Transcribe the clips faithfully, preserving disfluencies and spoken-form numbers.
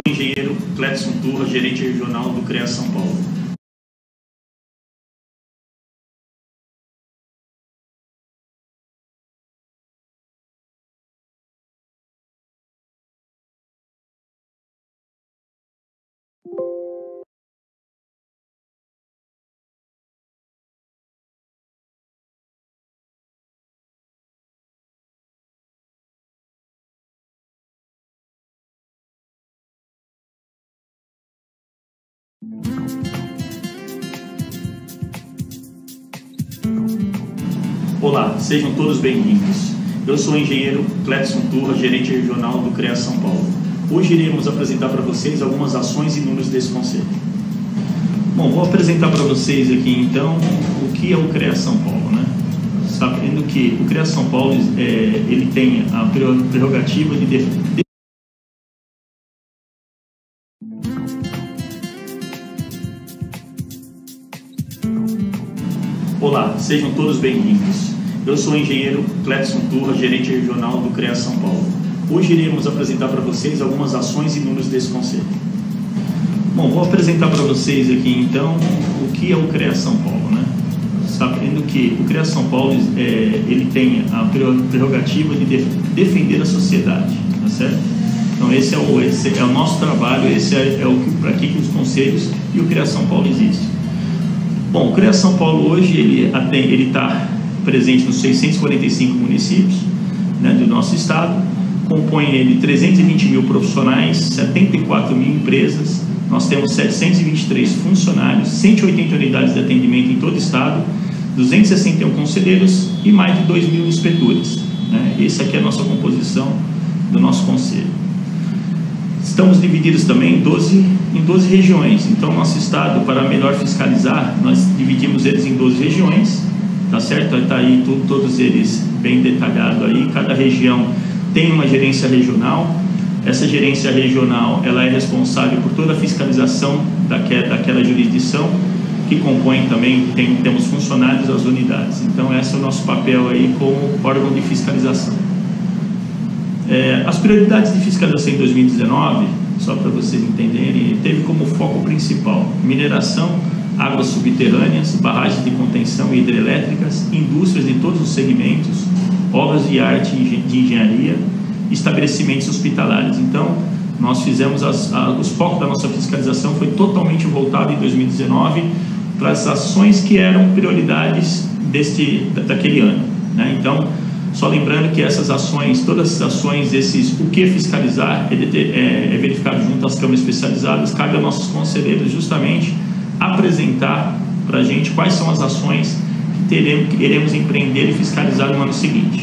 Engenheiro Cledson Turra, gerente regional do CREA São Paulo. Olá, sejam todos bem-vindos. Eu sou o engenheiro Cledson Turra, gerente regional do CREA São Paulo. Hoje iremos apresentar para vocês algumas ações e números desse conselho. Bom, vou apresentar para vocês aqui então o que é o CREA São Paulo, né? Sabendo que o CREA São Paulo é, ele tem a prerrogativa de defender. Olá, sejam todos bem-vindos. Eu sou o engenheiro Cledson Turra, gerente regional do CREA São Paulo. Hoje iremos apresentar para vocês algumas ações e números desse conselho. Bom, vou apresentar para vocês aqui então o que é o CREA São Paulo, né? Sabendo que o CREA São Paulo é, ele tem a prerrogativa de defender a sociedade, tá certo? Então esse é o, esse é o nosso trabalho, esse é, é o que para que os conselhos e o CREA São Paulo existem. Bom, o CREA São Paulo hoje ele está presente nos seiscentos e quarenta e cinco municípios, né, do nosso estado, compõe ele trezentos e vinte mil profissionais, setenta e quatro mil empresas, nós temos setecentos e vinte e três funcionários, cento e oitenta unidades de atendimento em todo o estado, duzentos e sessenta e um conselheiros e mais de dois mil inspetores, né? Essa aqui é a nossa composição do nosso conselho. Estamos divididos também em doze, em doze regiões. Então, nosso estado, para melhor fiscalizar, nós dividimos eles em doze regiões, tá certo? Está aí tudo, todos eles bem detalhado aí. Cada região tem uma gerência regional. Essa gerência regional, ela é responsável por toda a fiscalização daquela, daquela jurisdição, que compõe também, tem, temos funcionários das unidades. Então, esse é o nosso papel aí como órgão de fiscalização. É, as prioridades de fiscalização em dois mil e dezenove, só para vocês entenderem, teve como foco principal mineração, águas subterrâneas, barragens de contenção e hidrelétricas, indústrias de todos os segmentos, obras de arte e de engenharia, estabelecimentos hospitalares. Então, nós fizemos as, a, os focos da nossa fiscalização foi totalmente voltado em dois mil e dezenove para as ações que eram prioridades deste, daquele ano, né? Então, só lembrando que essas ações, todas essas ações, esses, o que fiscalizar é, é, é verificado junto às câmaras especializadas. Cabe aos nossos conselheiros justamente apresentar para a gente quais são as ações que, teremos, que iremos empreender e fiscalizar no ano seguinte.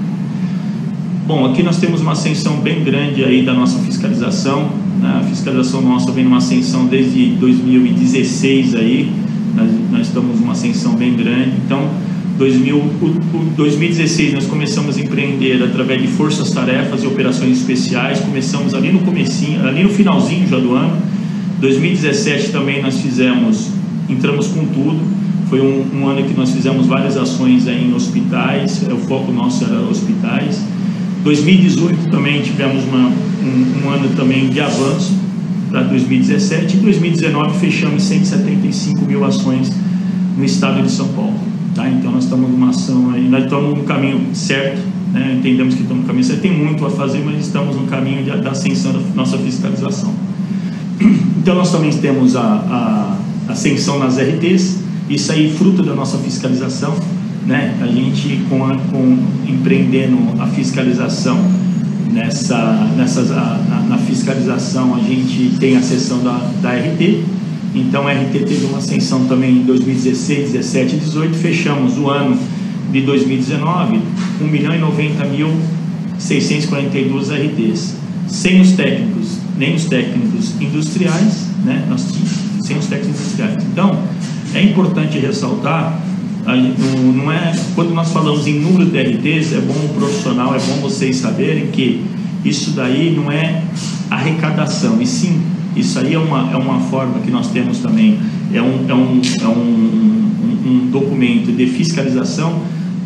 Bom, aqui nós temos uma ascensão bem grande aí da nossa fiscalização, né? A fiscalização nossa vem numa ascensão desde dois mil e dezesseis aí, nós, nós estamos numa ascensão bem grande. Então, dois mil, dois mil e dezesseis nós começamos a empreender através de forças-tarefas e operações especiais, começamos ali no comecinho, ali no finalzinho já do ano. dois mil e dezessete também nós fizemos, entramos com tudo, foi um, um ano que nós fizemos várias ações aí em hospitais, o foco nosso era hospitais. dois mil e dezoito também tivemos uma, um, um ano também de avanço para dois mil e dezessete, e dois mil e dezenove fechamos cento e setenta e cinco mil ações no estado de São Paulo. Tá? Então nós estamos numa ação aí, nós estamos no caminho certo, né? Entendemos que estamos no caminho certo, tem muito a fazer, mas estamos no caminho de, da ascensão da nossa fiscalização. Então nós também temos a, a ascensão nas R Ts, isso aí fruto da nossa fiscalização, né? A gente com, a, com empreendendo a fiscalização nessa, nessas, a, na, na fiscalização a gente tem a seção da, da R T. Então a R T teve uma ascensão também em dois mil e dezesseis, dezessete e dezoito, fechamos o ano de dois mil e dezenove com um milhão e noventa mil seiscentos e quarenta e dois R Ts, sem os técnicos, nem os técnicos industriais, né? Nós tínhamos, sem os técnicos industriais. Então, é importante ressaltar, não é, quando nós falamos em número de R Ts, é bom o profissional, é bom vocês saberem que isso daí não é arrecadação, e sim, isso aí é uma, é uma forma que nós temos também, é um, é um, é um, um, um documento de fiscalização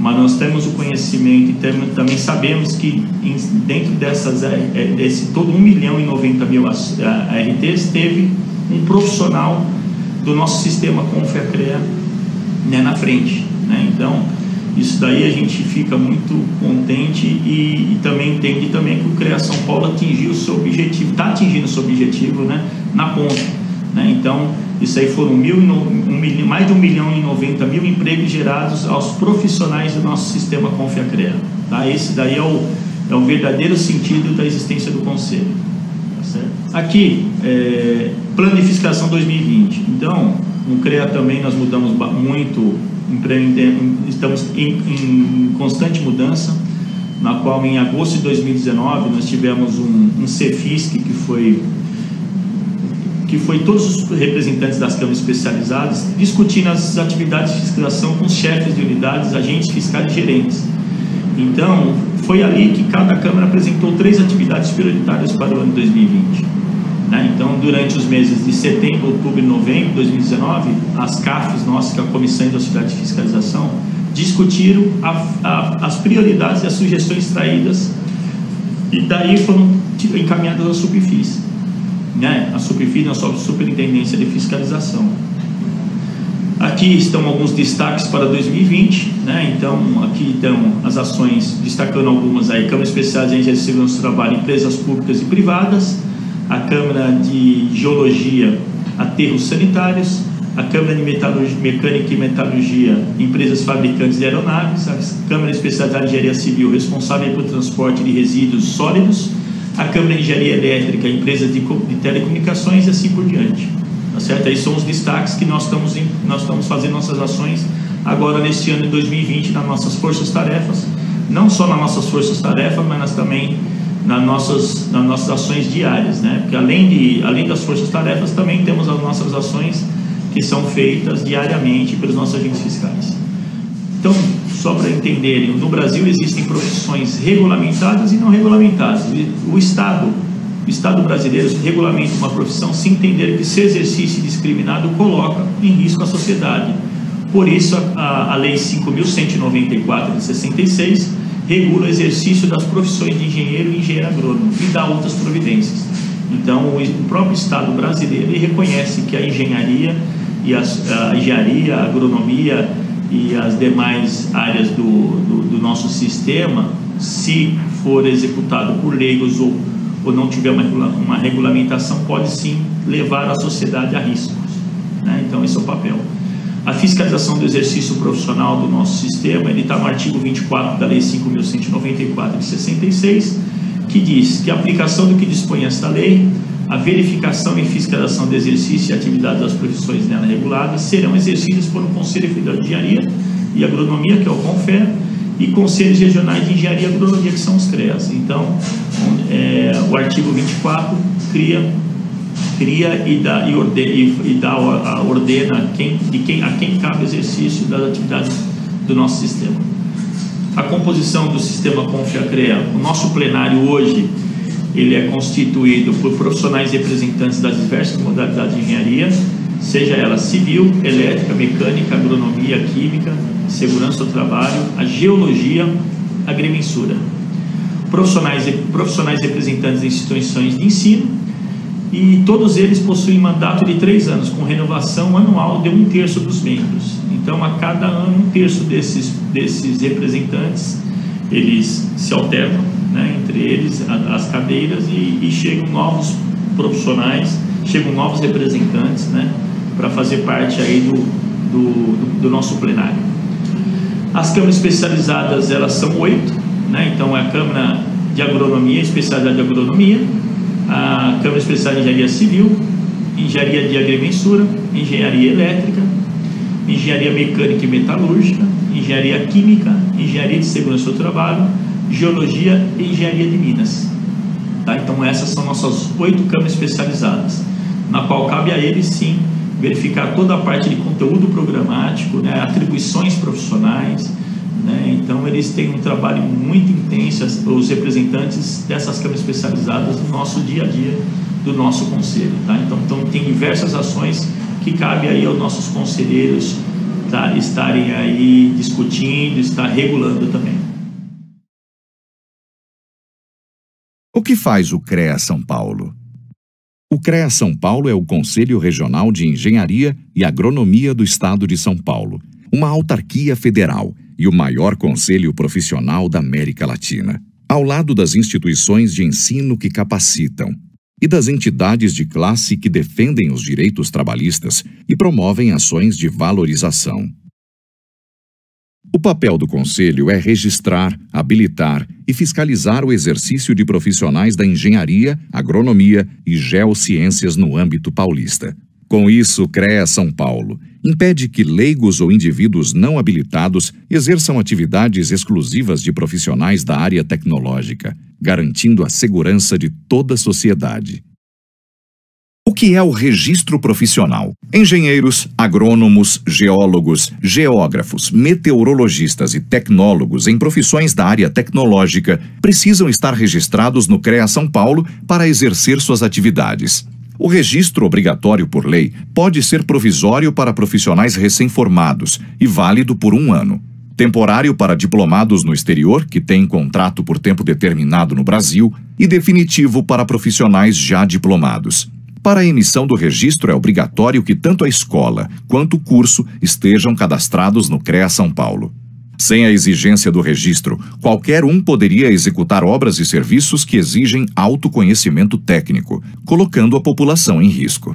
mas nós temos o conhecimento e temos, também sabemos que em, dentro dessas, é, desse todo um milhão e noventa mil A R Ts, teve um profissional do nosso sistema Confea-Crea, né, na frente, né? Então, isso daí a gente fica muito contente e, e também entende também que o CREA São Paulo atingiu o seu objetivo, está atingindo o seu objetivo, né, na ponta, né? Então, isso aí foram mil, um, um, mais de um milhão e noventa mil empregos gerados aos profissionais do nosso sistema Confea-Crea, tá? Esse daí é o, é o verdadeiro sentido da existência do Conselho, tá certo? Aqui, é, plano de fiscalização dois mil e vinte. Então, no CREA também nós mudamos muito, estamos em, em constante mudança, na qual em agosto de dois mil e dezenove nós tivemos um, um CEFISC que foi que foi todos os representantes das câmaras especializadas discutindo as atividades de fiscalização com os chefes de unidades, agentes fiscais e gerentes. Então, foi ali que cada câmara apresentou três atividades prioritárias para o ano dois mil e vinte. Né? Então, durante os meses de setembro, outubro e novembro de dois mil e dezenove, as C A Fs nossas, que é a Comissão de Auxiliar de Fiscalização, discutiram a, a, as prioridades e as sugestões extraídas e daí foram encaminhadas à Subfis. Né? A Subfis, a Superintendência de Fiscalização. Aqui estão alguns destaques para dois mil e vinte, né? Então, aqui estão as ações, destacando algumas aí: Câmara Especializada em Engenharia de Segurança do Trabalho, empresas públicas e privadas, a Câmara de Geologia, aterros sanitários, a Câmara de Metalurgia, Mecânica e Metalurgia, empresas fabricantes de aeronaves, a Câmara Especializada em Engenharia Civil, responsável pelo transporte de resíduos sólidos, a Câmara de Engenharia Elétrica, empresas de, de telecomunicações e assim por diante. Tá certo? Aí são os destaques que nós estamos, em, nós estamos fazendo nossas ações agora neste ano de dois mil e vinte nas nossas forças-tarefas, não só nas nossas forças-tarefas, mas também nas nossas, nas nossas ações diárias, né? Porque além, de, além das forças-tarefas, também temos as nossas ações que são feitas diariamente pelos nossos agentes fiscais. Então, só para entenderem, no Brasil existem profissões regulamentadas e não regulamentadas. O Estado, o Estado brasileiro regulamenta uma profissão sem entender que seu exercício discriminado coloca em risco a sociedade. Por isso, a, a Lei cinco mil cento e noventa e quatro de sessenta e seis regula o exercício das profissões de engenheiro e engenheiro agrônomo e dá outras providências. Então, o, o próprio Estado brasileiro ele reconhece que a engenharia e as, a engenharia, a agronomia e as demais áreas do, do, do nosso sistema, se for executado por leigos ou, ou não tiver uma, uma regulamentação, pode sim levar a sociedade a riscos, né? Então esse é o papel. A fiscalização do exercício profissional do nosso sistema, ele está no artigo vinte e quatro da Lei cinco mil cento e noventa e quatro de sessenta e seis, que diz que a aplicação do que dispõe esta lei, a verificação e fiscalização do exercício e atividade das profissões nela reguladas serão exercidas por um Conselho Federal de Engenharia e Agronomia, que é o CONFEA, e Conselhos Regionais de Engenharia e Agronomia, que são os CREAS. Então, é, o artigo vinte e quatro cria, cria e, dá, e, orde, e, e dá, a, ordena quem, de quem, a quem cabe o exercício das atividades do nosso sistema. A composição do sistema Confea-Crea, o nosso plenário hoje, ele é constituído por profissionais representantes das diversas modalidades de engenharia, seja ela civil, elétrica, mecânica, agronomia, química, segurança do trabalho, a geologia, a agrimensura. Profissionais, profissionais representantes de instituições de ensino, e todos eles possuem mandato de três anos, com renovação anual de um terço dos membros. Então, a cada ano, um terço desses, desses representantes, eles se alternam, né, entre eles as cadeiras, e, e chegam novos profissionais, chegam novos representantes, né, para fazer parte aí do, do, do nosso plenário. As câmaras especializadas, elas são oito, né, então é a Câmara de Agronomia, especialidade de Agronomia, a Câmara Especializada de Engenharia Civil, Engenharia de Agrimensura, Engenharia Elétrica, Engenharia Mecânica e Metalúrgica, Engenharia Química, Engenharia de Segurança do Trabalho, Geologia e Engenharia de Minas. Tá? Então essas são nossas oito câmaras especializadas, na qual cabe a eles sim verificar toda a parte de conteúdo programático, né, atribuições profissionais, né? Então eles têm um trabalho muito intenso, os representantes dessas câmaras especializadas no nosso dia a dia do nosso conselho. Tá? Então, então tem diversas ações que cabe aí aos nossos conselheiros tá, estarem aí discutindo, estar regulando também. O que faz o CREA São Paulo? O CREA São Paulo é o Conselho Regional de Engenharia e Agronomia do Estado de São Paulo, uma autarquia federal e o maior conselho profissional da América Latina, ao lado das instituições de ensino que capacitam e das entidades de classe que defendem os direitos trabalhistas e promovem ações de valorização. O papel do Conselho é registrar, habilitar e fiscalizar o exercício de profissionais da engenharia, agronomia e geociências no âmbito paulista. Com isso, o CREA São Paulo impede que leigos ou indivíduos não habilitados exerçam atividades exclusivas de profissionais da área tecnológica, garantindo a segurança de toda a sociedade. O que é o registro profissional? Engenheiros, agrônomos, geólogos, geógrafos, meteorologistas e tecnólogos em profissões da área tecnológica precisam estar registrados no CREA São Paulo para exercer suas atividades. O registro obrigatório por lei pode ser provisório para profissionais recém-formados e válido por um ano, temporário para diplomados no exterior que têm contrato por tempo determinado no Brasil e definitivo para profissionais já diplomados. Para a emissão do registro é obrigatório que tanto a escola quanto o curso estejam cadastrados no CREA São Paulo. Sem a exigência do registro, qualquer um poderia executar obras e serviços que exigem autoconhecimento técnico, colocando a população em risco.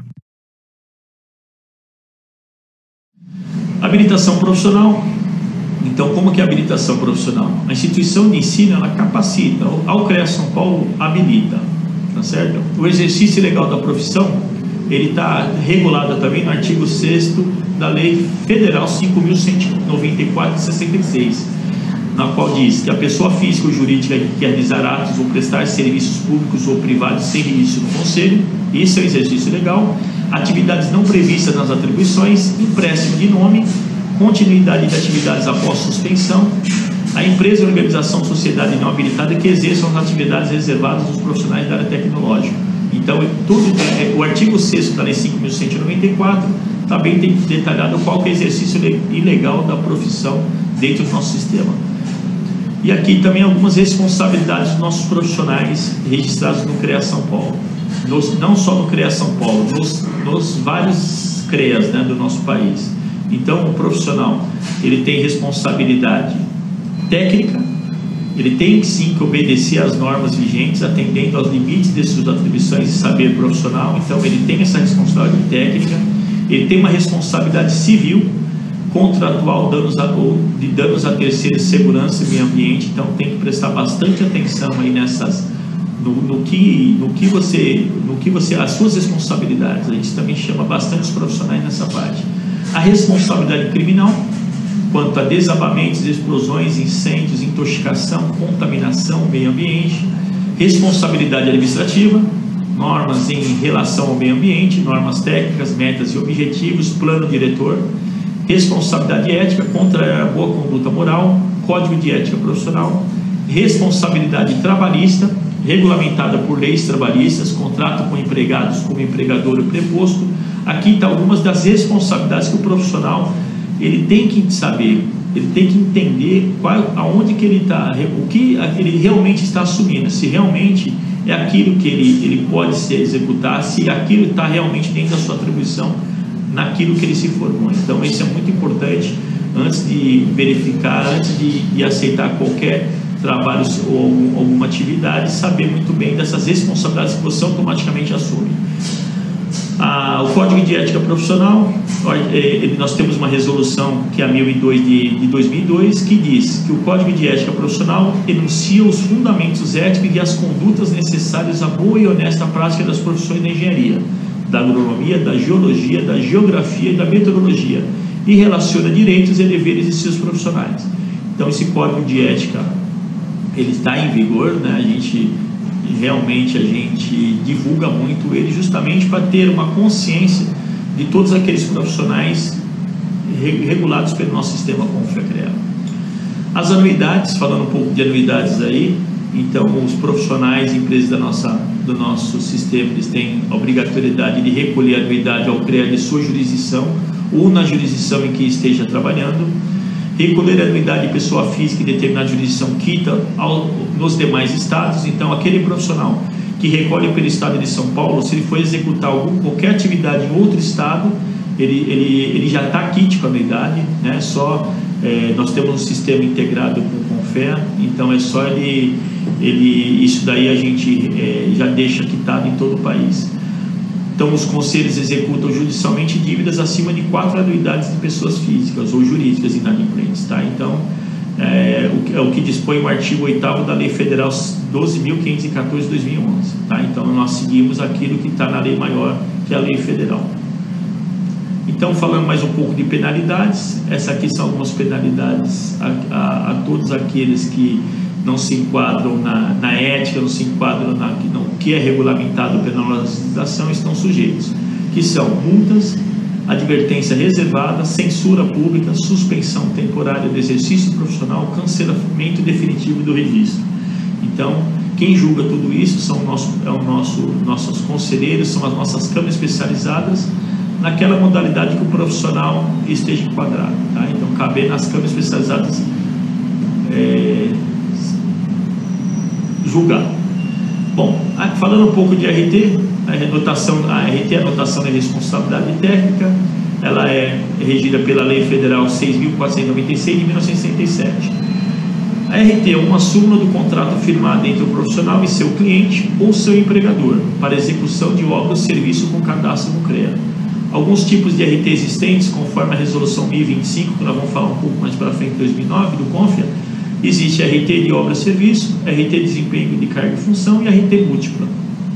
Habilitação profissional. Então, como que é a habilitação profissional? A instituição de ensino, ela capacita, ao CREA São Paulo habilita. Tá certo? O exercício legal da profissão, ele está regulado também no artigo sexto da Lei Federal cinco mil cento e noventa e quatro de sessenta e seis, na qual diz que a pessoa física ou jurídica que quer realizar atos ou prestar serviços públicos ou privados sem registro no Conselho, esse é o exercício legal, atividades não previstas nas atribuições, empréstimo de nome, continuidade de atividades após suspensão, a empresa ou organização de sociedade não habilitada que exerçam as atividades reservadas aos profissionais da área tecnológica. Então, tudo, é, o artigo sexto da Lei cinco mil cento e noventa e quatro também tem detalhado qual que é o exercício ilegal da profissão dentro do nosso sistema. E aqui também algumas responsabilidades dos nossos profissionais registrados no CREA São Paulo. Nos, não só no CREA São Paulo, nos, nos vários CREAs, né, do nosso país. Então, o profissional, ele tem responsabilidade técnica, ele tem sim que obedecer às normas vigentes, atendendo aos limites de suas atribuições e saber profissional. Então ele tem essa responsabilidade técnica, ele tem uma responsabilidade civil, contratual, danos a, ou de danos a terceiros, segurança e meio ambiente. Então tem que prestar bastante atenção aí nessas, no, no que, no que você, no que você, as suas responsabilidades. A gente também chama bastante os profissionais nessa parte. A responsabilidade criminal, quanto a desabamentos, explosões, incêndios, intoxicação, contaminação, meio ambiente, responsabilidade administrativa, normas em relação ao meio ambiente, normas técnicas, metas e objetivos, plano diretor, responsabilidade ética contra a boa conduta moral, código de ética profissional, responsabilidade trabalhista, regulamentada por leis trabalhistas, contrato com empregados como empregador e preposto. Aqui está algumas das responsabilidades que o profissional ele tem que saber, ele tem que entender qual, aonde que ele está, o que ele realmente está assumindo, se realmente é aquilo que ele, ele pode se executar, se aquilo está realmente dentro da sua atribuição, naquilo que ele se formou. Então isso é muito importante antes de verificar, antes de, de aceitar qualquer trabalho ou alguma atividade, saber muito bem dessas responsabilidades que você automaticamente assume. Ah, o Código de Ética Profissional, nós temos uma resolução que é a mil e dois de, de dois mil e dois, que diz que o Código de Ética Profissional enuncia os fundamentos éticos e as condutas necessárias à boa e honesta prática das profissões da engenharia, da agronomia, da geologia, da geografia e da meteorologia, e relaciona direitos e deveres de seus profissionais. Então esse Código de Ética, ele está em vigor, né? A gente realmente a gente divulga muito ele justamente para ter uma consciência de todos aqueles profissionais regulados pelo nosso sistema como FECREA. As anuidades, falando um pouco de anuidades aí, então os profissionais, empresas da nossa, do nosso sistema, eles têm a obrigatoriedade de recolher a anuidade ao CREA de sua jurisdição ou na jurisdição em que esteja trabalhando. Recolher a anuidade de pessoa física em determinada jurisdição quita ao, nos demais estados. Então, aquele profissional que recolhe pelo estado de São Paulo, se ele for executar algum, qualquer atividade em outro estado, ele, ele, ele já está quite com a anuidade, né? Só, é, nós temos um sistema integrado com o Confer, então é só ele, ele isso daí a gente é, já deixa quitado em todo o país. Então, os conselhos executam judicialmente dívidas acima de quatro anuidades de pessoas físicas ou jurídicas inadimplentes, tá? Então, é o, é o que dispõe o artigo oitavo da Lei Federal doze mil quinhentos e quatorze de dois mil e onze, tá? Então, nós seguimos aquilo que está na lei maior, que é a Lei Federal. Então, falando mais um pouco de penalidades, essa aqui são algumas penalidades a, a, a todos aqueles que não se enquadram na, na ética, não se enquadram na que, não, que é regulamentado pela legislação, estão sujeitos, que são multas, advertência reservada, censura pública, suspensão temporária do exercício profissional, cancelamento definitivo do registro. Então, quem julga tudo isso são o nosso, é o nosso, nossos conselheiros, são as nossas câmaras especializadas, naquela modalidade que o profissional esteja enquadrado, tá? Então, cabe nas câmaras especializadas é, julgar. Bom, falando um pouco de R T, a anotação, a R T é a anotação de responsabilidade técnica, ela é regida pela Lei Federal seis mil quatrocentos e noventa e seis de mil novecentos e sessenta e sete. A R T é uma súmula do contrato firmado entre o profissional e seu cliente ou seu empregador para execução de obra ou serviço com cadastro no CREA. Alguns tipos de R T existentes, conforme a resolução mil e vinte e cinco, que nós vamos falar um pouco mais para frente, dois mil e nove, do CONFIA, existe R T de obra-serviço, R T de desempenho de carga e função e R T múltipla.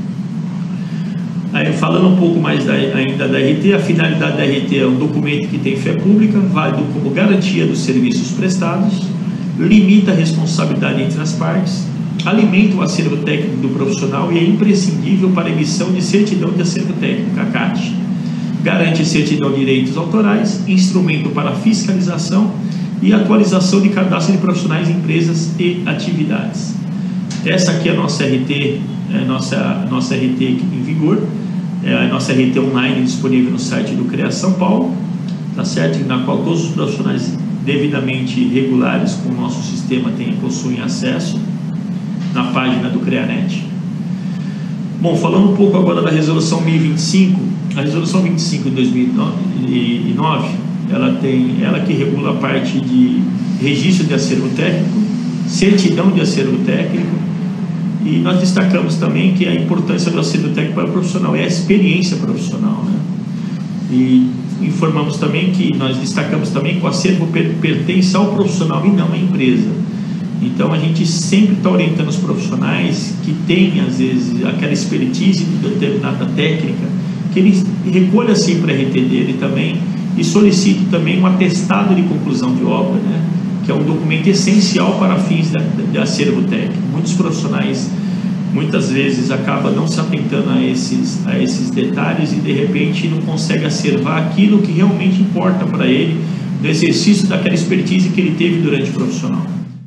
Aí, falando um pouco mais da, ainda da R T, a finalidade da R T é um documento que tem fé pública, válido como garantia dos serviços prestados, limita a responsabilidade entre as partes, alimenta o acervo técnico do profissional e é imprescindível para a emissão de certidão de acervo técnico, a C A T. Garante certidão de direitos autorais, instrumento para fiscalização e atualização de cadastro de profissionais, empresas e atividades. Essa aqui é a nossa R T, é a nossa, nossa R T em vigor, é a nossa R T online disponível no site do CREA São Paulo, tá certo? Na qual todos os profissionais devidamente regulares com o nosso sistema têm, possuem acesso na página do CREANet. Bom, falando um pouco agora da resolução mil e vinte e cinco, a resolução vinte e cinco de dois mil e nove, ela tem, ela que regula a parte de registro de acervo técnico, certidão de acervo técnico, e nós destacamos também que a importância do acervo técnico para o profissional é a experiência profissional, né? E informamos também que nós destacamos também que o acervo pertence ao profissional e não à empresa. Então a gente sempre está orientando os profissionais que têm às vezes aquela expertise de determinada técnica, que ele recolha sempre a R T dele também e solicite também um atestado de conclusão de obra, né? Que é um documento essencial para fins de acervo técnico. Muitos profissionais muitas vezes acabam não se atentando a esses, a esses detalhes e de repente não consegue acervar aquilo que realmente importa para ele no exercício daquela expertise que ele teve durante o profissional.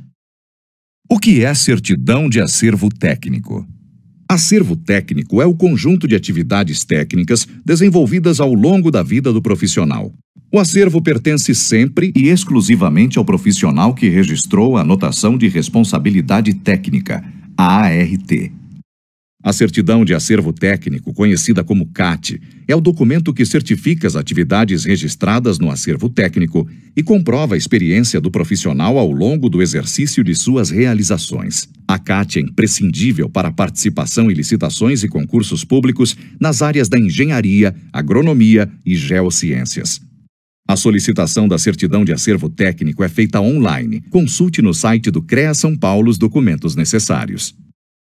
O que é certidão de acervo técnico? Acervo técnico é o conjunto de atividades técnicas desenvolvidas ao longo da vida do profissional. O acervo pertence sempre e exclusivamente ao profissional que registrou a anotação de responsabilidade técnica, a ART. A certidão de acervo técnico, conhecida como C A T, é o documento que certifica as atividades registradas no acervo técnico e comprova a experiência do profissional ao longo do exercício de suas realizações. A C A T é imprescindível para a participação em licitações e concursos públicos nas áreas da engenharia, agronomia e geociências. A solicitação da certidão de acervo técnico é feita online. Consulte no site do CREA São Paulo os documentos necessários.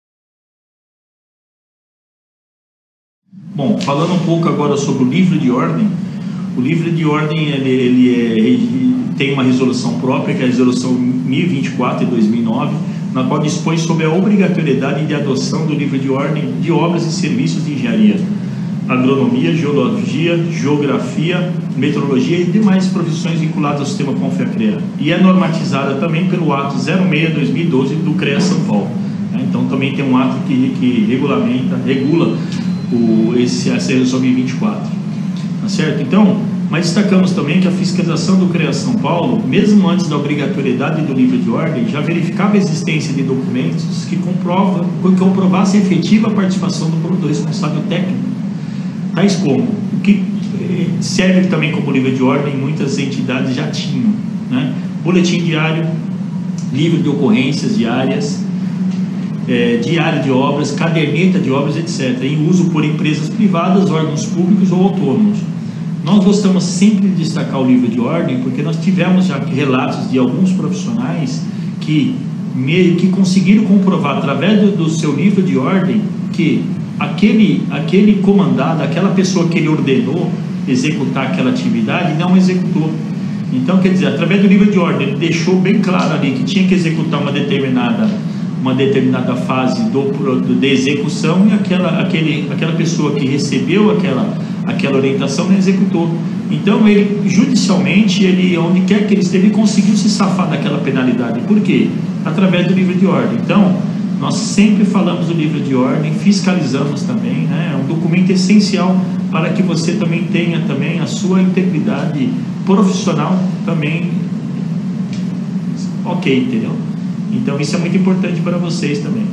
Bom, falando um pouco agora sobre o livro de ordem, o livro de ordem ele, ele, é, ele tem uma resolução própria, que é a resolução mil e vinte e quatro de dois mil e nove, na qual dispõe sobre a obrigatoriedade de adoção do livro de ordem de obras e serviços de engenharia, agronomia, geologia, geografia, meteorologia e demais profissões vinculadas ao sistema CONFIA-CREA. E é normatizada também pelo ato zero seis de dois mil e doze do CREA São Paulo. Então também tem um ato que, que regulamenta, regula o, esse, essa resolução mil e vinte e quatro. Tá certo? Então, Mas destacamos também que a fiscalização do CREA São Paulo, mesmo antes da obrigatoriedade do livro de ordem, já verificava a existência de documentos que, comprova, que comprovassem a efetiva participação do, do responsável técnico, tais como o que serve também como livro de ordem, muitas entidades já tinham, né? Boletim diário, livro de ocorrências diárias, é, diário de obras, caderneta de obras, etcétera, em uso por empresas privadas, órgãos públicos ou autônomos. Nós gostamos sempre de destacar o livro de ordem, porque nós tivemos já relatos de alguns profissionais que, meio que conseguiram comprovar através do, do seu livro de ordem que aquele, aquele comandado, aquela pessoa que ele ordenou executar aquela atividade, não executou. Então, quer dizer, através do livro de ordem, ele deixou bem claro ali que tinha que executar uma determinada, uma determinada fase do, do, de execução, e aquela, aquele, aquela pessoa que recebeu aquela, aquela orientação não executou. Então, ele, judicialmente, ele, onde quer que ele esteve, ele conseguiu se safar daquela penalidade. Por quê? Através do livro de ordem. Então, nós sempre falamos do livro de ordem, fiscalizamos também, né? É um documento essencial para que você também tenha também a sua integridade profissional também ok, entendeu? Então isso é muito importante para vocês também.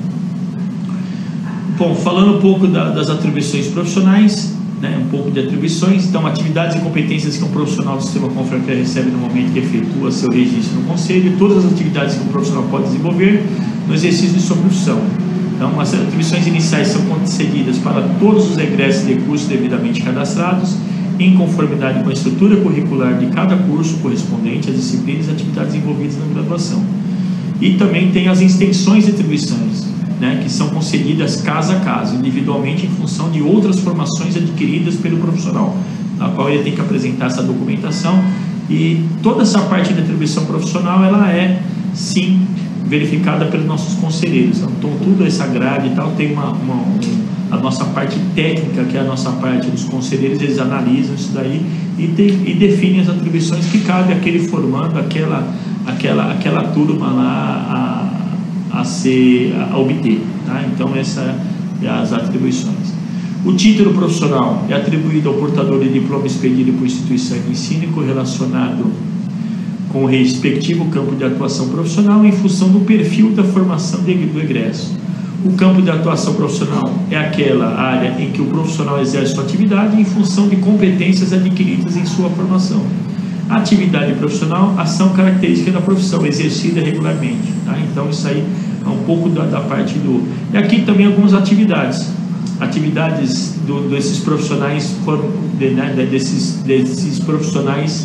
Bom, falando um pouco da, das atribuições profissionais, né? Um pouco de atribuições. Então, atividades e competências que um profissional do sistema Confracrea recebe no momento que efetua seu registro no conselho, todas as atividades que um profissional pode desenvolver no exercício de sua profissão. Então, as atribuições iniciais são concedidas para todos os egressos de cursos devidamente cadastrados, em conformidade com a estrutura curricular de cada curso correspondente às disciplinas e atividades envolvidas na graduação. E também tem as extensões de atribuições, né, que são concedidas caso a caso, individualmente em função de outras formações adquiridas pelo profissional, na qual ele tem que apresentar essa documentação. E toda essa parte de atribuição profissional, ela é, sim, verificada pelos nossos conselheiros. Então, tudo essa grade e tal, tem uma, uma, a nossa parte técnica, que é a nossa parte dos conselheiros, eles analisam isso daí e, te, e definem as atribuições que cabe àquele formando, aquela, aquela, aquela turma lá a, a, ser, a obter, tá? Então, essa é as atribuições. O título profissional é atribuído ao portador de diploma expedido por instituição de ensino correlacionado com o respectivo campo de atuação profissional em função do perfil da formação do egresso. O campo de atuação profissional é aquela área em que o profissional exerce sua atividade em função de competências adquiridas em sua formação. A atividade profissional, ação característica da profissão, exercida regularmente. Tá? Então, isso aí é um pouco da, da parte do... E aqui também algumas atividades. Atividades do, desses profissionais, de, né, desses, desses profissionais...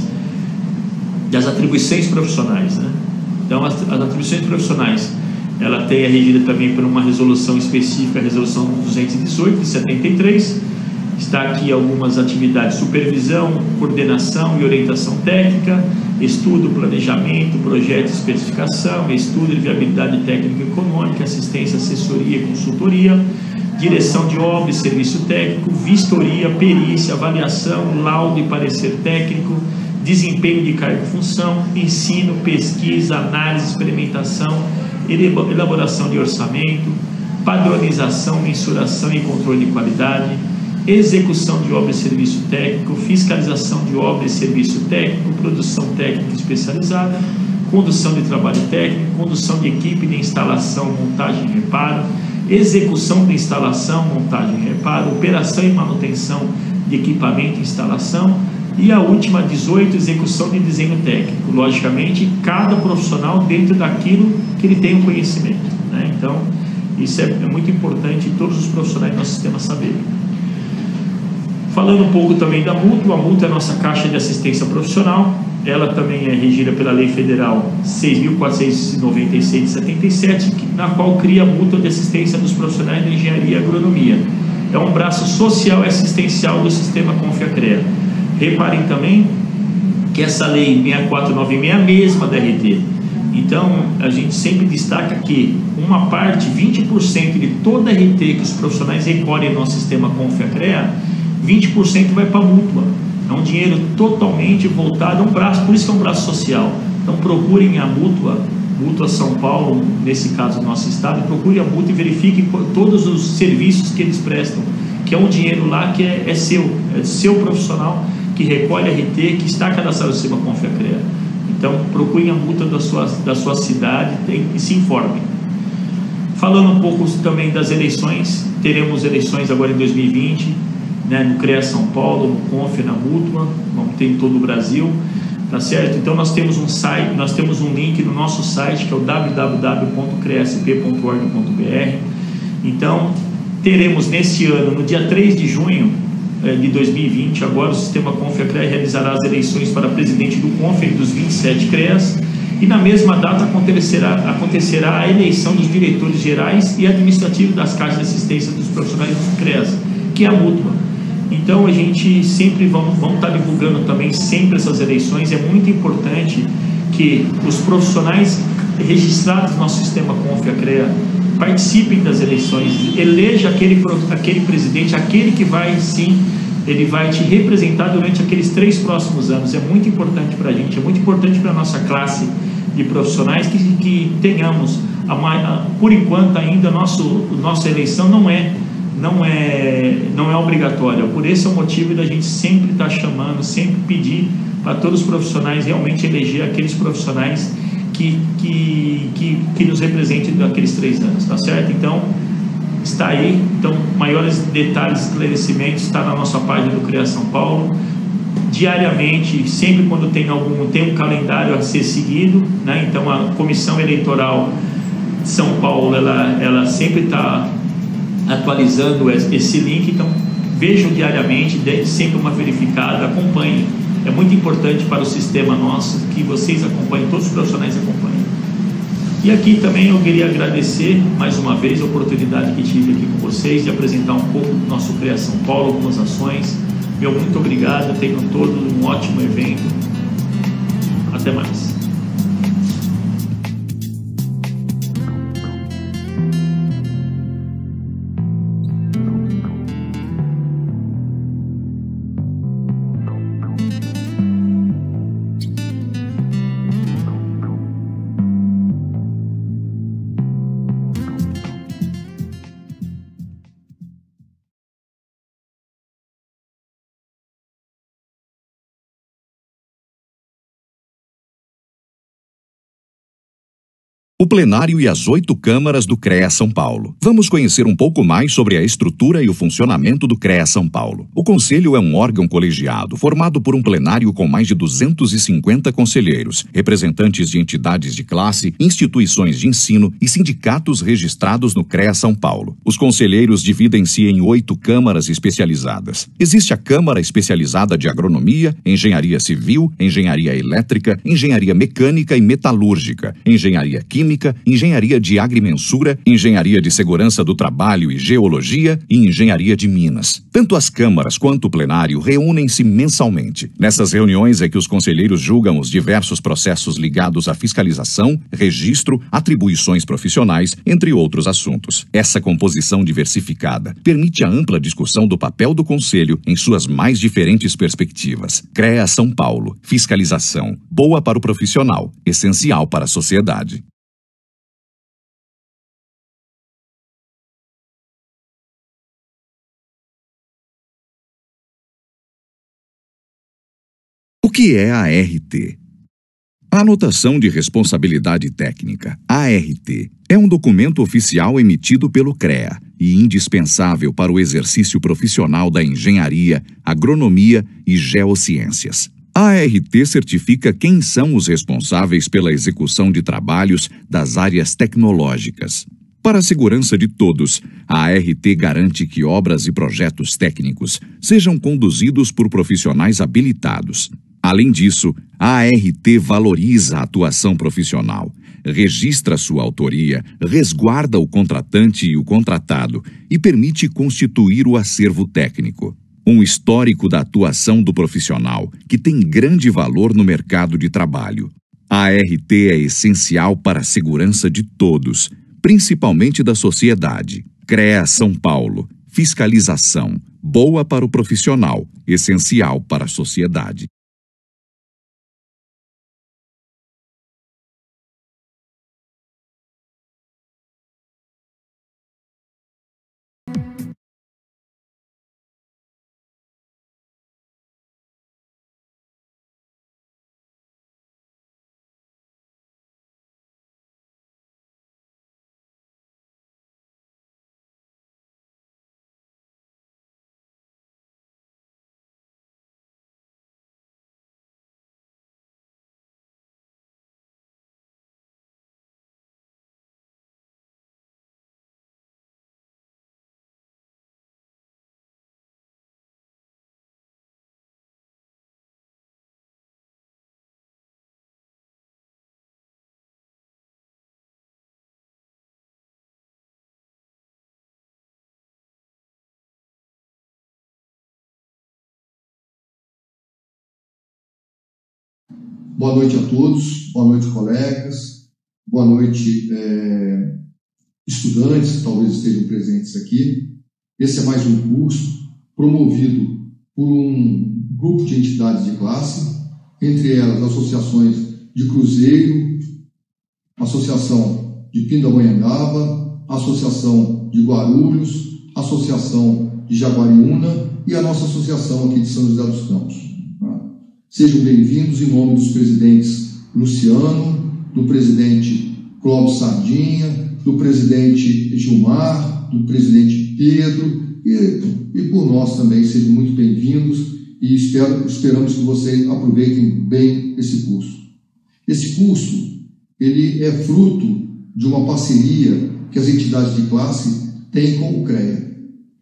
das atribuições profissionais, né? Então, as, as atribuições profissionais, ela tem a regida também por uma resolução específica, a resolução duzentos e dezoito de setenta e três. Está aqui algumas atividades: supervisão, coordenação e orientação técnica, estudo, planejamento, projeto, especificação, estudo de viabilidade técnica e econômica, assistência, assessoria e consultoria, direção de obra e serviço técnico, vistoria, perícia, avaliação, laudo e parecer técnico, desempenho de cargo e função, ensino, pesquisa, análise, experimentação, elaboração de orçamento, padronização, mensuração e controle de qualidade, execução de obra e serviço técnico, fiscalização de obra e serviço técnico, produção técnica especializada, condução de trabalho técnico, condução de equipe de instalação, montagem e reparo, execução de instalação, montagem e reparo, operação e manutenção de equipamento e instalação. E a última, dezoito, execução de desenho técnico. Logicamente, cada profissional dentro daquilo que ele tem um conhecimento, né? Então, isso é, é muito importante todos os profissionais do nosso sistema saberem. Falando um pouco também da mútua, a mútua é a nossa caixa de assistência profissional. Ela também é regida pela Lei Federal seis mil quatrocentos e noventa e seis de setenta e sete, na qual cria a mútua de assistência dos profissionais de engenharia e agronomia. É um braço social e assistencial do sistema Confracrea. Reparem também que essa lei seis quatro nove seis é a mesma da R T. Então, a gente sempre destaca que uma parte, vinte por cento de toda a R T que os profissionais recolhem no nosso sistema Confracrea, vinte por cento vai para a mútua. É um dinheiro totalmente voltado a um braço, por isso que é um braço social. Então, procurem a mútua, Mútua São Paulo, nesse caso do nosso estado, procurem a mútua e verifiquem todos os serviços que eles prestam, que é um dinheiro lá que é, é seu, é seu profissional, que recolhe R T, que está cadastrado no sistema Confiacrea. Então, procurem a multa da sua, da sua cidade e se informem. Falando um pouco também das eleições, teremos eleições agora em dois mil e vinte, né, no CREA São Paulo, no Conf, na Mútua, vamos ter em todo o Brasil, tá certo? Então nós temos um site, nós temos um link no nosso site, que é o w w w ponto creasp ponto org ponto b r. Então, teremos neste ano, no dia três de junho eh, de dois mil e vinte, agora o sistema Confiacrea realizará as eleições para presidente do Conf e dos vinte e sete CREAs, e na mesma data acontecerá, acontecerá a eleição dos diretores gerais e administrativos das caixas de assistência dos profissionais dos CREAs, que é a Mútua. Então a gente sempre vamos, vamos estar divulgando também sempre essas eleições. É muito importante que os profissionais registrados no nosso sistema Confiacrea participem das eleições, eleja aquele, aquele presidente, aquele que vai sim, ele vai te representar durante aqueles três próximos anos. É muito importante para a gente, é muito importante para a nossa classe de profissionais que, que tenhamos, a, a, por enquanto ainda, nosso, nossa eleição não é, não, é, não é obrigatória. Por esse é o motivo da gente sempre estar chamando, sempre pedir para todos os profissionais realmente eleger aqueles profissionais que, que, que, que nos representem daqueles três anos, tá certo? Então, está aí. Então, maiores detalhes, esclarecimentos, está na nossa página do CREA São Paulo. Diariamente, sempre quando tem algum, tem um calendário a ser seguido, né? Então a Comissão Eleitoral de São Paulo, ela, ela sempre está atualizando esse link. Então vejam diariamente, dê sempre uma verificada, acompanhem. É muito importante para o sistema nosso que vocês acompanhem, todos os profissionais acompanhem. E aqui também eu queria agradecer mais uma vez a oportunidade que tive aqui com vocês de apresentar um pouco do nosso CREA São Paulo, algumas ações. Meu muito obrigado, tenham todos um ótimo evento. Até mais. O plenário e as oito câmaras do CREA São Paulo. Vamos conhecer um pouco mais sobre a estrutura e o funcionamento do CREA São Paulo. O Conselho é um órgão colegiado, formado por um plenário com mais de duzentos e cinquenta conselheiros, representantes de entidades de classe, instituições de ensino e sindicatos registrados no CREA São Paulo. Os conselheiros dividem-se em oito câmaras especializadas. Existe a Câmara Especializada de Agronomia, Engenharia Civil, Engenharia Elétrica, Engenharia Mecânica e Metalúrgica, Engenharia Química, Engenharia de Agrimensura, Engenharia de Segurança do Trabalho e Geologia e Engenharia de Minas. Tanto as câmaras quanto o plenário reúnem-se mensalmente. Nessas reuniões é que os conselheiros julgam os diversos processos ligados à fiscalização, registro, atribuições profissionais, entre outros assuntos. Essa composição diversificada permite a ampla discussão do papel do Conselho em suas mais diferentes perspectivas. CREA São Paulo. Fiscalização. Boa para o profissional, essencial para a sociedade. O que é a R T? A Anotação de Responsabilidade Técnica, A R T, é um documento oficial emitido pelo CREA e indispensável para o exercício profissional da engenharia, agronomia e geociências. A R T certifica quem são os responsáveis pela execução de trabalhos das áreas tecnológicas. Para a segurança de todos, a A R T garante que obras e projetos técnicos sejam conduzidos por profissionais habilitados. Além disso, a A R T valoriza a atuação profissional, registra sua autoria, resguarda o contratante e o contratado e permite constituir o acervo técnico. Um histórico da atuação do profissional, que tem grande valor no mercado de trabalho. A A R T é essencial para a segurança de todos, principalmente da sociedade. CREA São Paulo. Fiscalização. Boa para o profissional, essencial para a sociedade. Boa noite a todos, boa noite, colegas, boa noite, é, estudantes que talvez estejam presentes aqui. Esse é mais um curso promovido por um grupo de entidades de classe, entre elas associações de Cruzeiro, Associação de Pindamonhangaba, Associação de Guarulhos, Associação de Jaguariúna e a nossa associação aqui de São José dos Campos. Sejam bem-vindos em nome dos presidentes Luciano, do presidente Clóvis Sardinha, do presidente Gilmar, do presidente Pedro e, e por nós também. Sejam muito bem-vindos e espero, esperamos que vocês aproveitem bem esse curso. Esse curso ele é fruto de uma parceria que as entidades de classe têm com o CREA.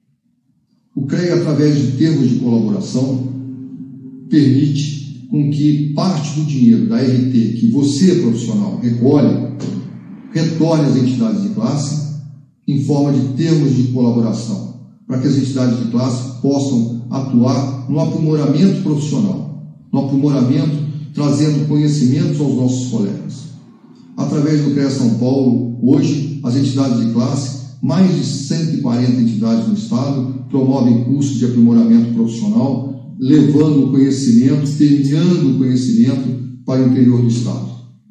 O CREA, através de termos de colaboração, permite com que parte do dinheiro da R T que você, profissional, recolhe, retorne às entidades de classe em forma de termos de colaboração, para que as entidades de classe possam atuar no aprimoramento profissional, no aprimoramento, trazendo conhecimentos aos nossos colegas. Através do CREA São Paulo, hoje, as entidades de classe, mais de cento e quarenta entidades no estado, promovem cursos de aprimoramento profissional, levando o conhecimento, permeando o conhecimento para o interior do estado.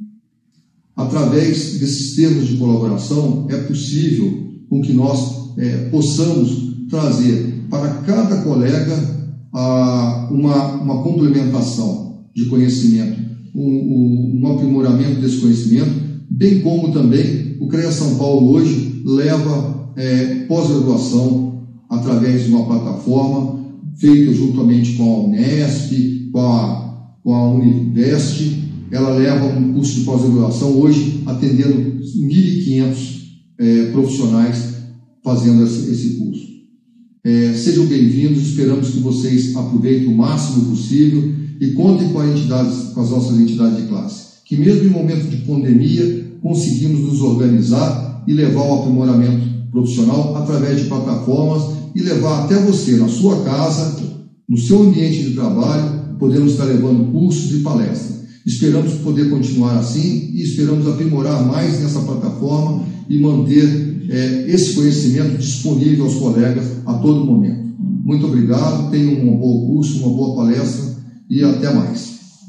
Através desses termos de colaboração, é possível com que nós é, possamos trazer para cada colega a, uma, uma complementação de conhecimento, um, um, um aprimoramento desse conhecimento, bem como também o CREA São Paulo hoje leva é, pós-graduação através de uma plataforma feita juntamente com a Unesp, com a, com a Univest. Ela leva um curso de pós-graduação hoje atendendo mil e quinhentos é, profissionais fazendo esse, esse curso. É, sejam bem-vindos, esperamos que vocês aproveitem o máximo possível e contem com, a entidades, com as nossas entidades de classe, que mesmo em momento de pandemia conseguimos nos organizar e levar o aprimoramento profissional através de plataformas e levar até você, na sua casa, no seu ambiente de trabalho, podemos estar levando cursos e palestras. Esperamos poder continuar assim e esperamos aprimorar mais nessa plataforma e manter é, esse conhecimento disponível aos colegas a todo momento. Muito obrigado, tenham um bom curso, uma boa palestra e até mais.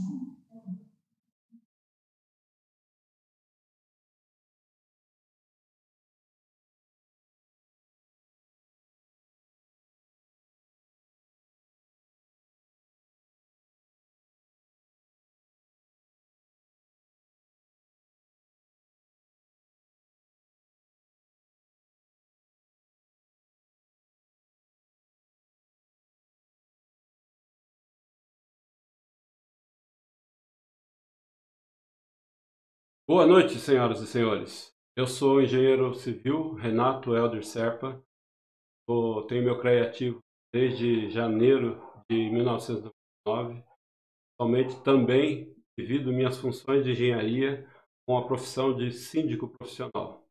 Boa noite, senhoras e senhores. Eu sou o engenheiro civil Renato Helder Serpa. Eu tenho meu CREA ativo desde janeiro de mil novecentos e noventa e nove. Atualmente também divido minhas funções de engenharia com a profissão de síndico profissional.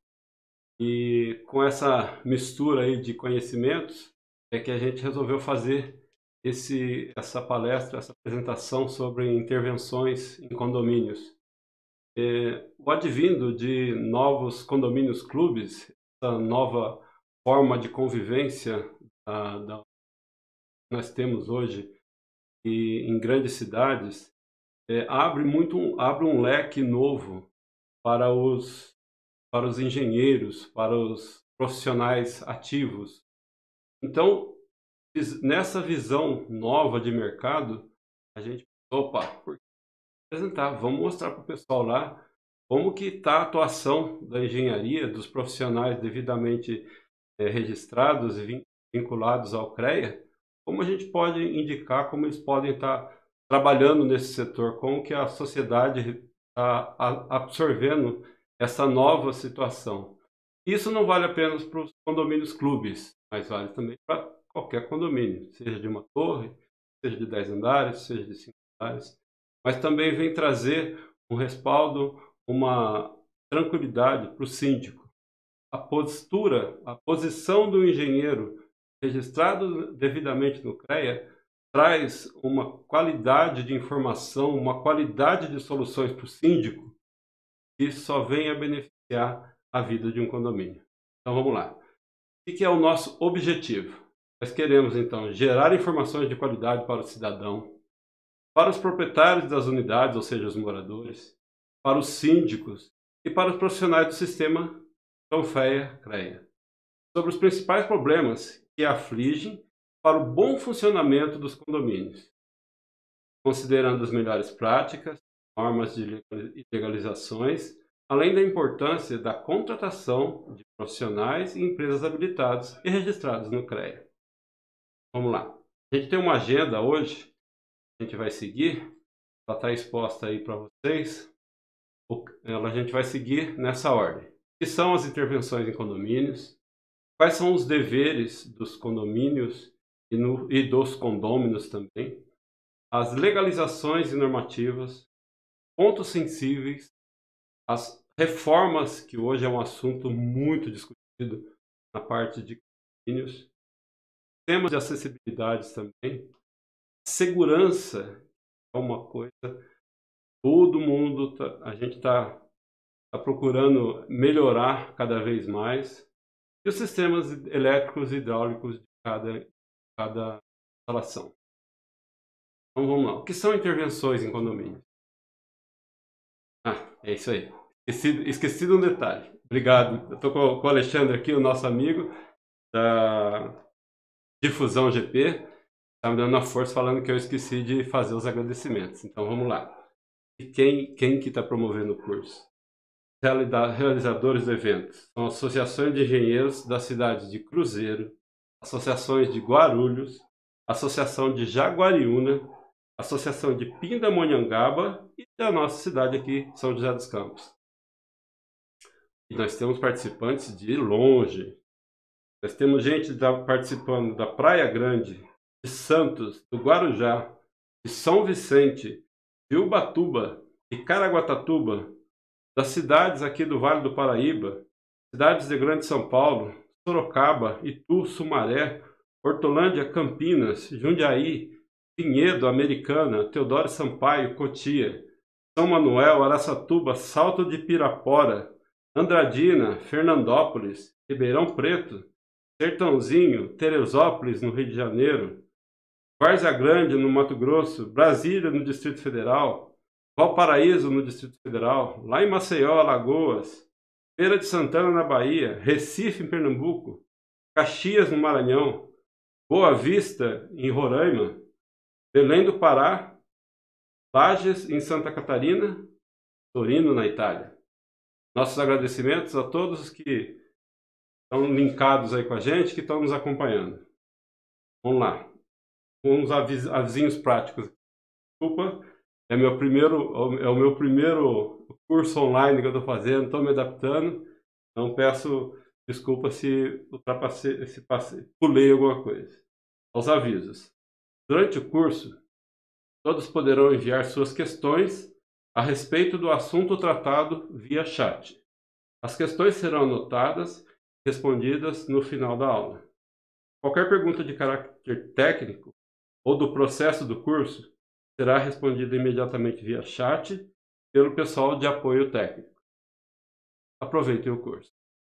E com essa mistura aí de conhecimentos é que a gente resolveu fazer esse, essa palestra, essa apresentação sobre intervenções em condomínios. É, o advindo de novos condomínios clubes, essa nova forma de convivência da, da, que nós temos hoje e em grandes cidades, é, abre, muito, abre um leque novo para os, para os engenheiros, para os profissionais ativos. Então, nessa visão nova de mercado, a gente pensou, opa, por apresentar, vamos mostrar para o pessoal lá como que está a atuação da engenharia, dos profissionais devidamente é, registrados e vinculados ao CREA, como a gente pode indicar como eles podem estar trabalhando nesse setor, como que a sociedade está absorvendo essa nova situação. Isso não vale apenas para os condomínios clubes, mas vale também para qualquer condomínio, seja de uma torre, seja de dez andares, seja de cinco andares. Mas também vem trazer um respaldo, uma tranquilidade para o síndico. A postura, a posição do engenheiro registrado devidamente no CREA traz uma qualidade de informação, uma qualidade de soluções para o síndico que só vem a beneficiar a vida de um condomínio. Então vamos lá. O que é o nosso objetivo? Nós queremos então gerar informações de qualidade para o cidadão, para os proprietários das unidades, ou seja, os moradores, para os síndicos e para os profissionais do sistema Cronfea-CREA, sobre os principais problemas que afligem para o bom funcionamento dos condomínios, considerando as melhores práticas, normas de legalizações, além da importância da contratação de profissionais e empresas habilitados e registrados no CREA. Vamos lá. A gente tem uma agenda hoje, a gente vai seguir, ela está exposta aí para vocês, ela, a gente vai seguir nessa ordem. O que são as intervenções em condomínios? Quais são os deveres dos condomínios e, no, e dos condôminos também? As legalizações e normativas, pontos sensíveis, as reformas, que hoje é um assunto muito discutido na parte de condomínios, temas de acessibilidade também, segurança é uma coisa, todo mundo, tá, a gente está tá procurando melhorar cada vez mais, e os sistemas elétricos e hidráulicos de cada, cada instalação. Então vamos lá. O que são intervenções em condomínio? Ah, é isso aí. Esqueci, esqueci de um detalhe. Obrigado. Eu estou com, com o Alexandre aqui, o nosso amigo da Difusão G P. Está me dando uma força falando que eu esqueci de fazer os agradecimentos. Então vamos lá. E quem, quem que está promovendo o curso? Realizadores do evento são associações de engenheiros das cidades de Cruzeiro, associações de Guarulhos, associação de Jaguariúna, associação de Pindamonhangaba e da nossa cidade aqui, São José dos Campos. E nós temos participantes de longe. Nós temos gente da, participando da Praia Grande, de Santos, do Guarujá, de São Vicente, de Ubatuba e Caraguatatuba, das cidades aqui do Vale do Paraíba, cidades de Grande São Paulo, Sorocaba, Itu, Sumaré, Hortolândia, Campinas, Jundiaí, Vinhedo, Americana, Teodoro Sampaio, Cotia, São Manuel, Araçatuba, Salto de Pirapora, Andradina, Fernandópolis, Ribeirão Preto, Sertãozinho, Teresópolis, no Rio de Janeiro, Várzea Grande, no Mato Grosso, Brasília, no Distrito Federal, Valparaíso, no Distrito Federal, lá em Maceió, Alagoas, Feira de Santana, na Bahia, Recife, em Pernambuco, Caxias, no Maranhão, Boa Vista, em Roraima, Belém do Pará, Lages, em Santa Catarina, Torino, na Itália. Nossos agradecimentos a todos os que estão linkados aí com a gente, que estão nos acompanhando. Vamos lá. Uns avis, avisinhos práticos. Desculpa. É, meu primeiro, é o meu primeiro curso online que eu estou fazendo, estou me adaptando, então peço desculpa se ultrapassei, se passei, pulei alguma coisa. Aos avisos. Durante o curso, todos poderão enviar suas questões a respeito do assunto tratado via chat. As questões serão anotadas e respondidas no final da aula. Qualquer pergunta de caráter técnico ou do processo do curso será respondida imediatamente via chat pelo pessoal de apoio técnico. Aproveitem o curso.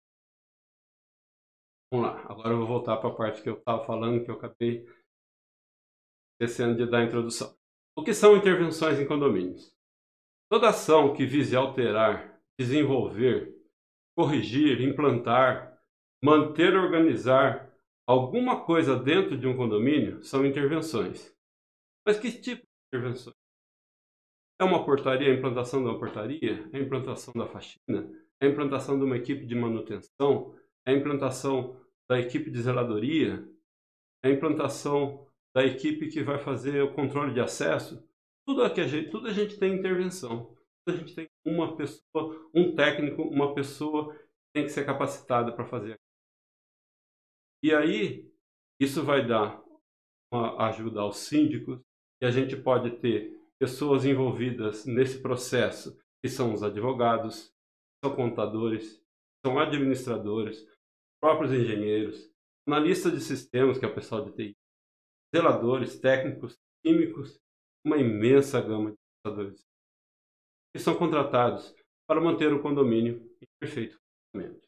Vamos lá, agora eu vou voltar para a parte que eu estava falando, que eu acabei esquecendo de dar a introdução. O que são intervenções em condomínios? Toda ação que vise alterar, desenvolver, corrigir, implantar, manter ou organizar alguma coisa dentro de um condomínio são intervenções. Mas que tipo de intervenções? É uma portaria, a implantação de uma portaria? É a implantação da faxina? É a implantação de uma equipe de manutenção? É a implantação da equipe de zeladoria? É a implantação da equipe que vai fazer o controle de acesso? Tudo aqui a gente, tudo a gente tem intervenção. Tudo a gente tem uma pessoa, um técnico, uma pessoa que tem que ser capacitada para fazer. E aí, isso vai dar uma ajuda aos síndicos, e a gente pode ter pessoas envolvidas nesse processo, que são os advogados, são contadores, são administradores, próprios engenheiros, analista de sistemas, que é o pessoal de T I, zeladores, técnicos, químicos, uma imensa gama de prestadores que são contratados para manter o condomínio em perfeito funcionamento.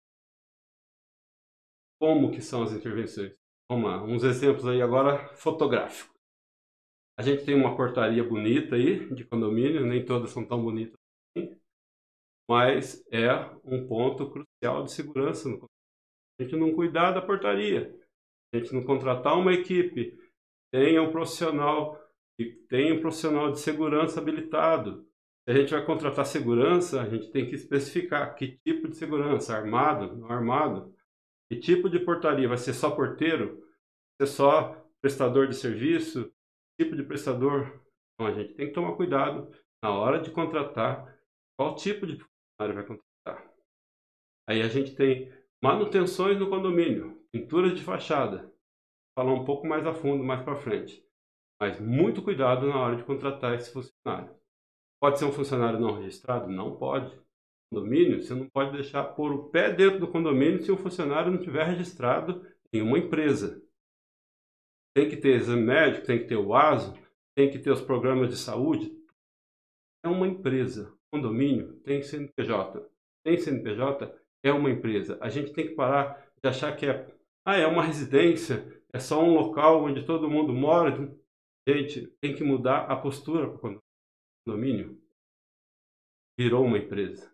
Como que são as intervenções? Vamos lá, uns exemplos aí agora fotográficos. A gente tem uma portaria bonita aí de condomínio, nem todas são tão bonitas assim, mas é um ponto crucial de segurança no condomínio. A gente não cuidar da portaria, a gente não contratar uma equipe, tenha um profissional, tenha um profissional de segurança habilitado. Se a gente vai contratar segurança, a gente tem que especificar que tipo de segurança, armado, não armado, que tipo de portaria, vai ser só porteiro, vai ser só prestador de serviço, tipo de prestador. Então a gente tem que tomar cuidado na hora de contratar qual tipo de funcionário vai contratar. Aí a gente tem manutenções no condomínio, pinturas de fachada. Vou falar um pouco mais a fundo mais para frente. Mas muito cuidado na hora de contratar esse funcionário. Pode ser um funcionário não registrado? Não pode. Condomínio, você não pode deixar pôr o pé dentro do condomínio se o funcionário não tiver registrado em uma empresa. Tem que ter exame médico, tem que ter o ASO, tem que ter os programas de saúde. É uma empresa. Condomínio tem C N P J. Tem C N P J, é uma empresa. A gente tem que parar de achar que é, ah, é uma residência, é só um local onde todo mundo mora. Gente, tem que mudar a postura para o condomínio. Virou uma empresa.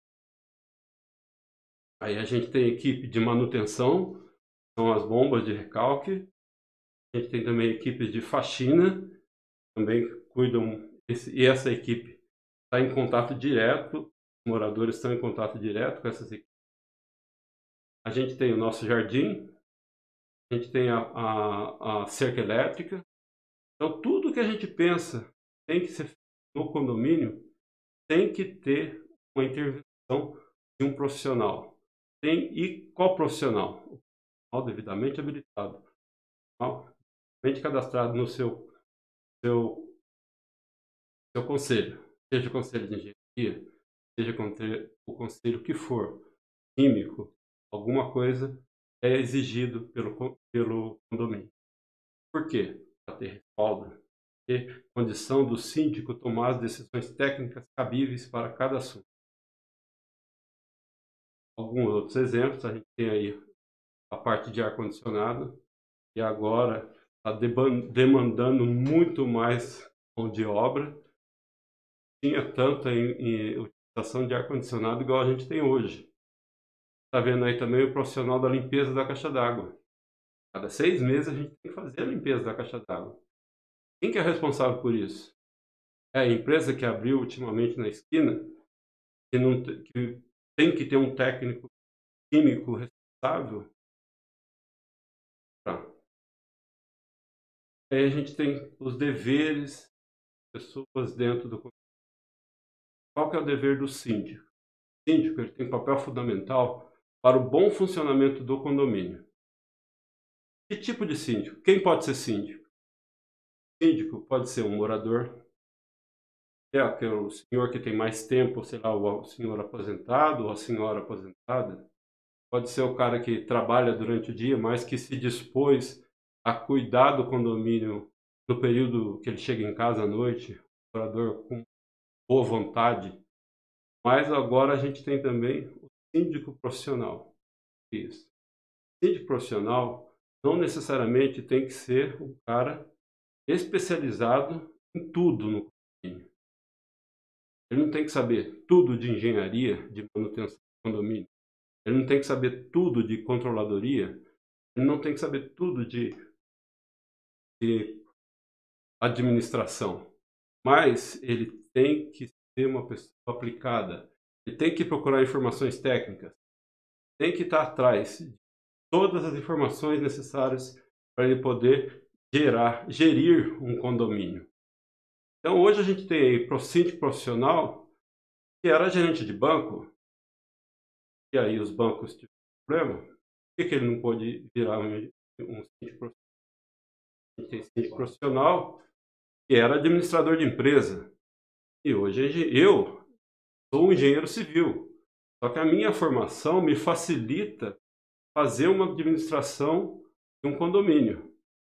Aí a gente tem equipe de manutenção, são as bombas de recalque. A gente tem também equipes de faxina, também cuidam, esse, e essa equipe está em contato direto, os moradores estão em contato direto com essas equipes. A gente tem o nosso jardim, a gente tem a, a, a cerca elétrica. Então tudo que a gente pensa tem que ser feito no condomínio, tem que ter uma intervenção de um profissional. Tem, e qual profissional? O profissional devidamente habilitado, devidamente cadastrado no seu, seu, seu conselho, seja o conselho de engenharia, seja o conselho que for, químico, alguma coisa é exigido pelo, pelo condomínio. Por quê? Para ter respaldo, ter condição do síndico tomar as decisões técnicas cabíveis para cada assunto. Alguns outros exemplos, a gente tem aí a parte de ar-condicionado, que agora está demandando muito mais mão de obra. Tinha tanta em, em utilização de ar-condicionado igual a gente tem hoje. Está vendo aí também o profissional da limpeza da caixa d'água. Cada seis meses a gente tem que fazer a limpeza da caixa d'água. Quem que é responsável por isso? É a empresa que abriu ultimamente na esquina, que, não, que tem que ter um técnico químico responsável. Tá. Aí a gente tem os deveres das pessoas dentro do condomínio. Qual que é o dever do síndico? O síndico ele tem um papel fundamental para o bom funcionamento do condomínio. Que tipo de síndico? Quem pode ser síndico? O síndico pode ser um morador, é o senhor que tem mais tempo, sei lá, o senhor aposentado ou a senhora aposentada. Pode ser o cara que trabalha durante o dia, mas que se dispôs a cuidar do condomínio no período que ele chega em casa à noite, morador com boa vontade. Mas agora a gente tem também o síndico profissional. Isso. O síndico profissional não necessariamente tem que ser um cara especializado em tudo no condomínio. Ele não tem que saber tudo de engenharia, de manutenção do condomínio. Ele não tem que saber tudo de controladoria. Ele não tem que saber tudo de, de administração. Mas ele tem que ser uma pessoa aplicada. Ele tem que procurar informações técnicas. Tem que estar atrás de todas as informações necessárias para ele poder gerar, gerir um condomínio. Então hoje a gente tem aí o síndico profissional que era gerente de banco, e aí os bancos tiveram problema. Por que, que ele não pôde virar um, um síndico profissional? A gente tem síndico profissional que era administrador de empresa. E hoje eu sou um engenheiro civil. Só que a minha formação me facilita fazer uma administração de um condomínio.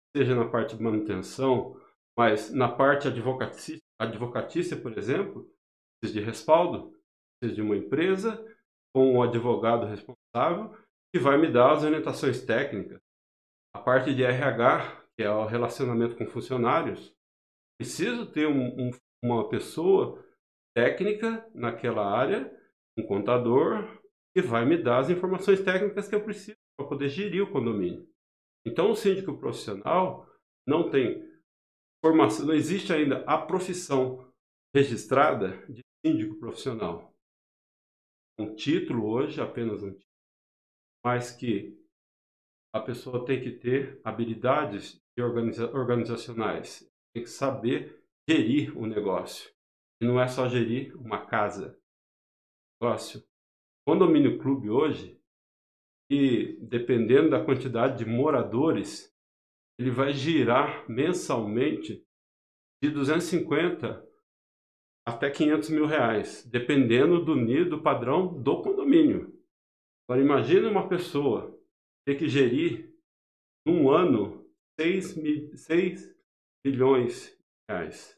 seja na parte de manutenção, mas na parte advocatícia, advocatícia, por exemplo, precisa de respaldo, precisa de uma empresa com um advogado responsável que vai me dar as orientações técnicas. A parte de R H, que é o relacionamento com funcionários, preciso ter um, um, uma pessoa técnica naquela área, um contador, que vai me dar as informações técnicas que eu preciso para poder gerir o condomínio. Então, o síndico profissional não tem formação, não existe ainda a profissão registrada de síndico profissional. Um título hoje, apenas um título, mas que a pessoa tem que ter habilidades organiza organizacionais, tem que saber gerir o negócio. E não é só gerir uma casa. Negócio. Condomínio clube hoje, e dependendo da quantidade de moradores, ele vai girar mensalmente de duzentos e cinquenta até quinhentos mil reais, dependendo do nível, do padrão do condomínio. Agora imagine uma pessoa ter que gerir num ano seis milhões de reais.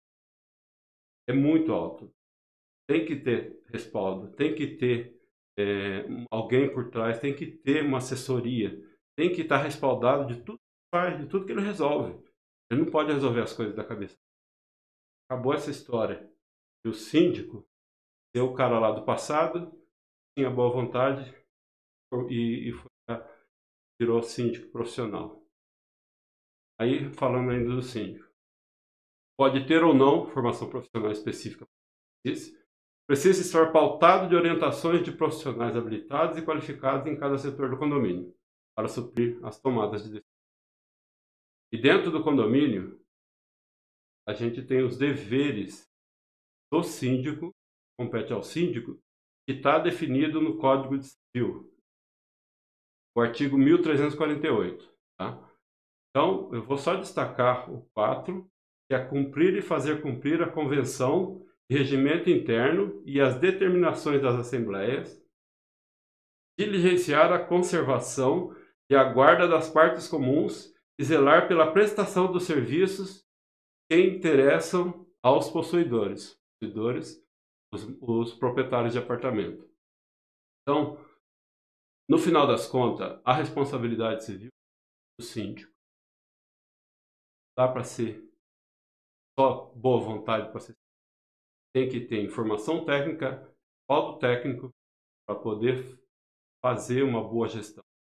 É muito alto. Tem que ter respaldo, tem que ter é, alguém por trás, tem que ter uma assessoria, tem que estar respaldado de tudo que faz, de tudo que ele resolve. Ele não pode resolver as coisas da cabeça. Acabou essa história. E o síndico, ser o cara lá do passado, tinha boa vontade e, e foi, virou síndico profissional. Aí, falando ainda do síndico. Pode ter ou não formação profissional específica. Precisa estar pautado de orientações de profissionais habilitados e qualificados em cada setor do condomínio, para suprir as tomadas de decisão. E dentro do condomínio, a gente tem os deveres do síndico, compete ao síndico, que está definido no Código de Civil, o artigo mil trezentos e quarenta e oito. Tá? Então, eu vou só destacar o quatro, que é cumprir e fazer cumprir a convenção, regimento interno e as determinações das assembleias, diligenciar a conservação e a guarda das partes comuns e zelar pela prestação dos serviços que interessam aos possuidores, possuidores os, os proprietários de apartamento. Então, no final das contas, a responsabilidade civil do síndico dá para ser só boa vontade para ser. Tem que ter informação técnica, respaldo técnico para poder fazer uma boa gestão.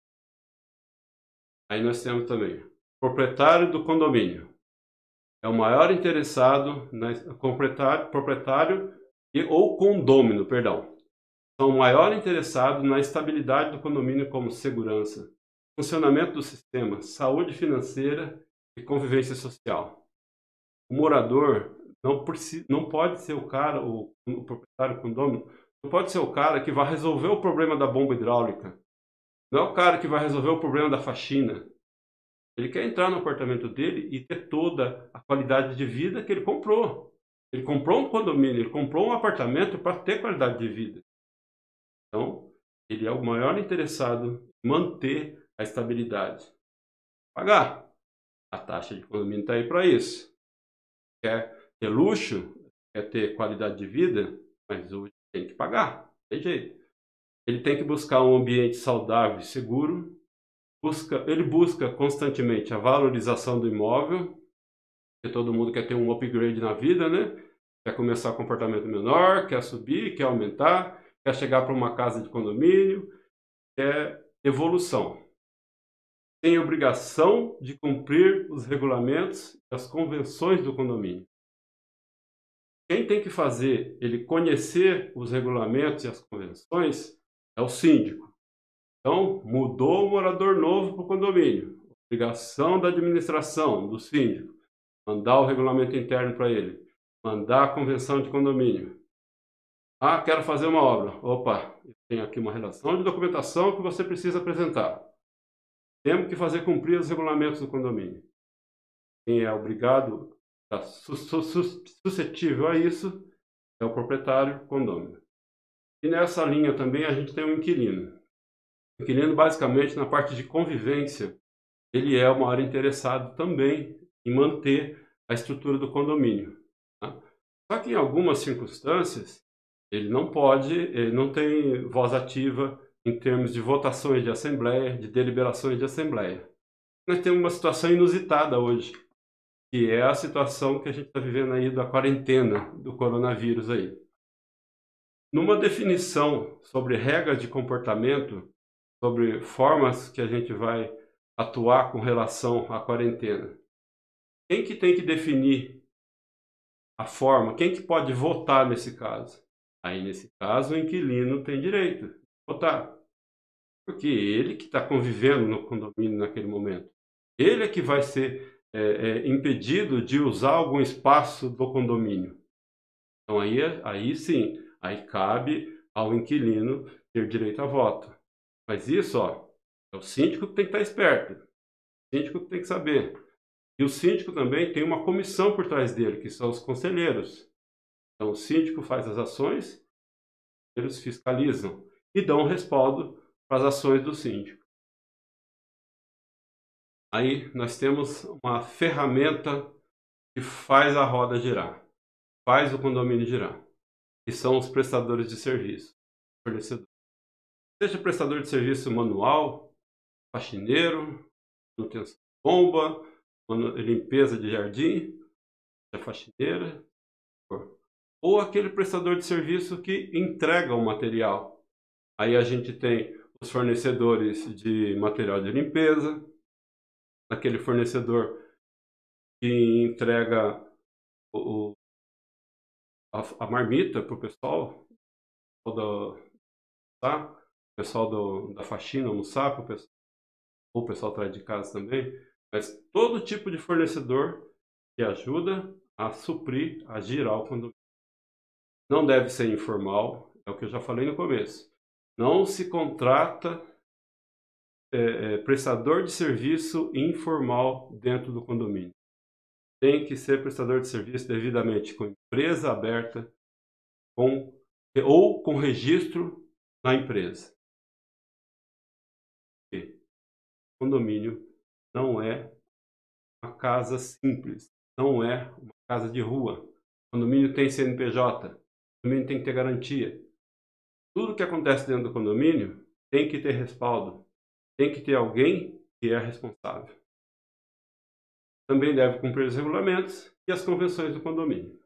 Aí nós temos também o proprietário do condomínio. É o maior interessado, na, proprietário, proprietário e, ou condômino, perdão. São o maior interessado na estabilidade do condomínio como segurança, funcionamento do sistema, saúde financeira e convivência social. O morador não, precisa, não pode ser o cara, o, o proprietário do condomínio, não pode ser o cara que vai resolver o problema da bomba hidráulica. Não é o cara que vai resolver o problema da faxina. Ele quer entrar no apartamento dele e ter toda a qualidade de vida que ele comprou. Ele comprou um condomínio, ele comprou um apartamento para ter qualidade de vida. Então, ele é o maior interessado em manter a estabilidade. Pagar. A taxa de condomínio está aí para isso. Quer ter luxo, quer ter qualidade de vida, mas hoje tem que pagar. Não tem jeito. Ele tem que buscar um ambiente saudável e seguro. Busca, ele busca constantemente a valorização do imóvel, porque todo mundo quer ter um upgrade na vida, né? Quer começar com um comportamento menor, quer subir, quer aumentar, quer chegar para uma casa de condomínio, quer evolução. Tem obrigação de cumprir os regulamentos e as convenções do condomínio. Quem tem que fazer ele conhecer os regulamentos e as convenções é o síndico. Então, mudou o morador novo para o condomínio. Obrigação da administração, do síndico, mandar o regulamento interno para ele, mandar a convenção de condomínio. Ah, quero fazer uma obra. Opa, eu tenho aqui uma relação de documentação que você precisa apresentar. Temos que fazer cumprir os regulamentos do condomínio. Quem é obrigado, está suscetível a isso, é o proprietário condômino. E nessa linha também a gente tem um inquilino. O inquilino basicamente na parte de convivência ele é o maior interessado também em manter a estrutura do condomínio. Tá? Só que em algumas circunstâncias, ele não pode, ele não tem voz ativa em termos de votações de assembleia, de deliberações de assembleia. Nós temos uma situação inusitada hoje, que é a situação que a gente está vivendo aí da quarentena do coronavírus aí. Numa definição sobre regras de comportamento, sobre formas que a gente vai atuar com relação à quarentena, quem que tem que definir a forma? Quem que pode votar nesse caso? Aí, nesse caso, o inquilino tem direito de votar. Porque ele que está convivendo no condomínio naquele momento. Ele é que vai ser é, é, impedido de usar algum espaço do condomínio. Então, aí, aí sim, aí cabe ao inquilino ter direito a voto. Mas isso, ó, é o síndico que tem que estar esperto. O síndico que tem que saber. E o síndico também tem uma comissão por trás dele, que são os conselheiros. Então, o síndico faz as ações, eles fiscalizam e dão respaldo para as ações do síndico. Aí nós temos uma ferramenta que faz a roda girar, faz o condomínio girar, que são os prestadores de serviço, fornecedores. Seja prestador de serviço manual, faxineiro, manutenção de bomba, limpeza de jardim, faxineira, ou aquele prestador de serviço que entrega o material. Aí a gente tem os fornecedores de material de limpeza, aquele fornecedor que entrega o, a, a marmita para o pessoal, do, tá? o pessoal do, da faxina almoçar, pro pessoal, ou o pessoal atrás de casa também, mas todo tipo de fornecedor que ajuda a suprir, a girar o condomínio. Não deve ser informal, é o que eu já falei no começo. Não se contrata é, é, prestador de serviço informal dentro do condomínio. Tem que ser prestador de serviço devidamente com empresa aberta com, ou com registro na empresa. Porque condomínio não é uma casa simples, não é uma casa de rua. O condomínio tem C N P J, o condomínio tem que ter garantia. Tudo que acontece dentro do condomínio tem que ter respaldo, tem que ter alguém que é responsável. Também deve cumprir os regulamentos e as convenções do condomínio.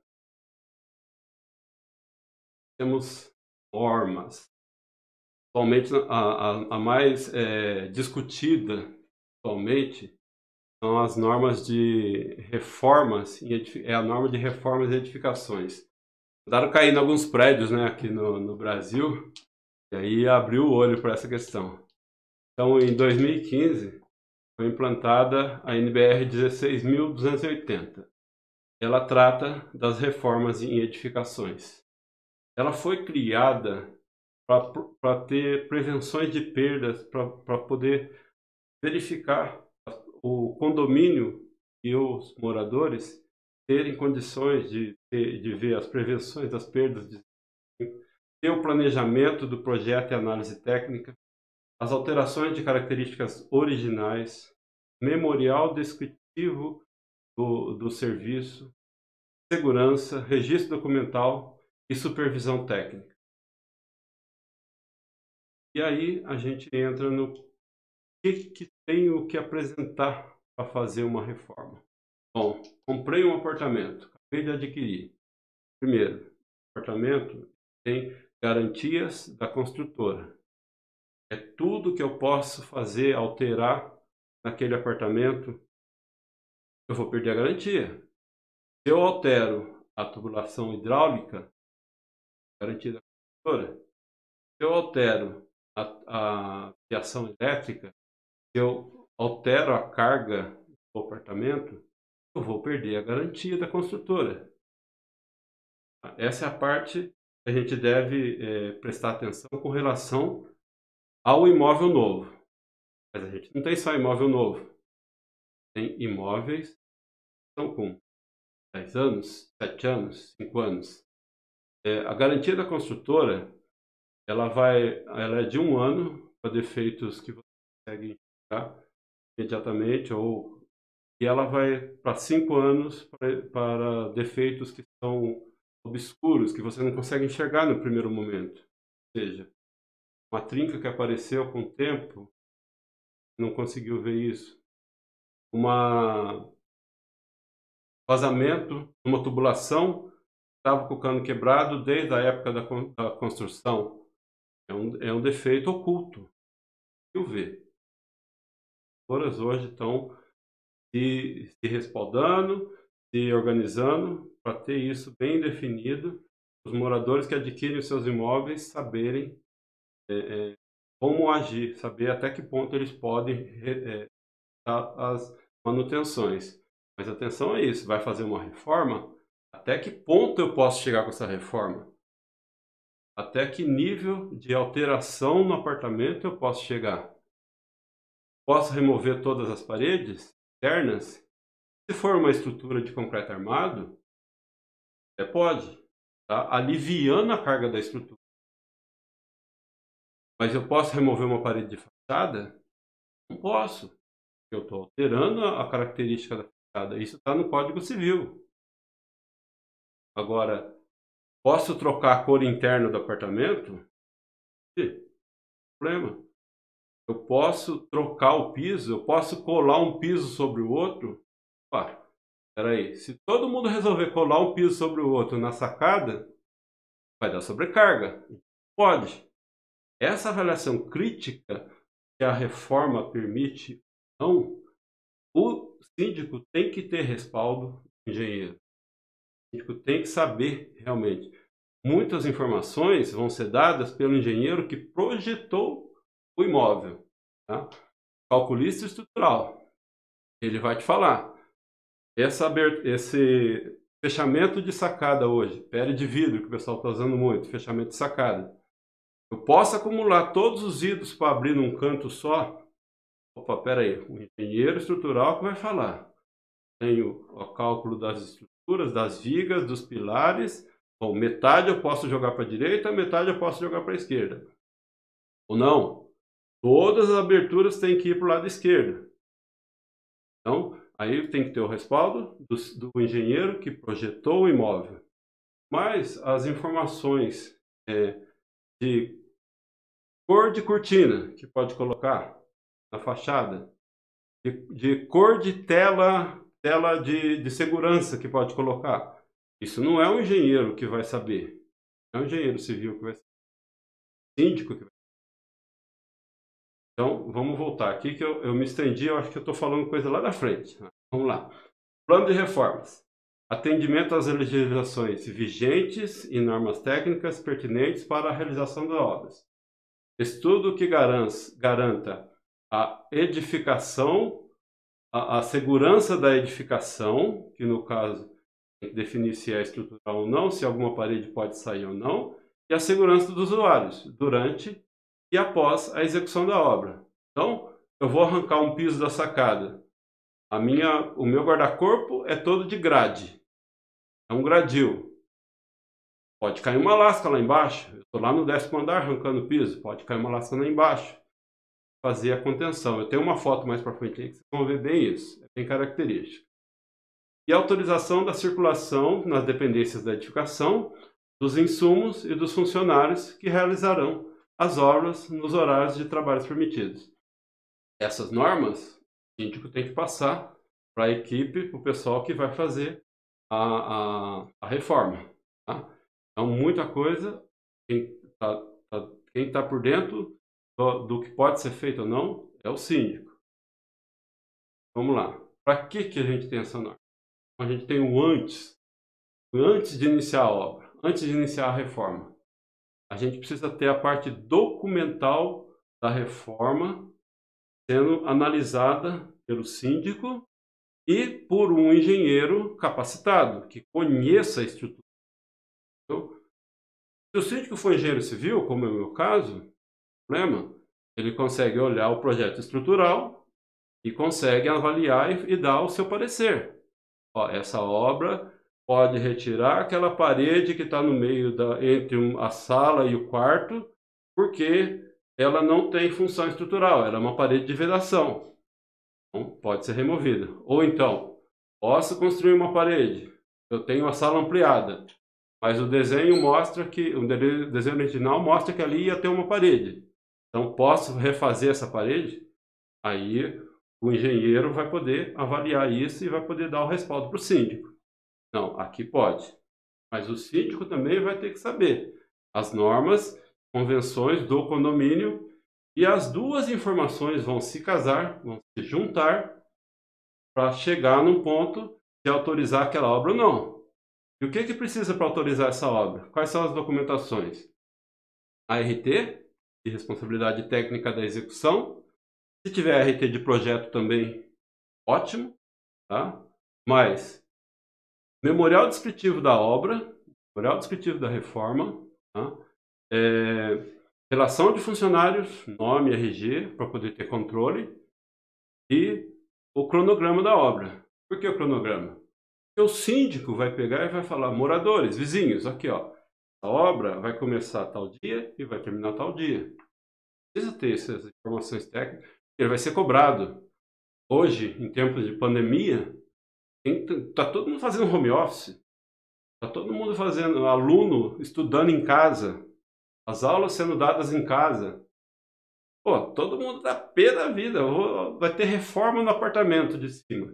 Temos normas. Atualmente, a, a, a mais é, discutida atualmente são as normas de reformas, é a norma de reformas e edificações. Andaram caindo alguns prédios, né, aqui no, no Brasil, e aí abriu o olho para essa questão. Então, em dois mil e quinze, foi implantada a N B R dezesseis mil duzentos e oitenta. Ela trata das reformas em edificações. Ela foi criada para ter prevenções de perdas, para poder verificar o condomínio e os moradores terem condições de, de ver as prevenções das perdas, de, ter o planejamento do projeto e análise técnica, as alterações de características originais, memorial descritivo do, do serviço, segurança, registro documental e supervisão técnica. E aí a gente entra no que, que tenho que apresentar para fazer uma reforma. Bom, comprei um apartamento, acabei de adquirir. Primeiro, o apartamento tem garantias da construtora. É tudo que eu posso fazer, alterar naquele apartamento, eu vou perder a garantia. Se eu altero a tubulação hidráulica, garantia da construtora. Se eu altero a, a fiação elétrica, se eu altero a carga do apartamento, eu vou perder a garantia da construtora. Essa é a parte que a gente deve é, prestar atenção com relação ao imóvel novo. Mas a gente não tem só imóvel novo. Tem imóveis que estão com dez anos, sete anos, cinco anos. É, a garantia da construtora, ela, vai, ela é de um ano para defeitos que você consegue enxergar. imediatamente, ou e ela vai para cinco anos para, para defeitos que são obscuros, que você não consegue enxergar no primeiro momento. Ou seja, uma trinca que apareceu com o tempo, não conseguiu ver isso. Uma vazamento, uma tubulação, estava com o cano quebrado desde a época da, da construção. É um, é um defeito oculto. Eu ver. As hoje estão se, se respaldando, se organizando para ter isso bem definido. Os moradores que adquirem os seus imóveis saberem é, é, como agir, saber até que ponto eles podem é, dar as manutenções. Mas atenção a isso, vai fazer uma reforma? Até que ponto eu posso chegar com essa reforma? Até que nível de alteração no apartamento eu posso chegar? Posso remover todas as paredes internas? Se for uma estrutura de concreto armado, até pode, tá? Aliviando a carga da estrutura. Mas eu posso remover uma parede de fachada? Não posso. Eu estou alterando a característica da fachada. Isso está no Código Civil. Agora, posso trocar a cor interna do apartamento? Sim, problema. Eu posso trocar o piso? Eu posso colar um piso sobre o outro? Pá, peraí. Se todo mundo resolver colar um piso sobre o outro na sacada, vai dar sobrecarga. Pode. Essa avaliação crítica que a reforma permite, não, o síndico tem que ter respaldo do engenheiro. O síndico tem que saber realmente. Muitas informações vão ser dadas pelo engenheiro que projetou o imóvel. Tá? Calculista estrutural. Ele vai te falar. Essa, esse fechamento de sacada hoje, pele de vidro, que o pessoal está usando muito, fechamento de sacada. Eu posso acumular todos os vidros para abrir num canto só? Opa, peraí, o engenheiro estrutural que vai falar. Tenho o cálculo das estruturas, das vigas, dos pilares. Bom, metade eu posso jogar para a direita, metade eu posso jogar para a esquerda. Ou não? Todas as aberturas têm que ir para o lado esquerdo. Então, aí tem que ter o respaldo do, do engenheiro que projetou o imóvel. Mas as informações é, de cor de cortina que pode colocar na fachada, de, de cor de tela, tela de, de segurança que pode colocar. Isso não é o engenheiro que vai saber. Não é o engenheiro civil que vai saber. É o síndico que vai saber. Então, vamos voltar aqui que eu, eu me estendi, eu acho que eu estou falando coisa lá da frente. Vamos lá. Plano de reformas. Atendimento às legislações vigentes e normas técnicas pertinentes para a realização das obras. Estudo que garanta a edificação, a, a segurança da edificação, que no caso tem que definir se é estrutural ou não, se alguma parede pode sair ou não, e a segurança dos usuários durante e após a execução da obra. Então, eu vou arrancar um piso da sacada. A minha, o meu guarda-corpo é todo de grade. É um gradil. Pode cair uma lasca lá embaixo. Eu estou lá no décimo andar arrancando o piso. Pode cair uma lasca lá embaixo. Fazer a contenção. Eu tenho uma foto mais para frente aí que vocês vão ver bem isso. É bem característico. E a autorização da circulação nas dependências da edificação, dos insumos e dos funcionários que realizarão as obras nos horários de trabalhos permitidos. Essas normas, o síndico tem que passar para a equipe, para o pessoal que vai fazer a, a, a reforma. Tá? Então, muita coisa, quem está tá, quem tá por dentro do, do que pode ser feito ou não, é o síndico. Vamos lá. Para que, que a gente tem essa norma? A gente tem o antes, o antes de iniciar a obra, antes de iniciar a reforma. A gente precisa ter a parte documental da reforma sendo analisada pelo síndico e por um engenheiro capacitado, que conheça a estrutura. Então, se o síndico for engenheiro civil, como é o meu caso, problema, ele consegue olhar o projeto estrutural e consegue avaliar e, e dar o seu parecer. Ó, essa obra pode retirar aquela parede que está no meio da, entre a sala e o quarto, porque ela não tem função estrutural, ela é uma parede de vedação. pode ser removida. Ou então, posso construir uma parede, eu tenho a sala ampliada, mas o desenho mostra que, o desenho original mostra que ali ia ter uma parede. Então, posso refazer essa parede? Aí, o engenheiro vai poder avaliar isso e vai poder dar o respaldo para o síndico. Não, aqui pode. Mas o síndico também vai ter que saber as normas, convenções do condomínio, e as duas informações vão se casar, vão se juntar para chegar num ponto de autorizar aquela obra ou não. E o que que precisa para autorizar essa obra? Quais são as documentações? A R T, de responsabilidade técnica da execução. Se tiver R T de projeto também, ótimo, tá? Mas memorial descritivo da obra, memorial descritivo da reforma, tá? É, relação de funcionários, nome, R G, para poder ter controle, e o cronograma da obra. Por que o cronograma? Porque o síndico vai pegar e vai falar, moradores, vizinhos, aqui ó, a obra vai começar tal dia e vai terminar tal dia. Precisa ter essas informações técnicas, ele vai ser cobrado. Hoje, em tempos de pandemia, está todo mundo fazendo home office, está todo mundo fazendo, aluno estudando em casa, as aulas sendo dadas em casa. Pô, todo mundo tá pé da vida, vai ter reforma no apartamento de cima.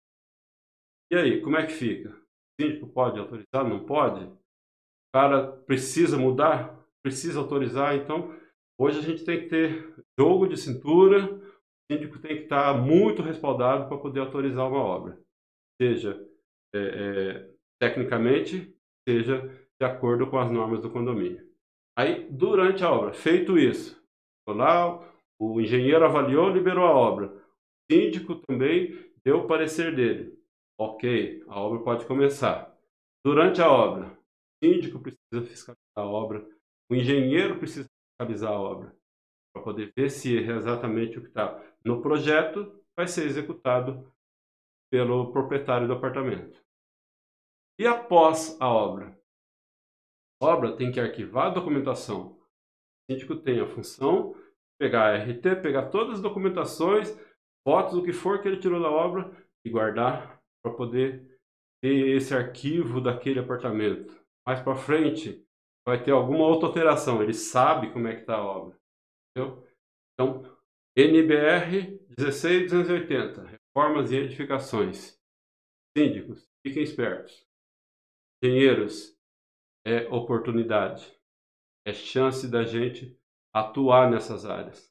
E aí, como é que fica? O síndico pode autorizar? Não pode? O cara precisa mudar? Precisa autorizar? Então, hoje a gente tem que ter jogo de cintura, o síndico tem que estar muito respaldado para poder autorizar uma obra. Seja é, é, tecnicamente, seja de acordo com as normas do condomínio. Aí, durante a obra, feito isso, lá, o engenheiro avaliou, liberou a obra. O síndico também deu o parecer dele. Ok, a obra pode começar. Durante a obra, o síndico precisa fiscalizar a obra, o engenheiro precisa fiscalizar a obra, para poder ver se exatamente o que está no projeto vai ser executado pelo proprietário do apartamento. E após a obra? A obra tem que arquivar a documentação. O síndico tem a função de pegar a R T, pegar todas as documentações, fotos, o que for que ele tirou da obra e guardar para poder ter esse arquivo daquele apartamento. Mais para frente vai ter alguma outra alteração, ele sabe como é que está a obra. Entendeu? Então, N B R dezesseis mil duzentos e oitenta, reformas e edificações. Síndicos, fiquem espertos. Engenheiros, é oportunidade. É chance da gente atuar nessas áreas.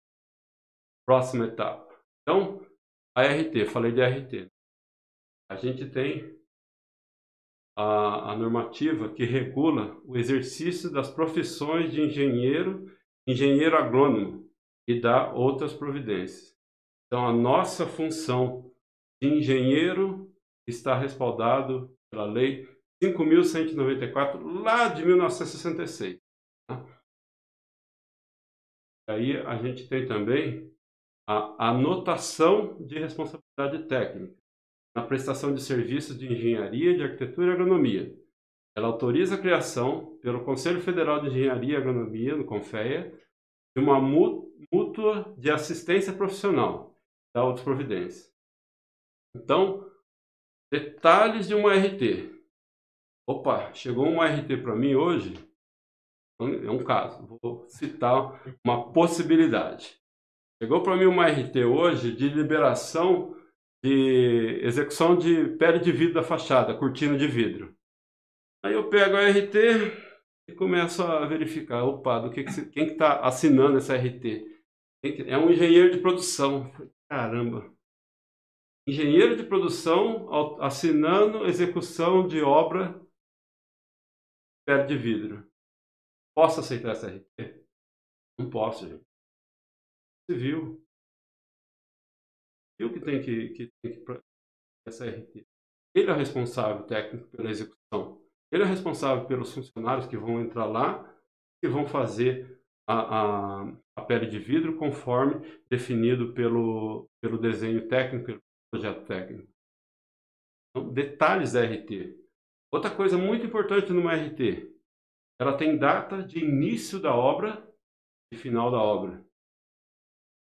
Próxima etapa. Então, a R T, falei de R T. A gente tem a, a normativa que regula o exercício das profissões de engenheiro, engenheiro agrônomo e dá outras providências. Então, a nossa função de engenheiro está respaldado pela Lei cinco mil cento e noventa e quatro, lá de mil novecentos e sessenta e seis. Tá? Aí a gente tem também a anotação de responsabilidade técnica na prestação de serviços de engenharia, de arquitetura e agronomia. Ela autoriza a criação, pelo Conselho Federal de Engenharia e Agronomia, no CONFEA, de uma mútua de assistência profissional, da outras providências. Então, detalhes de uma R T. Opa, chegou uma R T para mim hoje, é um caso, vou citar uma possibilidade. Chegou para mim uma R T hoje de liberação de execução de pele de vidro da fachada, cortina de vidro. Aí eu pego a R T e começo a verificar, opa, do que que se, quem que está assinando essa R T? É um engenheiro de produção. Caramba! Engenheiro de produção assinando execução de obra pele de vidro. Posso aceitar essa R T? Não posso, gente. Civil. Civil que tem que, que, tem que essa R T. Ele é o responsável técnico pela execução. Ele é responsável pelos funcionários que vão entrar lá, que vão fazer a, a, a pele de vidro conforme definido pelo, pelo desenho técnico, pelo projeto técnico. Então, detalhes da R T. Outra coisa muito importante numa R T, ela tem data de início da obra e final da obra.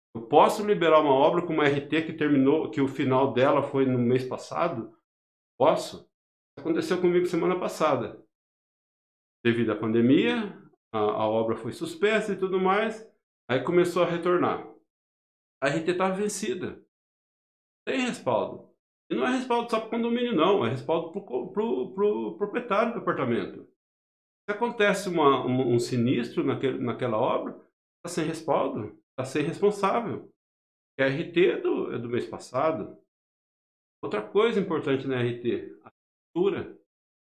Eu posso liberar uma obra com uma R T que terminou, que o final dela foi no mês passado? Posso. Aconteceu comigo semana passada. Devido à pandemia, a, a obra foi suspensa e tudo mais, aí começou a retornar. A R T estava vencida. Tem respaldo. E não é respaldo só para o condomínio, não. É respaldo para o pro, pro proprietário do apartamento. Se acontece uma, um, um sinistro naquele, naquela obra, está sem respaldo, está sem responsável. A R T é do, é do mês passado. Outra coisa importante na R T, a assinatura.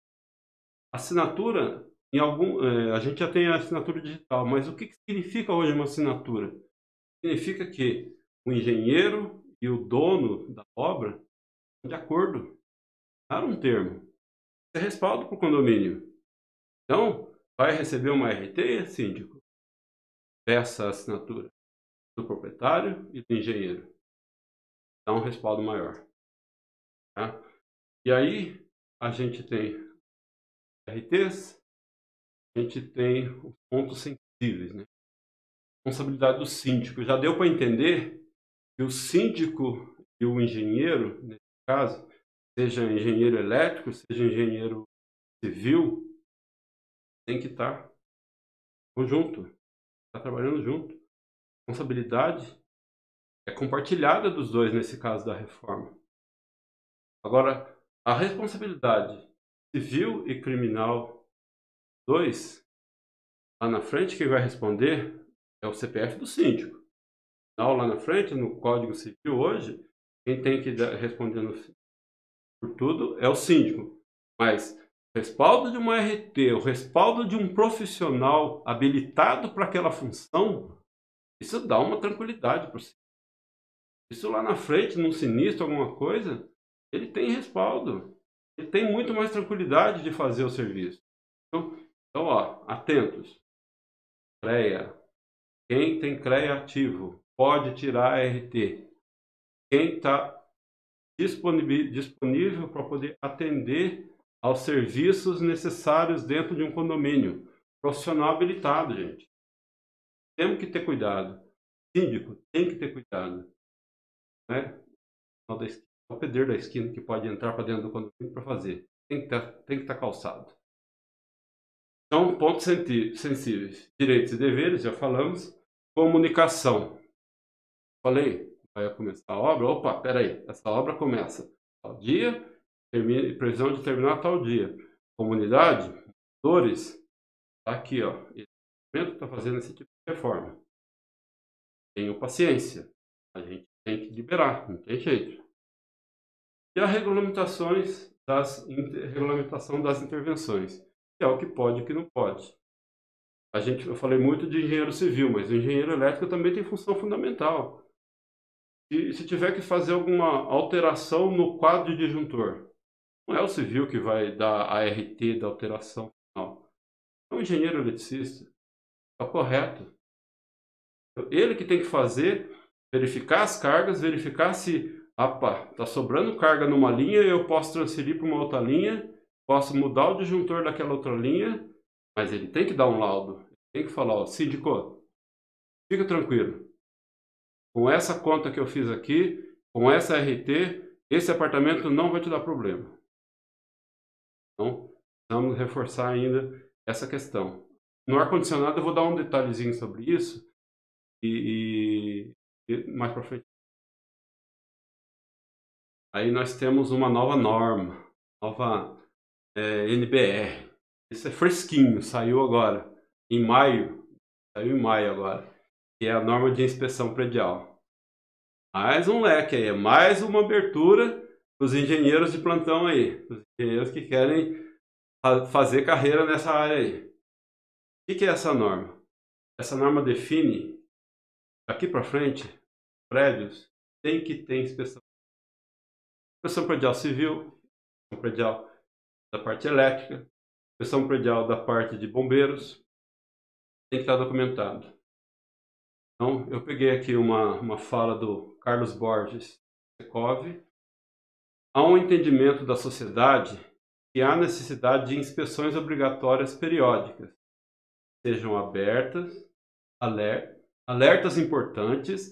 Assinatura, em algum, é, a gente já tem a assinatura digital, mas o que, que significa hoje uma assinatura? Significa que o engenheiro e o dono da obra estão de acordo. Dar um termo. Isso é respaldo para o condomínio. Então, vai receber uma R T, síndico? Peça a assinatura do proprietário e do engenheiro. Dá um respaldo maior. Tá? E aí, a gente tem R Ts, a gente tem os pontos sensíveis, né? Responsabilidade do síndico. Já deu para entender que o síndico e o engenheiro, nesse caso, seja engenheiro elétrico, seja engenheiro civil, tem que estar conjunto, estar trabalhando junto. A responsabilidade é compartilhada dos dois nesse caso da reforma. Agora, a responsabilidade civil e criminal, dois, lá na frente quem vai responder é o C P F do síndico. Então, lá na frente, no Código Civil hoje, quem tem que responder no, por tudo é o síndico. Mas o respaldo de uma R T, o respaldo de um profissional habilitado para aquela função, isso dá uma tranquilidade para o síndico. Isso lá na frente, num sinistro, alguma coisa, ele tem respaldo. Ele tem muito mais tranquilidade de fazer o serviço. Então, então ó, atentos. CREA. Quem tem CREA ativo pode tirar a R T. Quem está disponível para poder atender aos serviços necessários dentro de um condomínio. Profissional habilitado, gente. Temos que ter cuidado. Síndico tem que ter cuidado. Né? O pedreiro da esquina que pode entrar para dentro do condomínio para fazer. Tem que estar, tem que estar calçado. Então, pontos sensíveis. Direitos e deveres, já falamos. Comunicação. Falei, vai começar a obra. Opa, peraí, essa obra começa tal dia, termina, previsão de terminar tal dia. Comunidade, motores, tá aqui, ó. Esse momento está fazendo esse tipo de reforma. Tenham paciência. A gente tem que liberar, não tem jeito. E as regulamentações das, regulamentação das intervenções, que é o que pode e o que não pode. A gente, eu falei muito de engenheiro civil, mas o engenheiro elétrico também tem função fundamental. E se tiver que fazer alguma alteração no quadro de disjuntor, não é o civil que vai dar a R T da alteração final. É o engenheiro eletricista. Está correto. Ele que tem que fazer, verificar as cargas, verificar se está sobrando carga numa linha, eu posso transferir para uma outra linha, posso mudar o disjuntor daquela outra linha, mas ele tem que dar um laudo. Tem que falar, ó, síndico, fica tranquilo. Com essa conta que eu fiz aqui, com essa R T, esse apartamento não vai te dar problema. Então, vamos reforçar ainda essa questão. No ar-condicionado eu vou dar um detalhezinho sobre isso e, e, e mais para frente. Aí nós temos uma nova norma, nova é, N B R. Isso é fresquinho, saiu agora, em maio, saiu em maio agora, que é a norma de inspeção predial. Mais um leque aí, mais uma abertura para os engenheiros de plantão aí, os engenheiros que querem fazer carreira nessa área aí. O que é essa norma? Essa norma define, daqui para frente, prédios tem que ter inspeção. Inspeção predial civil, inspeção predial da parte elétrica, inspeção predial da parte de bombeiros, tem que estar documentado. Então, eu peguei aqui uma, uma fala do Carlos Borges Secov. Há um entendimento da sociedade que há necessidade de inspeções obrigatórias periódicas, sejam abertas, aler, alertas importantes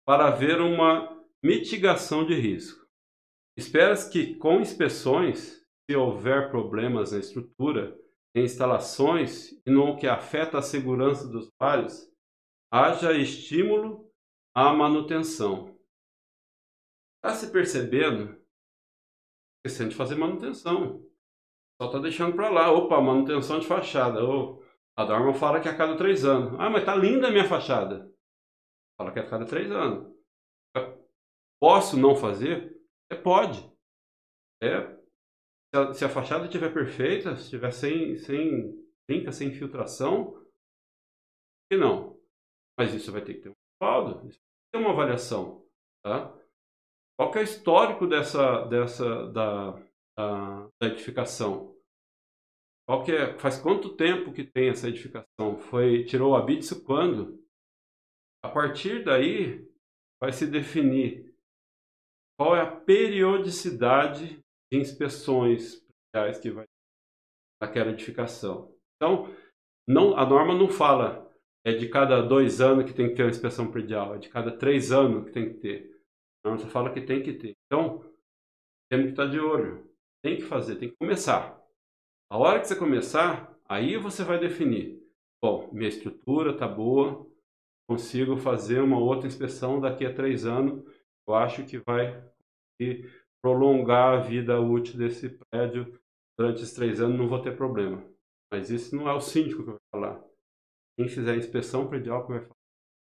para haver uma mitigação de risco. Espera-se que, com inspeções, se houver problemas na estrutura, em instalações e no que afeta a segurança dos usuários, haja estímulo à manutenção. Está se percebendo? Esquecendo de fazer manutenção. Só está deixando para lá. Opa, manutenção de fachada. Oh, a Dorma fala que é a cada três anos. Ah, mas está linda a minha fachada. Fala que é a cada três anos. Posso não fazer? É, pode. É, se, a, se a fachada estiver perfeita, se estiver sem, sem trinca, sem infiltração, por que não? Mas isso vai ter que ter um respaldo, isso vai ter uma avaliação. Tá? Qual que é o histórico dessa, dessa, da, da, da edificação? Qual que é, faz quanto tempo que tem essa edificação? Foi, tirou o habite quando? A partir daí, vai se definir qual é a periodicidade de inspeções prediais que vai ter naquela edificação. Então, não, a norma não fala é de cada dois anos que tem que ter uma inspeção predial, é de cada três anos que tem que ter. A norma só fala que tem que ter. Então, temos que estar de olho. Tem que fazer, tem que começar. A hora que você começar, aí você vai definir. Bom, minha estrutura está boa, consigo fazer uma outra inspeção daqui a três anos. Eu acho que vai prolongar a vida útil desse prédio durante esses três anos, não vou ter problema. Mas isso não é o síndico que vai falar. Quem fizer a inspeção predial que vai falar.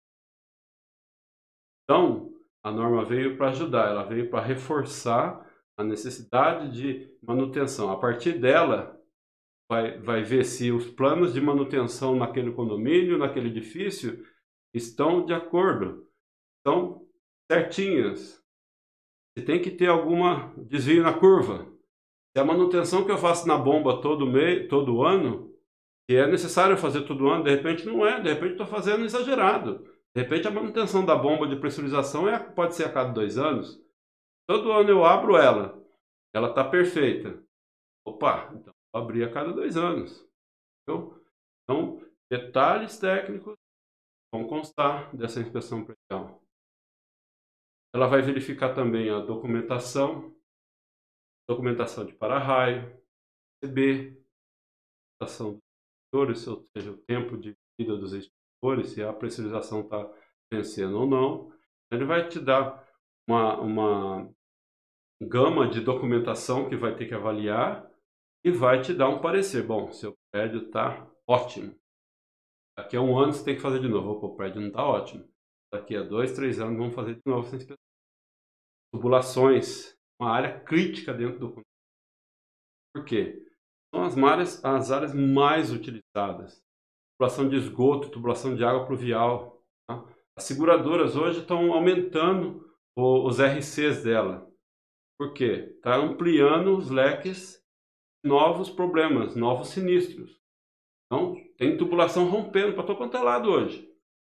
Então, a norma veio para ajudar, ela veio para reforçar a necessidade de manutenção. A partir dela, vai, vai ver se os planos de manutenção naquele condomínio, naquele edifício, estão de acordo, estão certinhas. Se tem que ter algum desvio na curva. Se a manutenção que eu faço na bomba todo mês, todo ano, que é necessário fazer todo ano, de repente não é, de repente estou fazendo exagerado. De repente a manutenção da bomba de pressurização é, pode ser a cada dois anos. Todo ano eu abro ela, ela está perfeita. Opa, então eu abri a cada dois anos. Entendeu? Então, detalhes técnicos vão constar dessa inspeção predial. Ela vai verificar também a documentação, documentação de para-raio, C B, documentação dos extintores, ou seja, o tempo de vida dos extintores, se a pressurização está vencendo ou não. Ele vai te dar uma, uma gama de documentação que vai ter que avaliar e vai te dar um parecer. Bom, seu prédio está ótimo. Daqui a um ano você tem que fazer de novo. Opa, o prédio não está ótimo. Daqui a dois, três anos vamos fazer de novo essa inspeção. Tubulações, uma área crítica dentro do condomínio. Por quê? São as áreas, as áreas mais utilizadas. Tubulação de esgoto, tubulação de água pluvial. Tá? As seguradoras hoje estão aumentando o, os R Cs dela. Por quê? Está ampliando os leques de novos problemas, novos sinistros. Então, tem tubulação rompendo para todo quanto é lado hoje.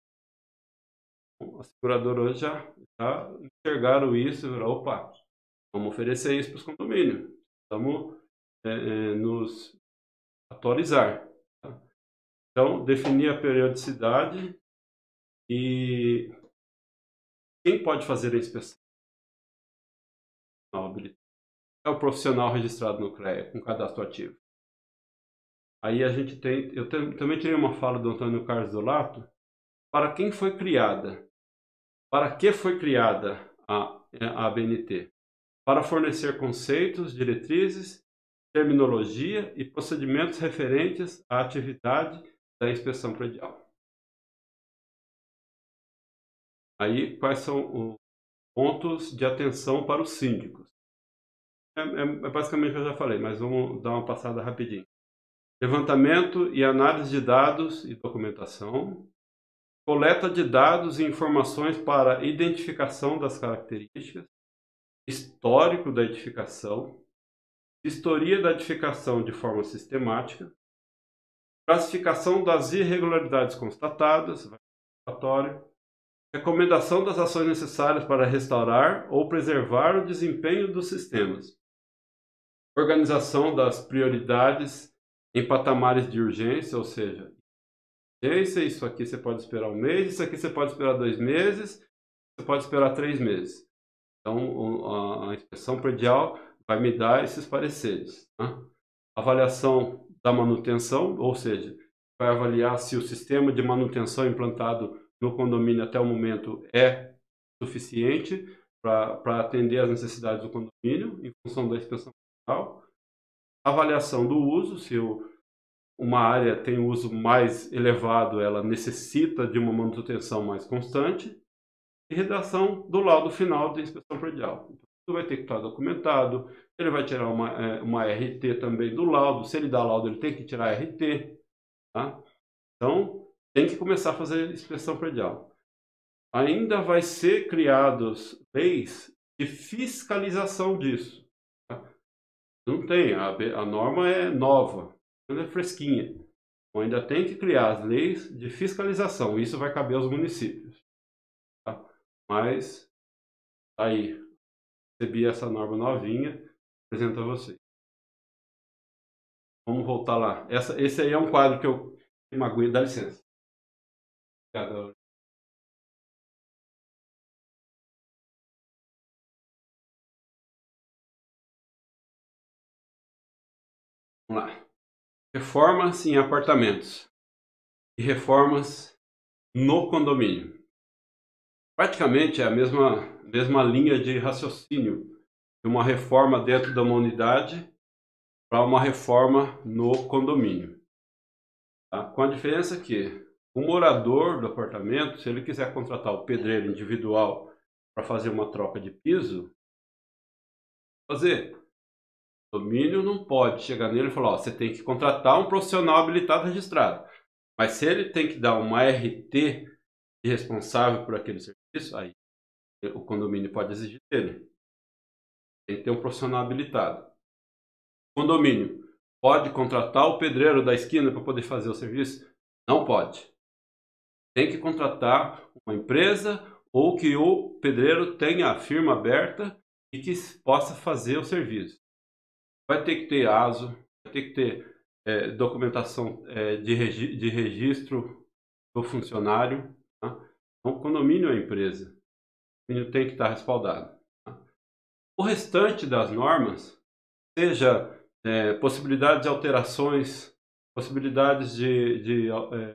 A seguradora hoje já, já enxergaram isso e falaram, opa, vamos oferecer isso para os condomínios. Vamos é, é, nos atualizar. Tá? Então, definir a periodicidade e quem pode fazer a inspeção? É o profissional registrado no CREA, com cadastro ativo. Aí a gente tem, eu tem, também tirei uma fala do Antônio Carlos Dolato, para quem foi criada? Para que foi criada a, a A B N T? Para fornecer conceitos, diretrizes, terminologia e procedimentos referentes à atividade da inspeção predial. Aí, quais são os pontos de atenção para os síndicos? É, é, é basicamente o que eu já falei, mas vamos dar uma passada rapidinho. Levantamento e análise de dados e documentação. Coleta de dados e informações para identificação das características. Histórico da edificação. Vistoria da edificação de forma sistemática. Classificação das irregularidades constatadas. Relatório. Recomendação das ações necessárias para restaurar ou preservar o desempenho dos sistemas. Organização das prioridades em patamares de urgência, ou seja, urgência, isso aqui você pode esperar um mês, isso aqui você pode esperar dois meses, você pode esperar três meses. Então, a, a inspeção predial vai me dar esses pareceres. Tá? Avaliação da manutenção, ou seja, vai avaliar se o sistema de manutenção implantado no condomínio até o momento é suficiente para atender às necessidades do condomínio, em função da inspeção predial. Avaliação do uso, se o, uma área tem uso mais elevado, ela necessita de uma manutenção mais constante. E redação do laudo final da inspeção predial. Então, tudo vai ter que estar documentado, ele vai tirar uma, uma R T também do laudo, se ele dá laudo ele tem que tirar R T. Tá? Então, tem que começar a fazer inspeção predial. Ainda vai ser criados leis de fiscalização disso. Tá? Não tem, a, a norma é nova, ela é fresquinha. Então, ainda tem que criar as leis de fiscalização, isso vai caber aos municípios. Tá? Mas, aí, recebi essa norma novinha, apresento a vocês. Vamos voltar lá. Essa, esse aí é um quadro que eu... Uma aguinha, dá licença. Obrigado. Vamos lá. Reformas em apartamentos e reformas no condomínio. Praticamente é a mesma, mesma linha de raciocínio de uma reforma dentro de uma unidade para uma reforma no condomínio. Tá? Com a diferença que o morador do apartamento, se ele quiser contratar o pedreiro individual para fazer uma troca de piso, fazer. O condomínio não pode chegar nele e falar, ó, você tem que contratar um profissional habilitado registrado. Mas se ele tem que dar uma R T de responsável por aquele serviço, aí o condomínio pode exigir dele. Tem que ter um profissional habilitado. O condomínio pode contratar o pedreiro da esquina para poder fazer o serviço? Não pode. Tem que contratar uma empresa ou que o pedreiro tenha a firma aberta e que possa fazer o serviço. Vai ter que ter ASO, vai ter que ter é, documentação é, de, regi de registro do funcionário. Tá? Então, o condomínio é a empresa. O condomínio tem que estar respaldado. Tá? O restante das normas, seja é, possibilidades de alterações, possibilidades de, de é,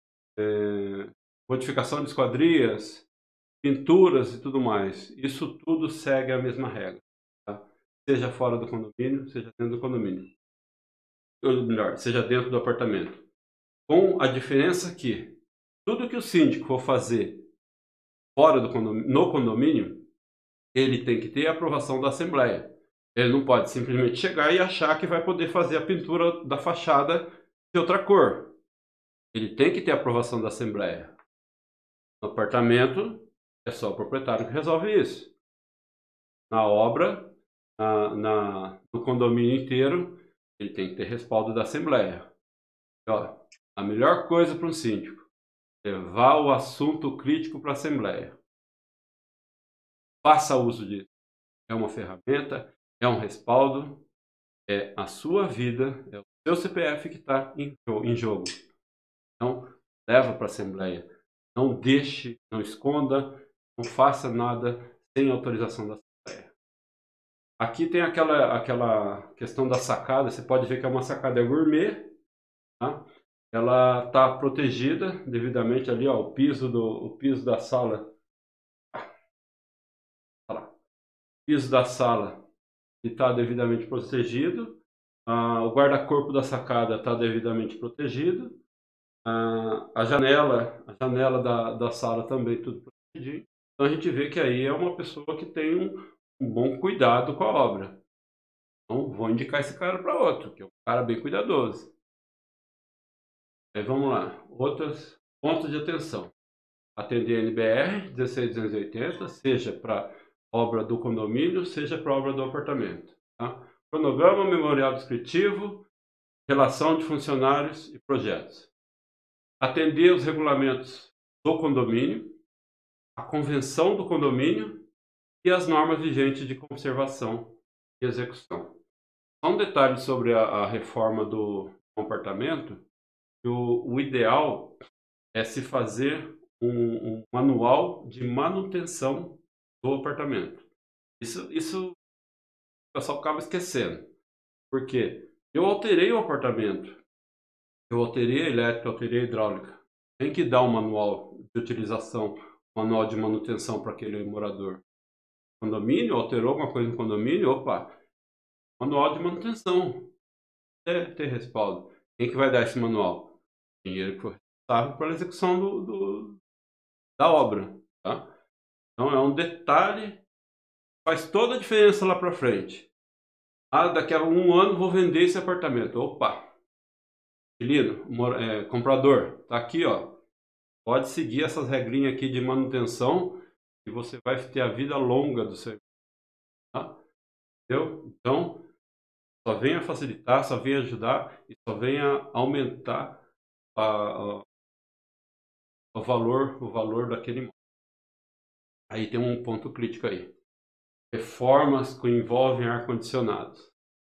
é, modificação de esquadrias, pinturas e tudo mais, isso tudo segue a mesma regra. Tá? Seja fora do condomínio, seja dentro do condomínio. Ou melhor, seja dentro do apartamento. Com a diferença que tudo que o síndico for fazer fora do condomínio, no condomínio, ele tem que ter a aprovação da Assembleia. Ele não pode simplesmente chegar e achar que vai poder fazer a pintura da fachada de outra cor. Ele tem que ter a aprovação da Assembleia. No apartamento, é só o proprietário que resolve isso. Na obra, na, na, no condomínio inteiro, ele tem que ter respaldo da Assembleia. E, ó, a melhor coisa para um síndico é levar o assunto crítico para a Assembleia. Faça uso disso. É uma ferramenta, é um respaldo, é a sua vida, é o seu C P F que está em, em jogo. Então, leva para a Assembleia. Não deixe, não esconda, não faça nada sem autorização da Assembleia. Aqui tem aquela, aquela questão da sacada, você pode ver que é uma sacada gourmet, tá? Ela está protegida devidamente ali, ó, o piso do o piso da sala. O piso da sala está devidamente protegido. Ah, o guarda-corpo da sacada está devidamente protegido. Ah, a janela, a janela da, da sala também tudo protegido. Então a gente vê que aí é uma pessoa que tem um, um bom cuidado com a obra. Então vou indicar esse cara para outro, que é um cara bem cuidadoso. Aí vamos lá, outros pontos de atenção. Atender N B R dezesseis mil duzentos e oitenta, seja para obra do condomínio, seja para obra do apartamento. Tá? Cronograma, memorial descritivo, relação de funcionários e projetos. Atender os regulamentos do condomínio, a convenção do condomínio e as normas vigentes de conservação e execução. Só um detalhe sobre a, a reforma do apartamento. O, o ideal é se fazer um, um manual de manutenção do apartamento. Isso, isso o pessoal acaba esquecendo. Por quê? Eu alterei o apartamento, eu alterei a elétrica, eu alterei a hidráulica. Tem que dar um manual de utilização, um manual de manutenção para aquele morador. Condomínio, alterou alguma coisa no condomínio, opa, manual de manutenção. Ter, ter respaldo. Quem que vai dar esse manual? Dinheiro que foi responsável pela execução do, do, da obra. Tá? Então é um detalhe que faz toda a diferença lá para frente. Ah, daqui a um ano vou vender esse apartamento. Opa! Inquilino, é, comprador, tá aqui, ó. Pode seguir essas regrinhas aqui de manutenção e você vai ter a vida longa do serviço. Tá? Entendeu? Então, só venha facilitar, só venha ajudar e só venha aumentar a, a, o valor, o valor daquele imóvel. Aí tem um ponto crítico aí. Reformas que envolvem ar-condicionados.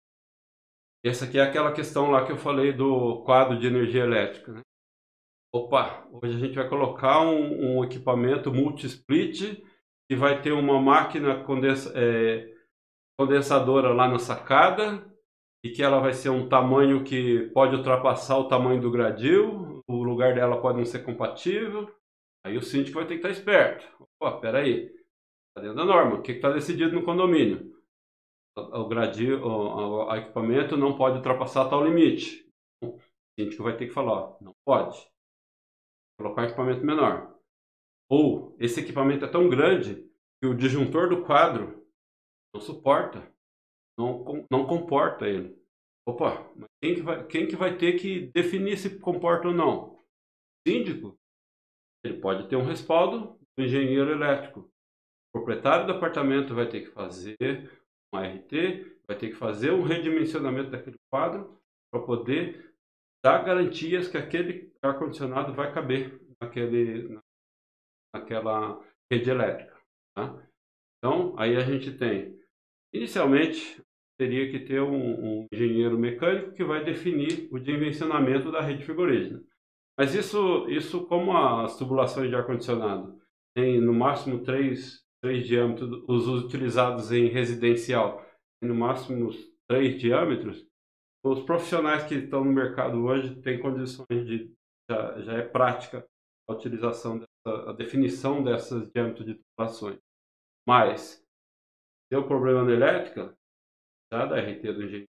Essa aqui é aquela questão lá que eu falei do quadro de energia elétrica. Né? Opa, hoje a gente vai colocar um, um equipamento multi-split que vai ter uma máquina condensa, é, condensadora lá na sacada e que ela vai ser um tamanho que pode ultrapassar o tamanho do gradil, o lugar dela pode não ser compatível. Aí o síndico vai ter que estar esperto. Opa, peraí, está dentro da norma. O que está decidido no condomínio? O gradil, o, o equipamento não pode ultrapassar tal limite. O síndico vai ter que falar, ó, não pode. Colocar um equipamento menor. Ou esse equipamento é tão grande que o disjuntor do quadro não suporta, não, não comporta ele. Opa, mas quem que, vai, quem que vai ter que definir se comporta ou não? O síndico, ele pode ter um respaldo do engenheiro elétrico. O proprietário do apartamento vai ter que fazer um A R T, vai ter que fazer um redimensionamento daquele quadro para poder dar garantias que aquele ar-condicionado vai caber naquele, naquela rede elétrica. Tá? Então, aí a gente tem, inicialmente, teria que ter um, um engenheiro mecânico que vai definir o dimensionamento da rede frigorígena. Mas isso, isso como as tubulações de ar-condicionado tem no máximo três, três diâmetros, os utilizados em residencial, tem no máximo três diâmetros, os profissionais que estão no mercado hoje têm condições de, já, já é prática a utilização, dessa, a definição dessas diâmetros de tubulações. Mas, se deu problema na elétrica, já da R T do engenheiro,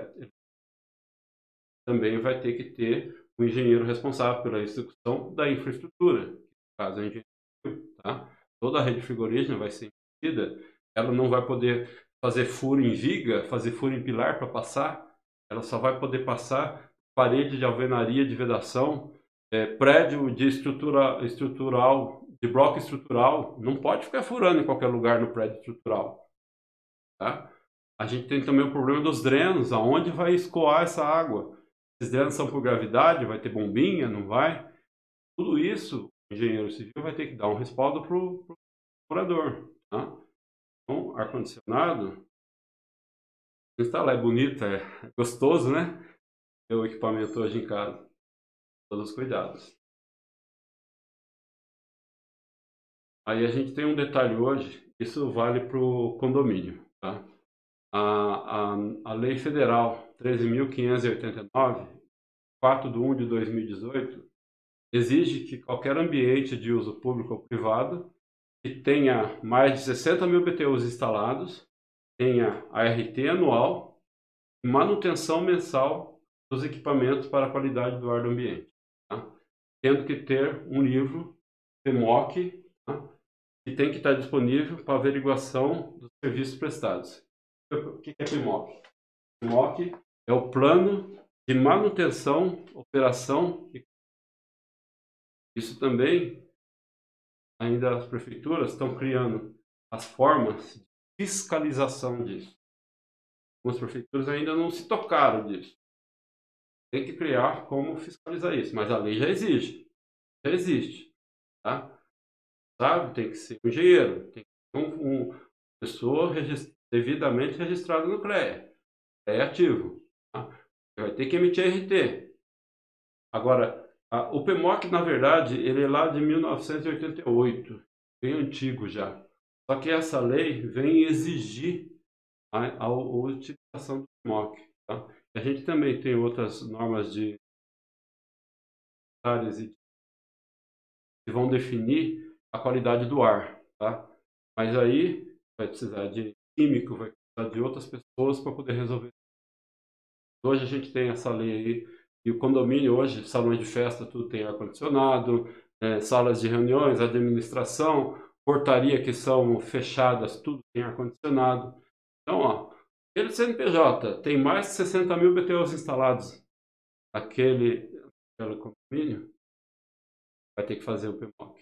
também vai ter que ter o engenheiro responsável pela execução da infraestrutura, no caso é o engenheiro, tá? Toda a rede frigorígena vai ser investida, ela não vai poder fazer furo em viga, fazer furo em pilar para passar, ela só vai poder passar parede de alvenaria de vedação, é, prédio de estrutura estrutural, de bloco estrutural, não pode ficar furando em qualquer lugar no prédio estrutural. Tá? A gente tem também o problema dos drenos, aonde vai escoar essa água. Esses drenos são por gravidade, vai ter bombinha, não vai? Tudo isso, o engenheiro civil vai ter que dar um respaldo para o morador. Tá? Então, ar-condicionado, instalar é bonito, é gostoso, né? Ter o equipamento hoje em casa. Todos os cuidados. Aí a gente tem um detalhe hoje, isso vale para o condomínio. Tá? A, a, a Lei Federal treze mil quinhentos e oitenta e nove, quatro de um de dois mil e dezoito, exige que qualquer ambiente de uso público ou privado que tenha mais de sessenta mil B T Us instalados, tenha A R T anual e manutenção mensal dos equipamentos para a qualidade do ar do ambiente. Tá? Tendo que ter um livro, P M O C, tá? Que tem que estar disponível para averiguação dos serviços prestados. O que é P M O C? P M O C é o plano de manutenção, operação e isso também, ainda as prefeituras estão criando as formas de fiscalização disso. Algumas prefeituras ainda não se tocaram disso. Tem que criar como fiscalizar isso, mas a lei já exige, já existe, tá? Sabe? Tem que ser um engenheiro, tem que ser um, uma pessoa regist- devidamente registrada no CREA, é ativo, tá? Vai ter que emitir R T. Agora, Ah, o P M O C, na verdade, ele é lá de mil novecentos e oitenta e oito, bem antigo já. Só que essa lei vem exigir a, a utilização do P M O C. Tá? A gente também tem outras normas de áreas que vão definir a qualidade do ar. Tá? Mas aí vai precisar de químico, vai precisar de outras pessoas para poder resolver. Hoje a gente tem essa lei aí, e o condomínio hoje, salões de festa, tudo tem ar-condicionado, é, salas de reuniões, administração, portaria que são fechadas, tudo tem ar-condicionado. Então, ó, aquele C N P J tem mais de sessenta mil B T Os instalados. Aquele, aquele condomínio vai ter que fazer o P M O C.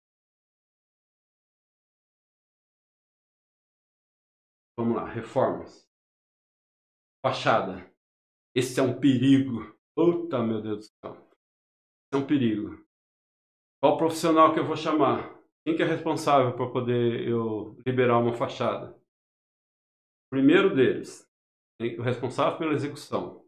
Vamos lá, reformas. Fachada. Esse é um perigo. Puta, meu Deus do céu. Esse é um perigo. Qual profissional que eu vou chamar? Quem que é responsável para poder eu liberar uma fachada? O primeiro deles, o responsável pela execução.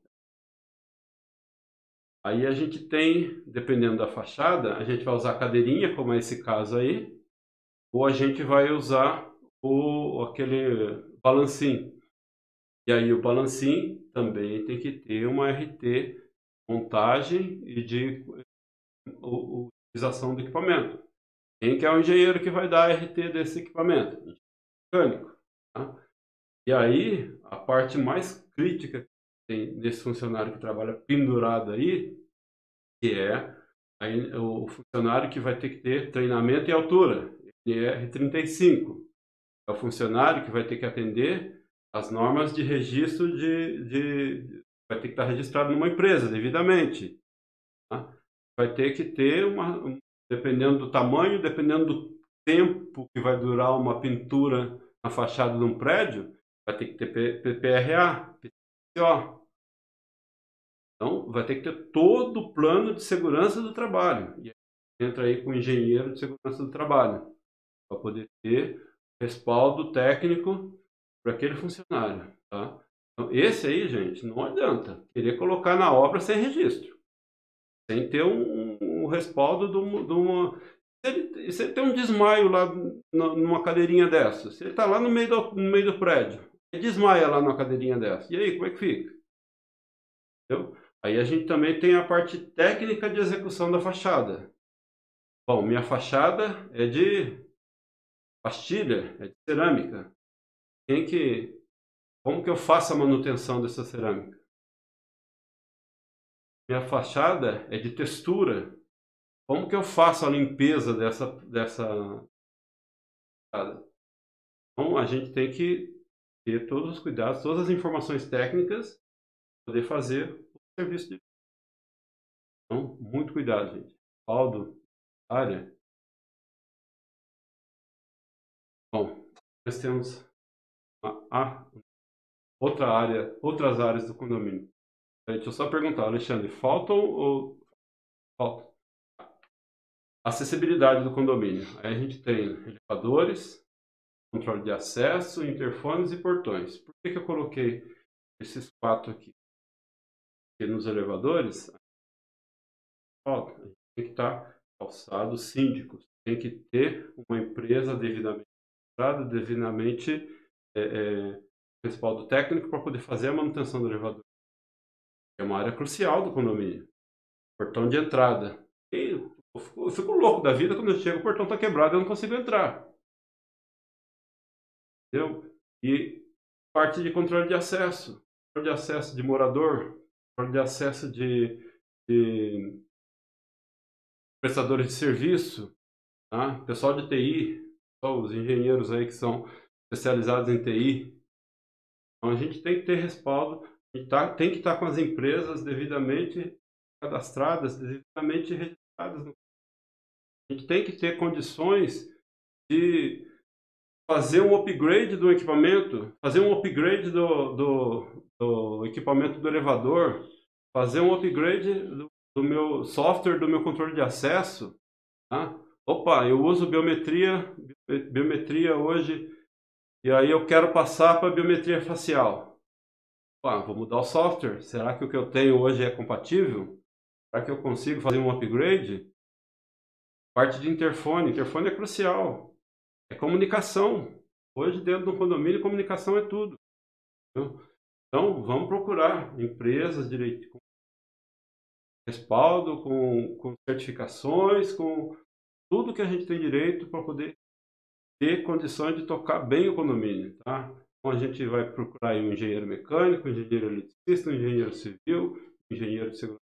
Aí a gente tem, dependendo da fachada, a gente vai usar a cadeirinha, como é esse caso aí, ou a gente vai usar o, aquele balancim. E aí o balancim também tem que ter uma R T montagem e de o, utilização do equipamento. Quem que é o engenheiro que vai dar a R T desse equipamento? Mecânico. Tá? E aí, a parte mais crítica que tem desse funcionário que trabalha pendurado aí, que é aí, o funcionário que vai ter que ter treinamento e altura, N R trinta e cinco. É o funcionário que vai ter que atender as normas de registro de... de vai ter que estar registrado numa empresa, devidamente. Tá? Vai ter que ter uma... dependendo do tamanho, dependendo do tempo que vai durar uma pintura na fachada de um prédio, vai ter que ter P P R A, P C O. Então, vai ter que ter todo o plano de segurança do trabalho. E entra aí com o engenheiro de segurança do trabalho, para poder ter respaldo técnico para aquele funcionário. Tá? Então, esse aí, gente, não adianta querer colocar na obra sem registro, sem ter um, um respaldo de uma... De uma se, ele, se ele tem um desmaio lá numa cadeirinha dessa, se ele está lá no meio, do, no meio do prédio, ele desmaia lá numa cadeirinha dessa, e aí, como é que fica? Entendeu? Aí a gente também tem a parte técnica de execução da fachada. Bom, minha fachada é de pastilha, é de cerâmica. Quem que, como que eu faço a manutenção dessa cerâmica? Minha fachada é de textura. Como que eu faço a limpeza dessa, dessa fachada? Então, a gente tem que ter todos os cuidados, todas as informações técnicas para poder fazer o serviço de... Então, muito cuidado, gente. Aldo, área. Bom, nós temos uma, a, outra área, outras áreas do condomínio. Deixa eu só perguntar, Alexandre, faltam ou faltam? Acessibilidade do condomínio. Aí a gente tem elevadores, controle de acesso, interfones e portões. Por que que eu coloquei esses quatro aqui? Porque nos elevadores, falta, a gente tem que estar calçado síndicos, tem que ter uma empresa devidamente registrada, devidamente é, é, respaldo técnico para poder fazer a manutenção do elevador. É uma área crucial do condomínio. Portão de entrada. E eu fico, eu fico louco da vida quando eu chego, o portão está quebrado e eu não consigo entrar. Entendeu? E parte de controle de acesso. Controle de acesso de morador, controle de acesso de, de prestadores de serviço, tá? Pessoal de T I, só os engenheiros aí que são especializados em T I. Então a gente tem que ter respaldo, a gente tá, tem que estar com as empresas devidamente cadastradas, devidamente registradas. A gente tem que ter condições de fazer um upgrade do equipamento, fazer um upgrade do, do, do equipamento do elevador, fazer um upgrade do, do meu software, do meu controle de acesso. Tá? Opa, eu uso biometria, biometria hoje, e aí eu quero passar para biometria facial. Opa, vou mudar o software. Será que o que eu tenho hoje é compatível? para que eu consiga fazer um upgrade, parte de interfone. Interfone é crucial. É comunicação. Hoje, dentro do condomínio, comunicação é tudo. Entendeu? Então, vamos procurar empresas direito, com respaldo, com, com certificações, com tudo que a gente tem direito para poder ter condições de tocar bem o condomínio. Tá? Então, a gente vai procurar aí um engenheiro mecânico, um engenheiro eletricista, um engenheiro civil, um engenheiro de segurança.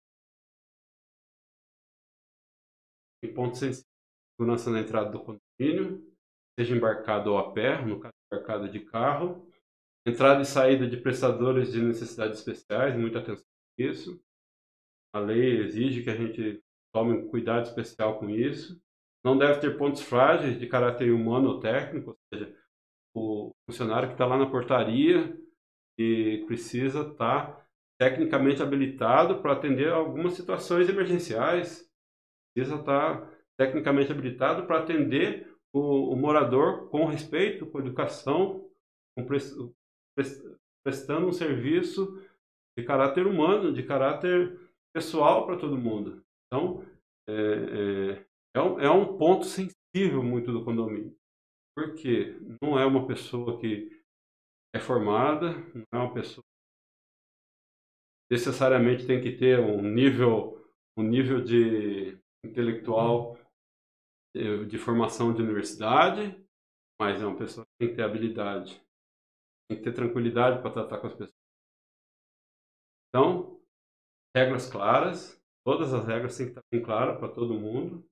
Em ponto sensível, segurança na entrada do condomínio, seja embarcado ou a pé, no caso embarcado de carro. Entrada e saída de prestadores de necessidades especiais, muita atenção com isso. A lei exige que a gente tome um cuidado especial com isso. Não deve ter pontos frágeis de caráter humano ou técnico, ou seja, o funcionário que está lá na portaria e precisa estar tecnicamente habilitado para atender algumas situações emergenciais. Precisa estar tecnicamente habilitado para atender o, o morador com respeito, com educação, com prestando um serviço de caráter humano, de caráter pessoal para todo mundo. Então, é, é, é, um, é um ponto sensível muito do condomínio. Porque não é uma pessoa que é formada, não é uma pessoa que necessariamente tem que ter um nível, um nível de intelectual de, de formação de universidade, mas é uma pessoa que tem que ter habilidade, tem que ter tranquilidade para tratar com as pessoas. Então, regras claras, todas as regras têm que estar bem claras para todo mundo.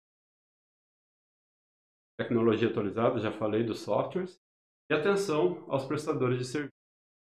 Tecnologia atualizada, já falei dos softwares. E atenção aos prestadores de serviço.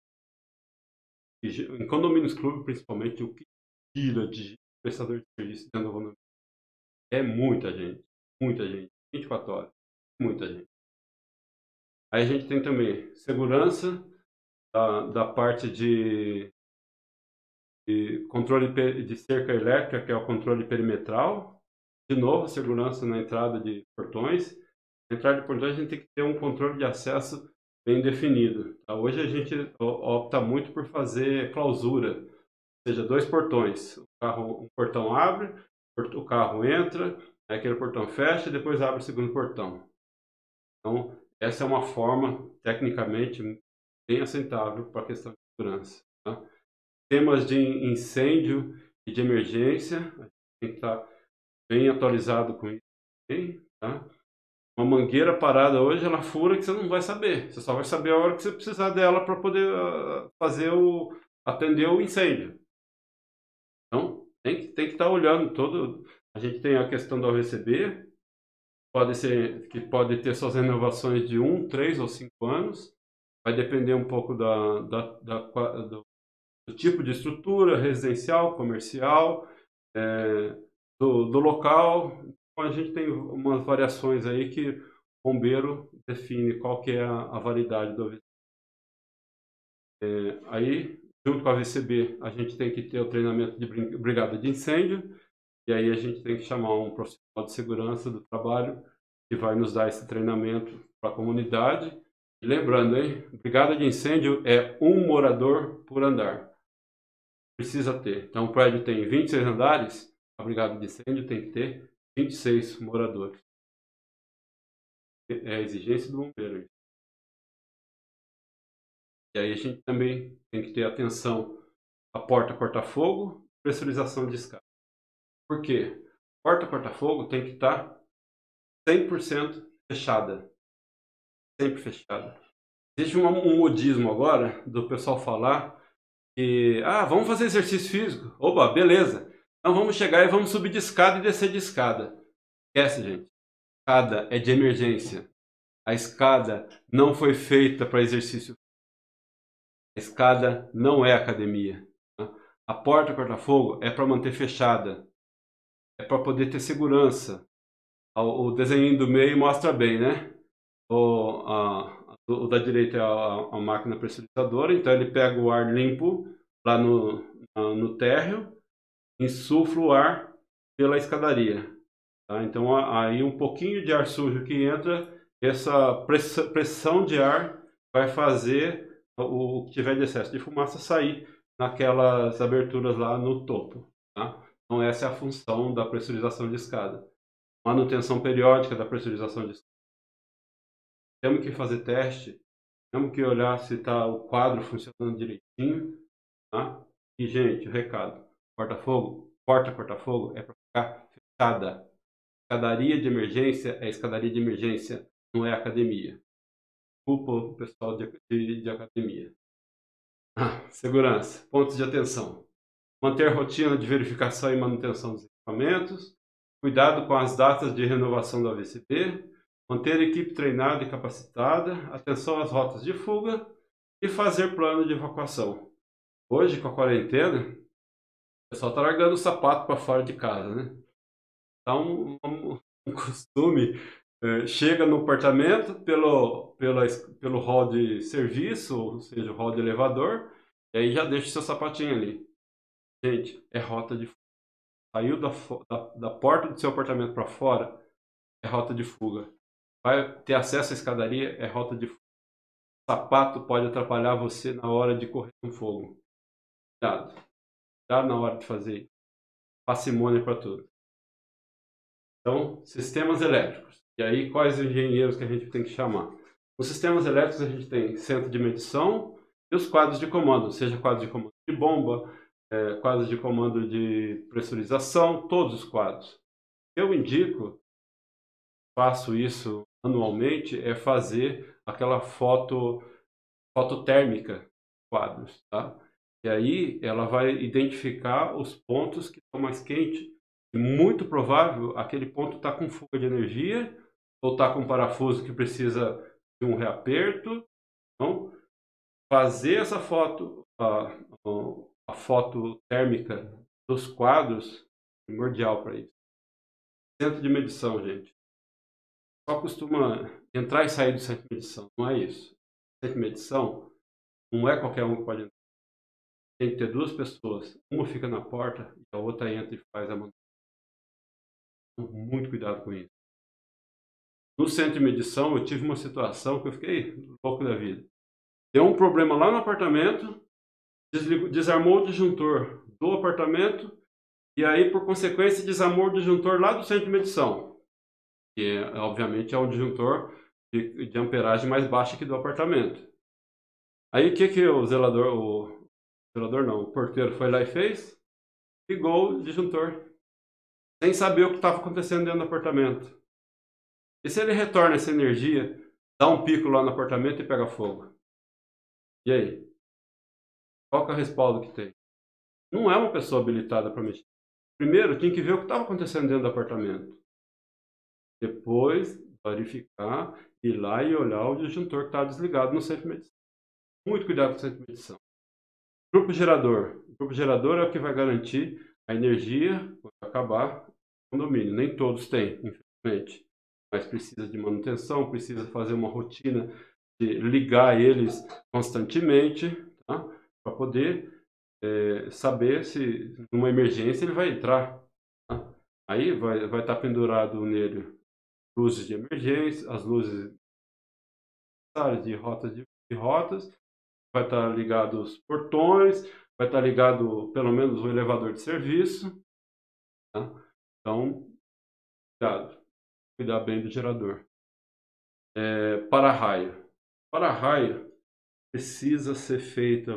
Em condomínios clube, principalmente, o que tira de prestador de serviço dentro do condomínio é muita gente. Muita gente. vinte e quatro horas. Muita gente. Aí a gente tem também segurança da, da parte de, de controle de cerca elétrica, que é o controle perimetral. De novo, segurança na entrada de portões. Na entrada de portões a gente tem que ter um controle de acesso bem definido. Tá? Hoje a gente opta muito por fazer clausura, ou seja, dois portões. O carro, um portão abre, o carro entra, aquele portão fecha e depois abre o segundo portão. Então, essa é uma forma, tecnicamente, bem aceitável para a questão de segurança. Tá? Temas de incêndio e de emergência, a gente tem que estar bem atualizado com isso também, tá? Uma mangueira parada hoje, ela fura que você não vai saber. Você só vai saber a hora que você precisar dela para poder uh, fazer o, atender o incêndio. Então, tem que, tem que estar olhando todo. A gente tem a questão do A V C B, pode ser, que pode ter suas renovações de um, três ou cinco anos. Vai depender um pouco da, da, da, do, do tipo de estrutura, residencial, comercial, é, do, do local. A gente tem umas variações aí que o bombeiro define qual que é a, a validade do A V C B. É, aí, junto com a A V C B, a gente tem que ter o treinamento de brigada de incêndio, e aí a gente tem que chamar um profissional de segurança do trabalho que vai nos dar esse treinamento para a comunidade. E lembrando, hein, brigada de incêndio é um morador por andar. Precisa ter. Então, o prédio tem vinte e seis andares, a brigada de incêndio tem que ter vinte e seis moradores. É a exigência do bombeiro. E aí a gente também tem que ter atenção à porta corta-fogo, pressurização de escada. Por quê? Porta corta-fogo tem que estar cem por cento fechada. Sempre fechada. Existe um, um modismo agora do pessoal falar que, ah, vamos fazer exercício físico. Oba, beleza. Então vamos chegar e vamos subir de escada e descer de escada. Esquece, gente. A escada é de emergência. A escada não foi feita para exercício. A escada não é academia. Tá? A porta corta-fogo é para manter fechada. É para poder ter segurança. O desenho do meio mostra bem, né? O, a, o da direita é a, a máquina pressurizadora. Então ele pega o ar limpo lá no, no térreo, insufla o ar pela escadaria. Tá? Então aí um pouquinho de ar sujo que entra, essa pressão de ar vai fazer o que tiver de excesso de fumaça sair naquelas aberturas lá no topo. Tá? Então essa é a função da pressurização de escada. Manutenção periódica da pressurização de escada. Temos que fazer teste, temos que olhar se está o quadro funcionando direitinho, tá? E, gente, o recado, porta-fogo, porta-corta-fogo é para ficar fechada. Escadaria de emergência é escadaria de emergência, não é academia. Desculpa o pessoal de, de, de academia. Ah, segurança, pontos de atenção. Manter rotina de verificação e manutenção dos equipamentos. Cuidado com as datas de renovação da A V C B. Manter a equipe treinada e capacitada. Atenção às rotas de fuga. E fazer plano de evacuação. Hoje, com a quarentena, o pessoal está largando o sapato para fora de casa, né? Então, um, um costume, é, chega no apartamento pelo, pelo, pelo hall de serviço, ou seja, o hall de elevador, e aí já deixa o seu sapatinho ali. Gente, é rota de fuga. Saiu da, da, da porta do seu apartamento para fora, é rota de fuga. Vai ter acesso à escadaria, é rota de fuga. O sapato pode atrapalhar você na hora de correr com fogo. Cuidado. Cuidado na hora de fazer isso. Parcimônia para tudo. Então, sistemas elétricos. E aí, quais engenheiros que a gente tem que chamar? Nos sistemas elétricos, a gente tem centro de medição e os quadros de comando, seja quadro de comando de bomba, é, quadros de comando de pressurização, todos os quadros. Eu indico, faço isso anualmente, é fazer aquela foto, foto térmica dos quadros, tá? E aí, ela vai identificar os pontos que estão mais quentes. Muito provável aquele ponto está com fuga de energia ou está com parafuso que precisa de um reaperto. Então, fazer essa foto, a, a foto térmica dos quadros, é primordial para isso. Centro de medição, gente. Só costuma entrar e sair do centro de medição, não é isso. Centro de medição não é qualquer um que pode entrar. Tem que ter duas pessoas, uma fica na porta e a outra entra e faz a manutenção. Muito cuidado com isso. No centro de medição, eu tive uma situação que eu fiquei louco da vida. Deu um problema lá no apartamento, desligou, desarmou o disjuntor do apartamento e aí, por consequência, desarmou o disjuntor lá do centro de medição. Que, é, obviamente, é um disjuntor de, de amperagem mais baixa que do apartamento. Aí, o que, que o zelador, o zelador não, o porteiro foi lá e fez? Ligou o disjuntor. Sem saber o que estava acontecendo dentro do apartamento. E se ele retorna essa energia, dá um pico lá no apartamento e pega fogo? E aí? Qual que é o respaldo que tem? Não é uma pessoa habilitada para mexer. Primeiro, tinha que ver o que estava acontecendo dentro do apartamento. Depois, verificar, ir lá e olhar o disjuntor que estava desligado no centro de medição. Muito cuidado com o centro de medição. Grupo gerador. O grupo gerador é o que vai garantir a energia quando acabar o condomínio. Nem todos têm, infelizmente. Mas precisa de manutenção, precisa fazer uma rotina de ligar eles constantemente, tá? Para poder é, saber se numa emergência ele vai entrar. Tá? Aí vai, vai estar pendurado nele luzes de emergência, as luzes de rotas de, de rotas, vai estar ligado os portões, vai estar ligado pelo menos o elevador de serviço. Tá? Então, cuidado. Cuidar bem do gerador. É, para-raio. Para-raio precisa ser feita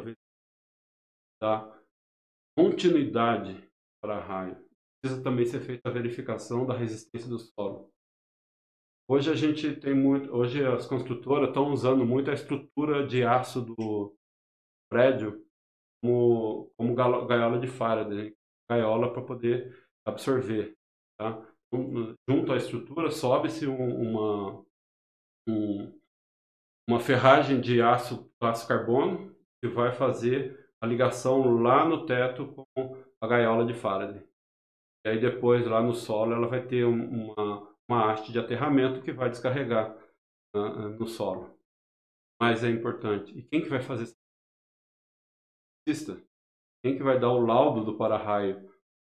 da continuidade para-raio. Precisa também ser feita a verificação da resistência do solo. Hoje a gente tem muito, hoje as construtoras estão usando muito a estrutura de aço do prédio como, como gaiola de Faraday, gaiola para poder absorver, tá? Junto à estrutura sobe-se uma, um, uma ferragem de aço, aço carbono que vai fazer a ligação lá no teto com a gaiola de Faraday. E aí depois lá no solo ela vai ter uma, uma haste de aterramento que vai descarregar uh, no solo. Mas é importante. E quem que vai fazer isso? Quem que vai dar o laudo do para-raio?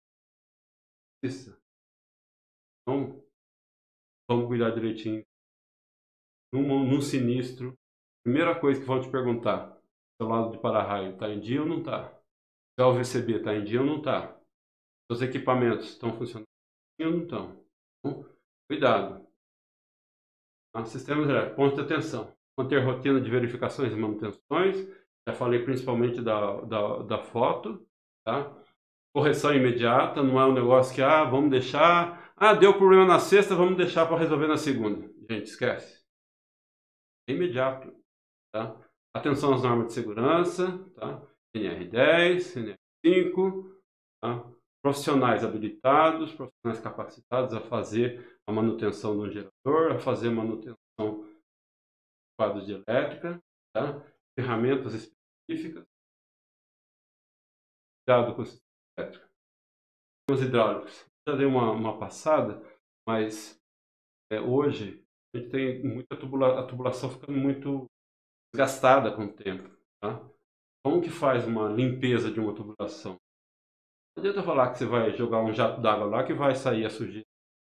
Isso. Então, vamos cuidar direitinho. Num, num sinistro, primeira coisa que vão te perguntar, seu lado de para-raio está em dia ou não está? Se o A V C B está em dia ou não está? Os equipamentos estão funcionando ou não estão? Então, cuidado. Ah, sistemas elétricos, pontos de atenção. Manter rotina de verificações e manutenções. Já falei principalmente da, da, da foto. Tá? Correção imediata, não é um negócio que, ah, vamos deixar... Ah, deu problema na sexta, vamos deixar para resolver na segunda. Gente, esquece. É imediato. Tá? Atenção às normas de segurança. Tá? N R dez, N R cinco. Tá? Profissionais habilitados, profissionais capacitados a fazer a manutenção do gerador, a fazer a manutenção de quadros de elétrica, tá? Ferramentas específicas. Cuidado com o sistema elétrico. Os hidráulicos. Já dei uma, uma passada, mas é, hoje a gente tem muita tubula, a tubulação ficando muito desgastada com o tempo. Tá? Como que faz uma limpeza de uma tubulação? Não adianta falar que você vai jogar um jato d'água lá que vai sair a sujeira.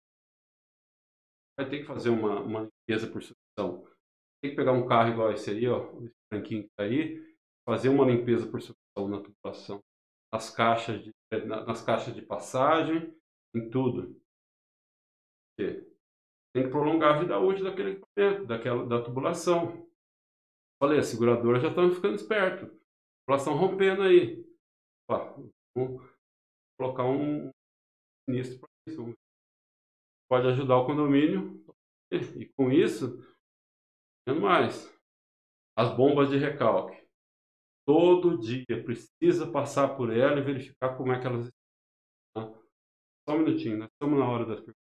Vai ter que fazer uma, uma limpeza por sucção. Tem que pegar um carro igual esse aí, ó, esse branquinho que está aí, fazer uma limpeza por sucção na tubulação. Nas caixas de, nas caixas de passagem, em tudo. Tem que prolongar a vida útil daquele equipamento, daquela, da tubulação. Falei, as seguradoras já estão ficando espertas. Tubulação rompendo aí. Ó, vamos colocar um sinistro para isso. Pode ajudar o condomínio. E com isso, não mais. As bombas de recalque. Todo dia precisa passar por ela e verificar como é que elas estão. Tá? Só um minutinho, nós estamos na hora das perguntas.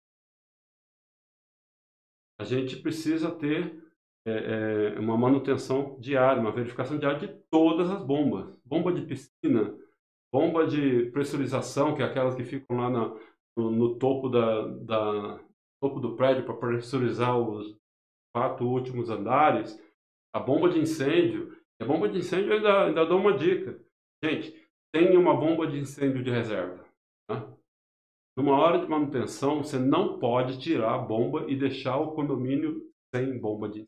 A gente precisa ter é, é, uma manutenção diária, uma verificação diária de todas as bombas. Bomba de piscina, bomba de pressurização, que é aquelas que ficam lá na, no, no topo, da, da, topo do prédio para pressurizar os quatro últimos andares. A bomba de incêndio. A bomba de incêndio eu ainda, ainda dou uma dica. Gente, tenha uma bomba de incêndio de reserva. Tá? Numa hora de manutenção, você não pode tirar a bomba e deixar o condomínio sem bomba de incêndio.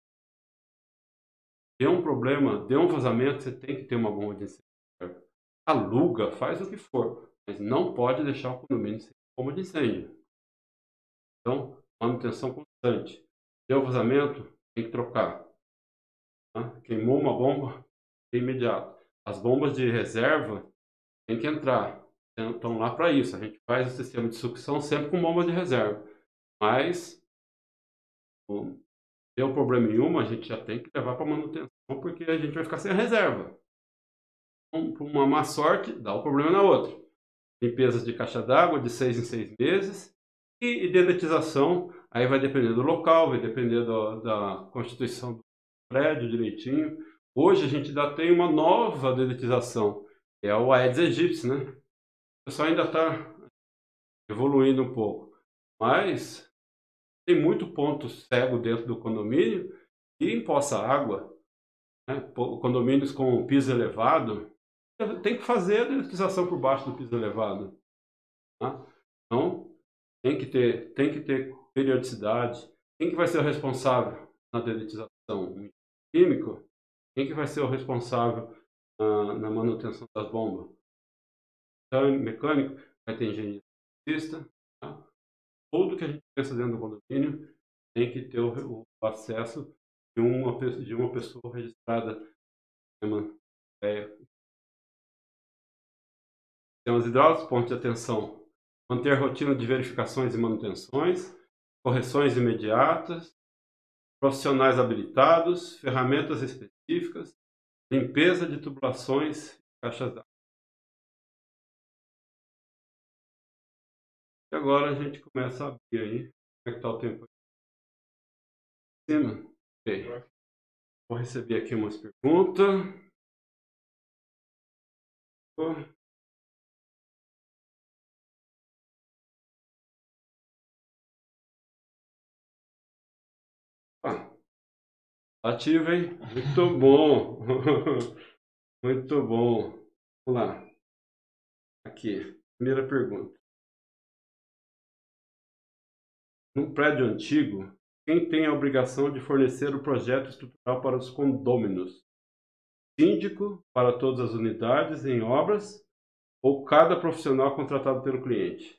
Deu um problema, deu um vazamento, você tem que ter uma bomba de incêndio de reserva. Aluga, faz o que for, mas não pode deixar o condomínio sem bomba de incêndio. Então, manutenção constante. Deu vazamento, tem que trocar. Tá? Queimou uma bomba, é imediato. As bombas de reserva tem que entrar. Estão lá para isso. A gente faz o sistema de sucção sempre com bombas de reserva. Mas, bom, deu problema em uma, a gente já tem que levar para manutenção, porque a gente vai ficar sem a reserva. Então, por uma má sorte, dá o problema na outra. Limpezas de caixa d'água de seis em seis meses. E dedetização, aí vai depender do local, vai depender do, da constituição do prédio direitinho. Hoje a gente ainda tem uma nova dedetização, que é o Aedes aegypti, né? O pessoal ainda está evoluindo um pouco, mas tem muito ponto cego dentro do condomínio e em poça água, né? Condomínios com piso elevado, tem que fazer a dedetização por baixo do piso elevado. Tá? Então, tem que ter, tem que ter periodicidade. Quem que vai ser o responsável na dedetização? Um químico? Quem que vai ser o responsável uh, na manutenção das bombas? Mecânico? Vai ter engenheiro. Tá? Tudo que a gente pensa dentro do condomínio tem que ter o, o acesso de uma, de uma pessoa registrada. É, sistemas hidráulicos, pontos de atenção. Manter rotina de verificações e manutenções, correções imediatas, profissionais habilitados, ferramentas específicas, limpeza de tubulações e caixas d'água. E agora a gente começa a abrir aí. Como é que está o tempo aqui? Em cima? Ok. Vou receber aqui umas perguntas. Ah, ativo, hein? Muito bom. Muito bom. Vamos lá. Aqui, primeira pergunta. Num prédio antigo, quem tem a obrigação de fornecer o projeto estrutural para os condôminos? Síndico para todas as unidades em obras ou cada profissional contratado pelo cliente.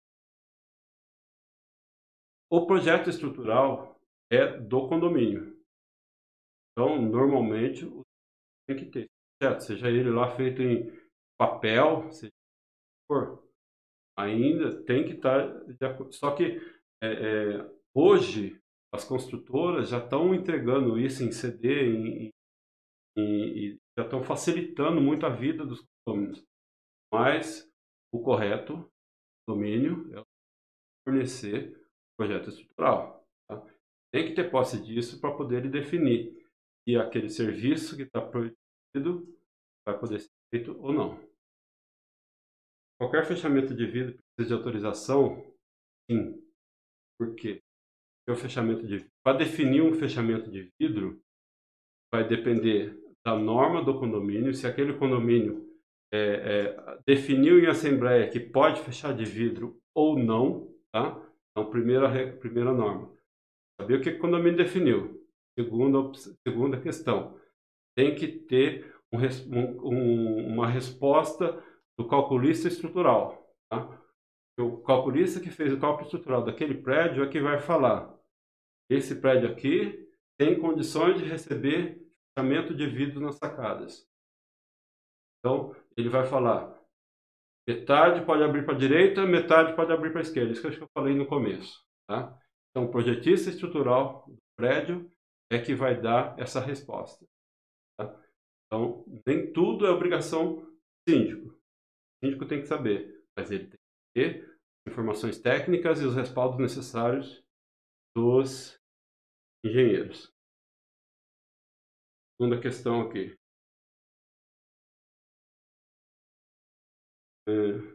O projeto estrutural é do condomínio. Então, normalmente, tem que ter projeto, seja ele lá feito em papel, seja for, ainda tem que estar de acordo. Só que é, é, hoje as construtoras já estão entregando isso em C D em, em, e já estão facilitando muito a vida dos condomínios. Mas o correto domínio é fornecer projeto estrutural. Tá? Tem que ter posse disso para poder definir se aquele serviço que está proibido vai poder ser feito ou não. Qualquer fechamento de vidro precisa de autorização? Sim. Por quê? Porque o fechamento de vidro, para definir um fechamento de vidro, vai depender da norma do condomínio. Se aquele condomínio é, é, definiu em assembleia que pode fechar de vidro ou não, tá? Então, primeira, primeira norma. Saber o que o condomínio definiu. Segunda, segunda questão. Tem que ter um, um, uma resposta do calculista estrutural. Tá? O calculista que fez o cálculo estrutural daquele prédio é que vai falar: esse prédio aqui tem condições de receber fechamento de vidro nas sacadas. Então, ele vai falar: metade pode abrir para a direita, metade pode abrir para a esquerda. Isso que eu acho que eu falei no começo. Tá? Então, o projetista estrutural do prédio é que vai dar essa resposta. Tá? Então, nem tudo é obrigação do síndico. O síndico tem que saber, mas ele tem que ter informações técnicas e os respaldos necessários dos engenheiros. Segunda questão aqui. É...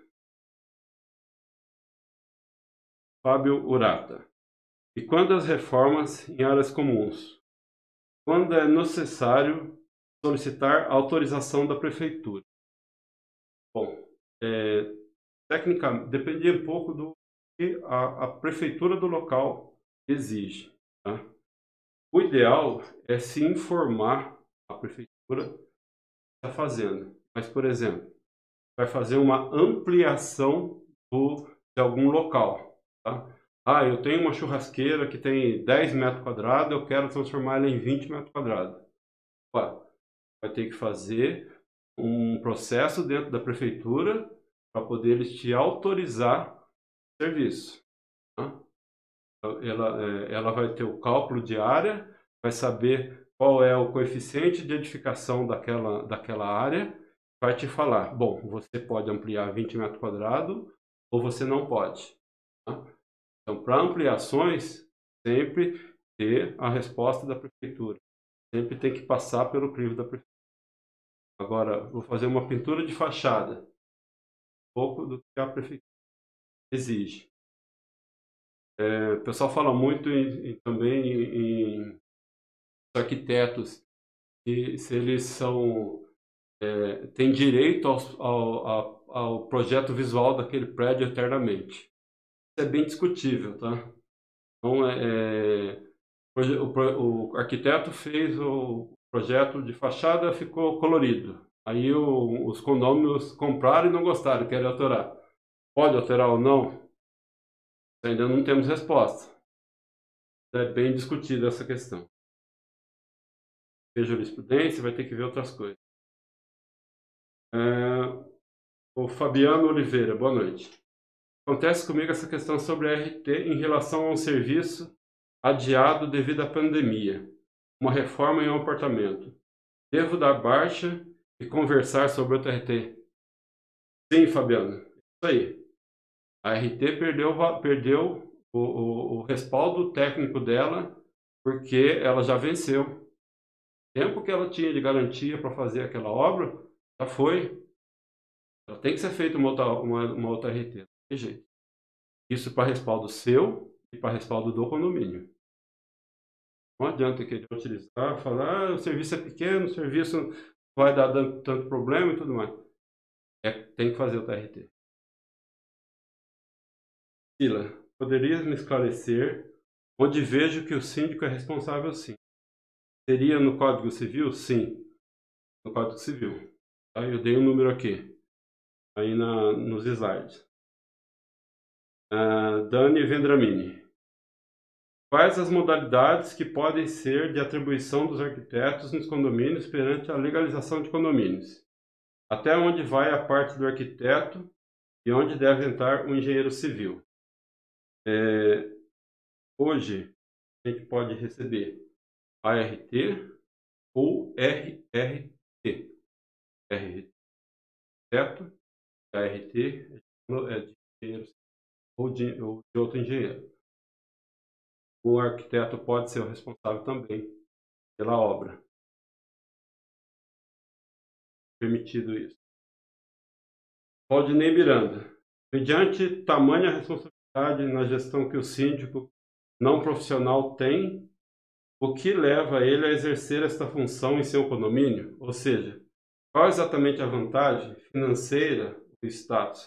Fábio Urata. E quando as reformas em áreas comuns? Quando é necessário solicitar autorização da prefeitura? Bom, é, tecnicamente, dependia um pouco do que a, a prefeitura do local exige. Tá? O ideal é se informar a prefeitura que está fazendo. Mas, por exemplo, vai fazer uma ampliação do, de algum local. Tá? Ah, eu tenho uma churrasqueira que tem dez metros quadrados, eu quero transformar ela em vinte metros quadrados. Ué, vai ter que fazer um processo dentro da prefeitura para poder eles te autorizar o serviço. Tá? Ela, ela vai ter o cálculo de área, vai saber qual é o coeficiente de edificação daquela, daquela área, vai te falar: bom, você pode ampliar vinte metros quadrados ou você não pode. Tá? Então, para ampliações, sempre ter a resposta da prefeitura. Sempre tem que passar pelo crivo da prefeitura. Agora, vou fazer uma pintura de fachada. Um pouco do que a prefeitura exige. É, o pessoal fala muito em, em, também em, em arquitetos, que se eles são, é, têm direito ao, ao, ao, ao projeto visual daquele prédio eternamente. Isso é bem discutível, tá? Então, é, o, o arquiteto fez o projeto de fachada, ficou colorido. Aí o, os condôminos compraram e não gostaram, querem alterar. Pode alterar ou não? Ainda não temos resposta. É bem discutida essa questão. Tem jurisprudência, vai ter que ver outras coisas. É, o Fabiano Oliveira, boa noite. Acontece comigo essa questão sobre a R T em relação a um serviço adiado devido à pandemia. Uma reforma em um apartamento. Devo dar baixa e conversar sobre outra R T? Sim, Fabiano. Isso aí. A R T perdeu, perdeu o, o, o respaldo técnico dela porque ela já venceu. O tempo que ela tinha de garantia para fazer aquela obra já foi. Ela tem que ser feita uma outra, uma, uma outra R T. Não tem jeito. Isso para respaldo seu e para respaldo do condomínio. Não adianta querer utilizar, falar: ah, o serviço é pequeno, o serviço vai dar tanto problema e tudo mais. É, tem que fazer outra R T. Sila, poderia me esclarecer onde vejo que o síndico é responsável, sim? Seria no Código Civil? Sim, no Código Civil. Tá? Eu dei um número aqui. aí na, nos slides. Uh, Dani Vendramini. Quais as modalidades que podem ser de atribuição dos arquitetos nos condomínios perante a legalização de condomínios? Até onde vai a parte do arquiteto e onde deve entrar o engenheiro civil? É, hoje, a gente pode receber A R T ou R R T. R R T, arquiteto, A R T é de engenheiro ou de, ou de outro engenheiro. O arquiteto pode ser o responsável também pela obra. Permitido isso. Valdinei Miranda. Mediante tamanha responsabilidade na gestão que o síndico não profissional tem, o que leva ele a exercer esta função em seu condomínio? Ou seja, qual exatamente a vantagem financeira do status?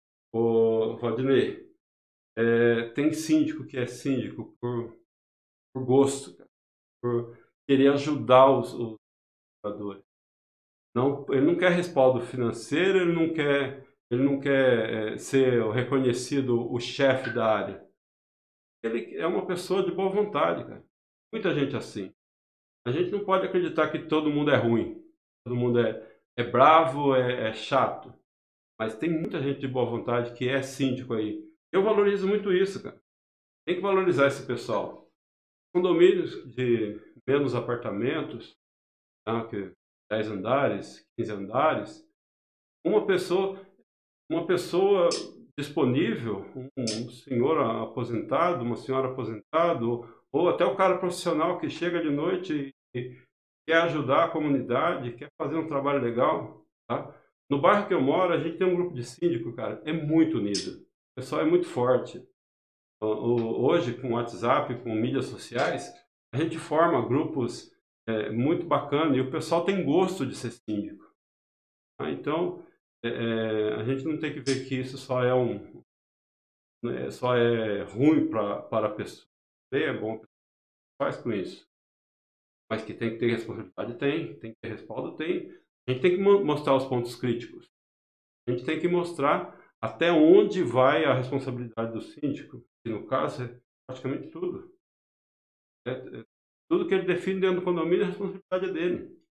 O Valdinei, é, tem síndico que é síndico por, por gosto, cara, por querer ajudar os, os moradores. Não, ele não quer respaldo financeiro, ele não quer, ele não quer é, ser reconhecido o chefe da área. Ele é uma pessoa de boa vontade, cara. Muita gente assim. A gente não pode acreditar que todo mundo é ruim, todo mundo é, é bravo, é, é chato. Mas tem muita gente de boa vontade que é síndico aí. Eu valorizo muito isso, cara. Tem que valorizar esse pessoal. Condomínios de menos apartamentos, tá, que dez andares, quinze andares, uma pessoa, uma pessoa disponível, um senhor aposentado, uma senhora aposentada, ou, ou até o cara profissional que chega de noite e quer ajudar a comunidade, quer fazer um trabalho legal, tá? No bairro que eu moro, a gente tem um grupo de síndico, cara, é muito unido. O pessoal é muito forte. Hoje, com o WhatsApp, com mídias sociais, a gente forma grupos é, muito bacanas e o pessoal tem gosto de ser síndico. Ah, então, é, a gente não tem que ver que isso só é, um, né, só é ruim pra, para a pessoa. É bom, faz com isso. Mas que tem que ter responsabilidade, tem. Tem que ter respaldo, tem. A gente tem que mostrar os pontos críticos. A gente tem que mostrar até onde vai a responsabilidade do síndico. E no caso, é praticamente tudo. É, é, tudo que ele define dentro do condomínio, a responsabilidade é dele.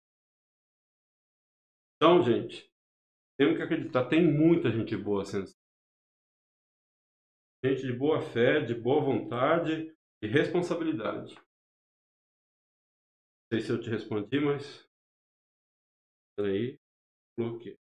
Então, gente, temos que acreditar. Tem muita gente boa sendo. Gente de boa fé, de boa vontade e responsabilidade. Não sei se eu te respondi, mas... Peraí. Bloqueei.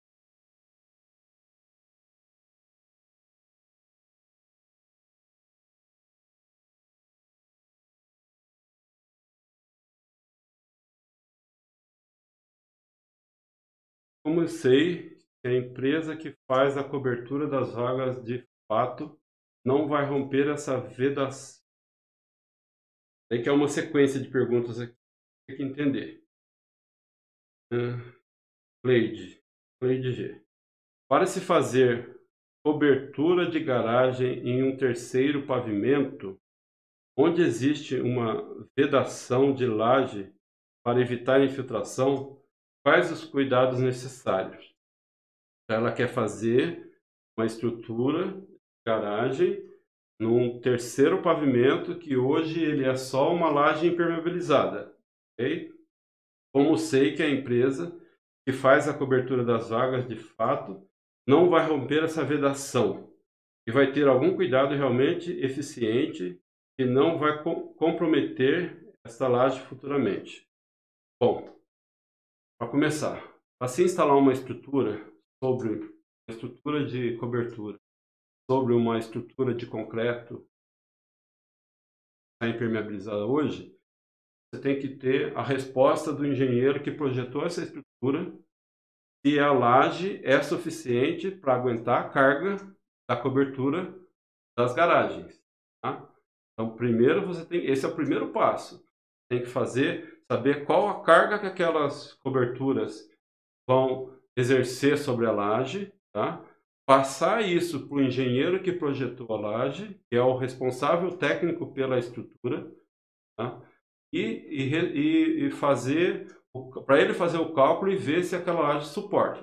Como eu sei que a empresa que faz a cobertura das vagas de fato não vai romper essa vedação? É que é uma sequência de perguntas aqui, tem que entender. Uh, Cleide, Cleide G. Para se fazer cobertura de garagem em um terceiro pavimento, onde existe uma vedação de laje para evitar infiltração, quais os cuidados necessários? Ela quer fazer uma estrutura de garagem num terceiro pavimento que hoje ele é só uma laje impermeabilizada. Okay? Como sei que a empresa que faz a cobertura das vagas de fato não vai romper essa vedação e vai ter algum cuidado realmente eficiente que não vai co- comprometer essa laje futuramente. Bom, para começar, para se instalar uma estrutura sobre uma estrutura de cobertura, sobre uma estrutura de concreto que está impermeabilizada hoje, você tem que ter a resposta do engenheiro que projetou essa estrutura se a laje é suficiente para aguentar a carga da cobertura das garagens. Tá? Então, primeiro você tem, esse é o primeiro passo. Tem que fazer, saber qual a carga que aquelas coberturas vão exercer sobre a laje, tá? Passar isso para o engenheiro que projetou a laje, que é o responsável técnico pela estrutura, tá? E, e, e fazer, para ele fazer o cálculo e ver se aquela laje suporta.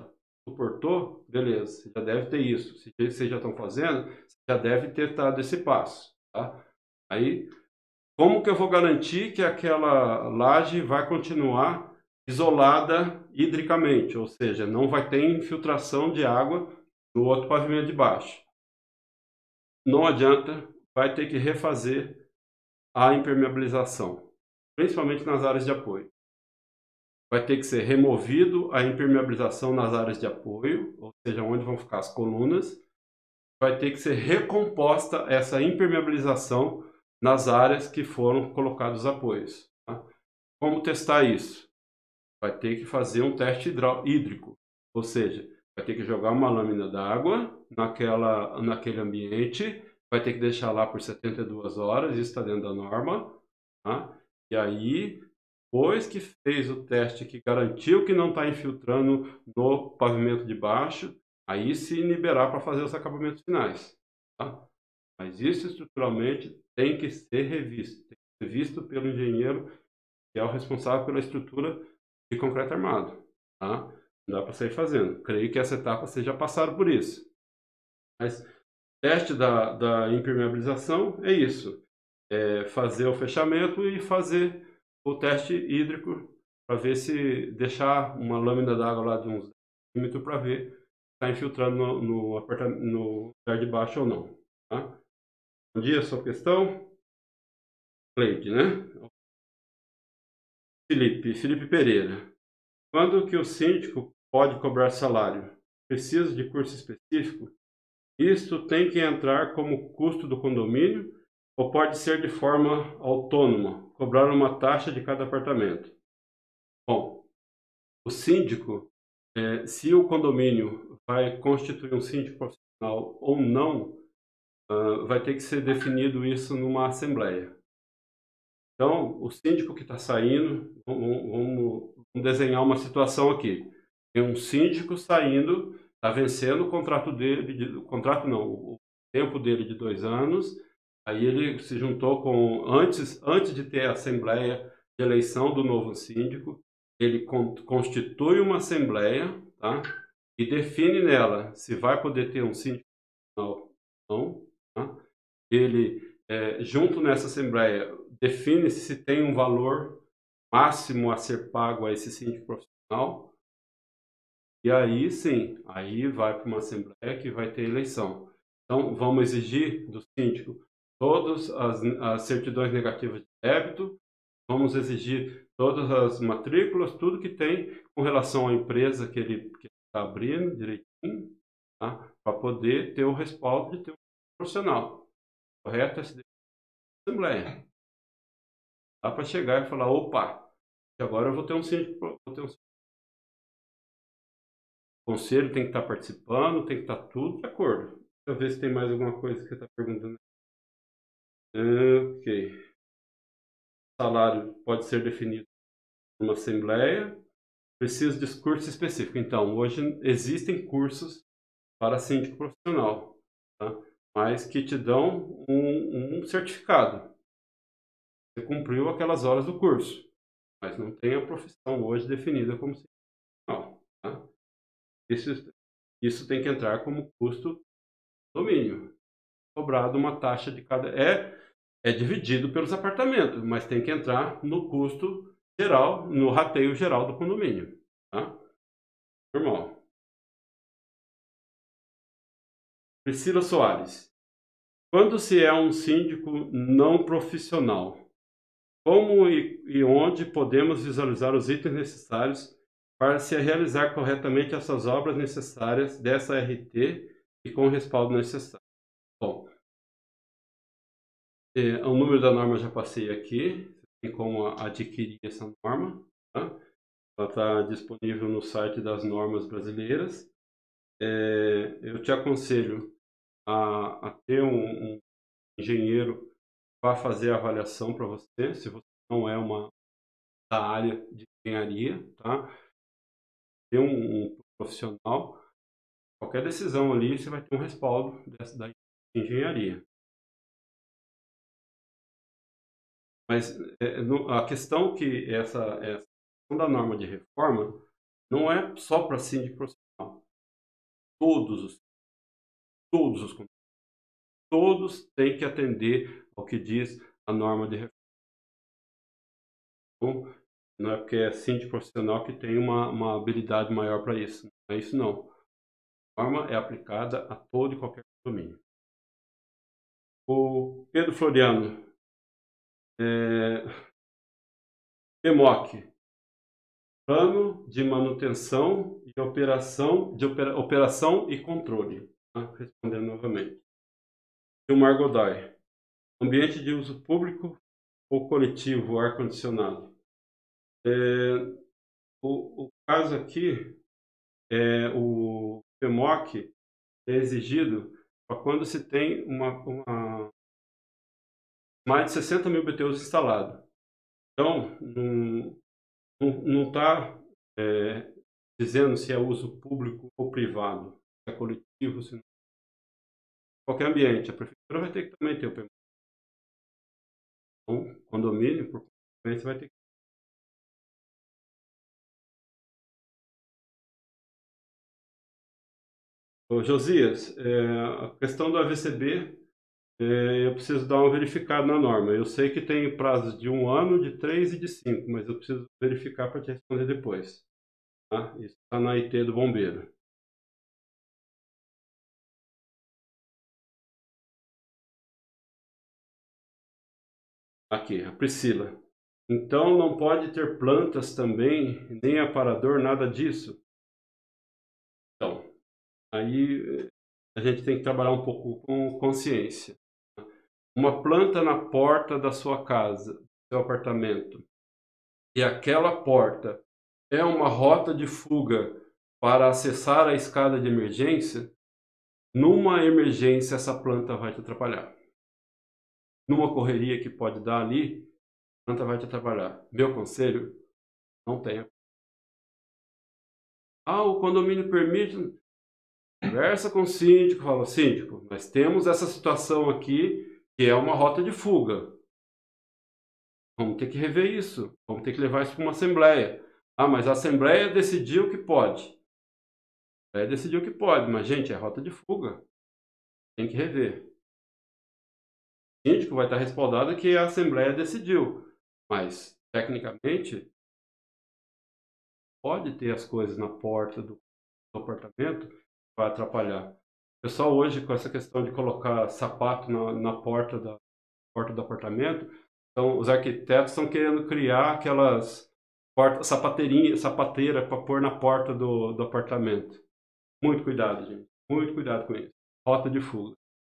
suportou, beleza, você já deve ter isso. Se vocês já estão fazendo, você já deve ter dado esse passo, tá? Aí, como que eu vou garantir que aquela laje vai continuar isolada hidricamente, ou seja, não vai ter infiltração de água no outro pavimento de baixo? Não adianta, vai ter que refazer a impermeabilização, principalmente nas áreas de apoio. Vai ter que ser removido a impermeabilização nas áreas de apoio, ou seja, onde vão ficar as colunas. Vai ter que ser recomposta essa impermeabilização nas áreas que foram colocados os apoios. Tá? Como testar isso? Vai ter que fazer um teste hídrico, ou seja, vai ter que jogar uma lâmina d'água naquela, naquele ambiente, vai ter que deixar lá por setenta e duas horas, isso está dentro da norma. Tá? E aí, depois que fez o teste que garantiu que não está infiltrando no pavimento de baixo, aí se liberar para fazer os acabamentos finais. Tá? Mas isso estruturalmente tem que ser revisto, tem que ser visto pelo engenheiro que é o responsável pela estrutura de concreto armado. Tá? Não dá para sair fazendo. Creio que essa etapa vocês já passaram por isso. Mas teste da, da impermeabilização é isso. É fazer o fechamento e fazer o teste hídrico para ver se deixar uma lâmina d'água lá de uns dez centímetros para ver se está infiltrando no, no, apartamento, no lugar de baixo ou não. Tá? Bom dia, sua questão. Cleide, né? Felipe, Felipe Pereira. Quando que o síndico pode cobrar salário? Precisa de curso específico? Isto tem que entrar como custo do condomínio ou pode ser de forma autônoma, cobrar uma taxa de cada apartamento? Bom, o síndico, é, se o condomínio vai constituir um síndico profissional ou não, uh, vai ter que ser definido isso numa assembleia. Então, o síndico que está saindo, vamos, vamos, vamos desenhar uma situação aqui. Tem um síndico saindo, está vencendo o contrato dele, de, o contrato não, o tempo dele de dois anos, aí ele se juntou com, antes, antes de ter a assembleia de eleição do novo síndico, ele con, constitui uma assembleia, tá? E define nela se vai poder ter um síndico ou não, tá? Ele, é, junto nessa assembleia, define se tem um valor máximo a ser pago a esse síndico profissional. E aí sim, aí vai para uma assembleia que vai ter eleição. Então, vamos exigir do síndico todas as, as certidões negativas de débito, vamos exigir todas as matrículas, tudo que tem com relação à empresa que ele está abrindo direitinho, tá? Para poder ter o respaldo de ter um profissional. Correto? Essa assembleia. Dá para chegar e falar, opa, agora eu vou ter um síndico, vou ter um síndico. O conselho tem que estar participando, tem que estar tudo de acordo. Deixa eu ver se tem mais alguma coisa que você está perguntando. Ok. O salário pode ser definido numa assembleia. Precisa de curso específico. Então, hoje existem cursos para síndico profissional, tá? Mas que te dão um, um certificado. Você cumpriu aquelas horas do curso, mas não tem a profissão hoje definida como síndico profissional. Tá? Isso, isso tem que entrar como custo do domínio. Cobrado uma taxa de cada... É, é dividido pelos apartamentos, mas tem que entrar no custo geral, no rateio geral do condomínio. Tá? Normal. Priscila Soares. Quando se é um síndico não profissional, como e, e onde podemos visualizar os itens necessários para se realizar corretamente essas obras necessárias dessa R T e com o respaldo necessário? Bom, é, o número da norma eu já passei aqui, tem como adquirir essa norma, tá? Ela está disponível no site das normas brasileiras. É, eu te aconselho a, a ter um, um engenheiro para fazer a avaliação para você, se você não é uma da área de engenharia, tá? Ter um, um profissional, qualquer decisão ali você vai ter um respaldo dessa da engenharia. Mas é, no, a questão que essa, essa questão da norma de reforma não é só para síndico profissional. todos os todos os todos têm que atender ao que diz a norma de reforma. Então, não é porque é síndico profissional que tem uma, uma habilidade maior para isso. Não é isso não. A norma é aplicada a todo e qualquer condomínio. O Pedro Floriano, é, P M O C, Plano de Manutenção e Operação, de opera, operação e Controle. Tá? Respondendo novamente. Gilmar Godoy, ambiente de uso público ou coletivo, ar-condicionado. É, o, o caso aqui, é, o P M O C é exigido para quando se tem uma, uma, mais de sessenta mil B T Us instalados. Então, não está é, dizendo se é uso público ou privado, se é coletivo, se não. Qualquer ambiente, a prefeitura vai ter que também ter o P M O C. Então, condomínio, por consequência, vai ter que. Ô, Josias, é, a questão do A V C B, é, eu preciso dar uma verificada na norma. Eu sei que tem prazos de um ano, de três e de cinco, mas eu preciso verificar para te responder depois. Tá? Isso está na I T do bombeiro. Aqui, a Priscila. Então não pode ter plantas também, nem aparador, nada disso. Então, aí a gente tem que trabalhar um pouco com consciência. Uma planta na porta da sua casa, do seu apartamento, e aquela porta é uma rota de fuga para acessar a escada de emergência, numa emergência essa planta vai te atrapalhar. Numa correria que pode dar ali, a planta vai te atrapalhar. Meu conselho, não tenha. Ah, o condomínio permite. Conversa com o síndico, fala, síndico, nós temos essa situação aqui que é uma rota de fuga. Vamos ter que rever isso. Vamos ter que levar isso para uma assembleia. Ah, mas a assembleia decidiu que pode. A assembleia decidiu que pode, mas gente, é rota de fuga. Tem que rever. O síndico vai estar respaldado que a assembleia decidiu, mas tecnicamente pode ter as coisas na porta do, do apartamento que vai atrapalhar. O pessoal hoje com essa questão de colocar sapato na, na porta, da, porta do apartamento, então os arquitetos estão querendo criar aquelas portas, sapateirinha, sapateira para pôr na porta do, do apartamento. Muito cuidado, gente. Muito cuidado com isso. Rota de fuga.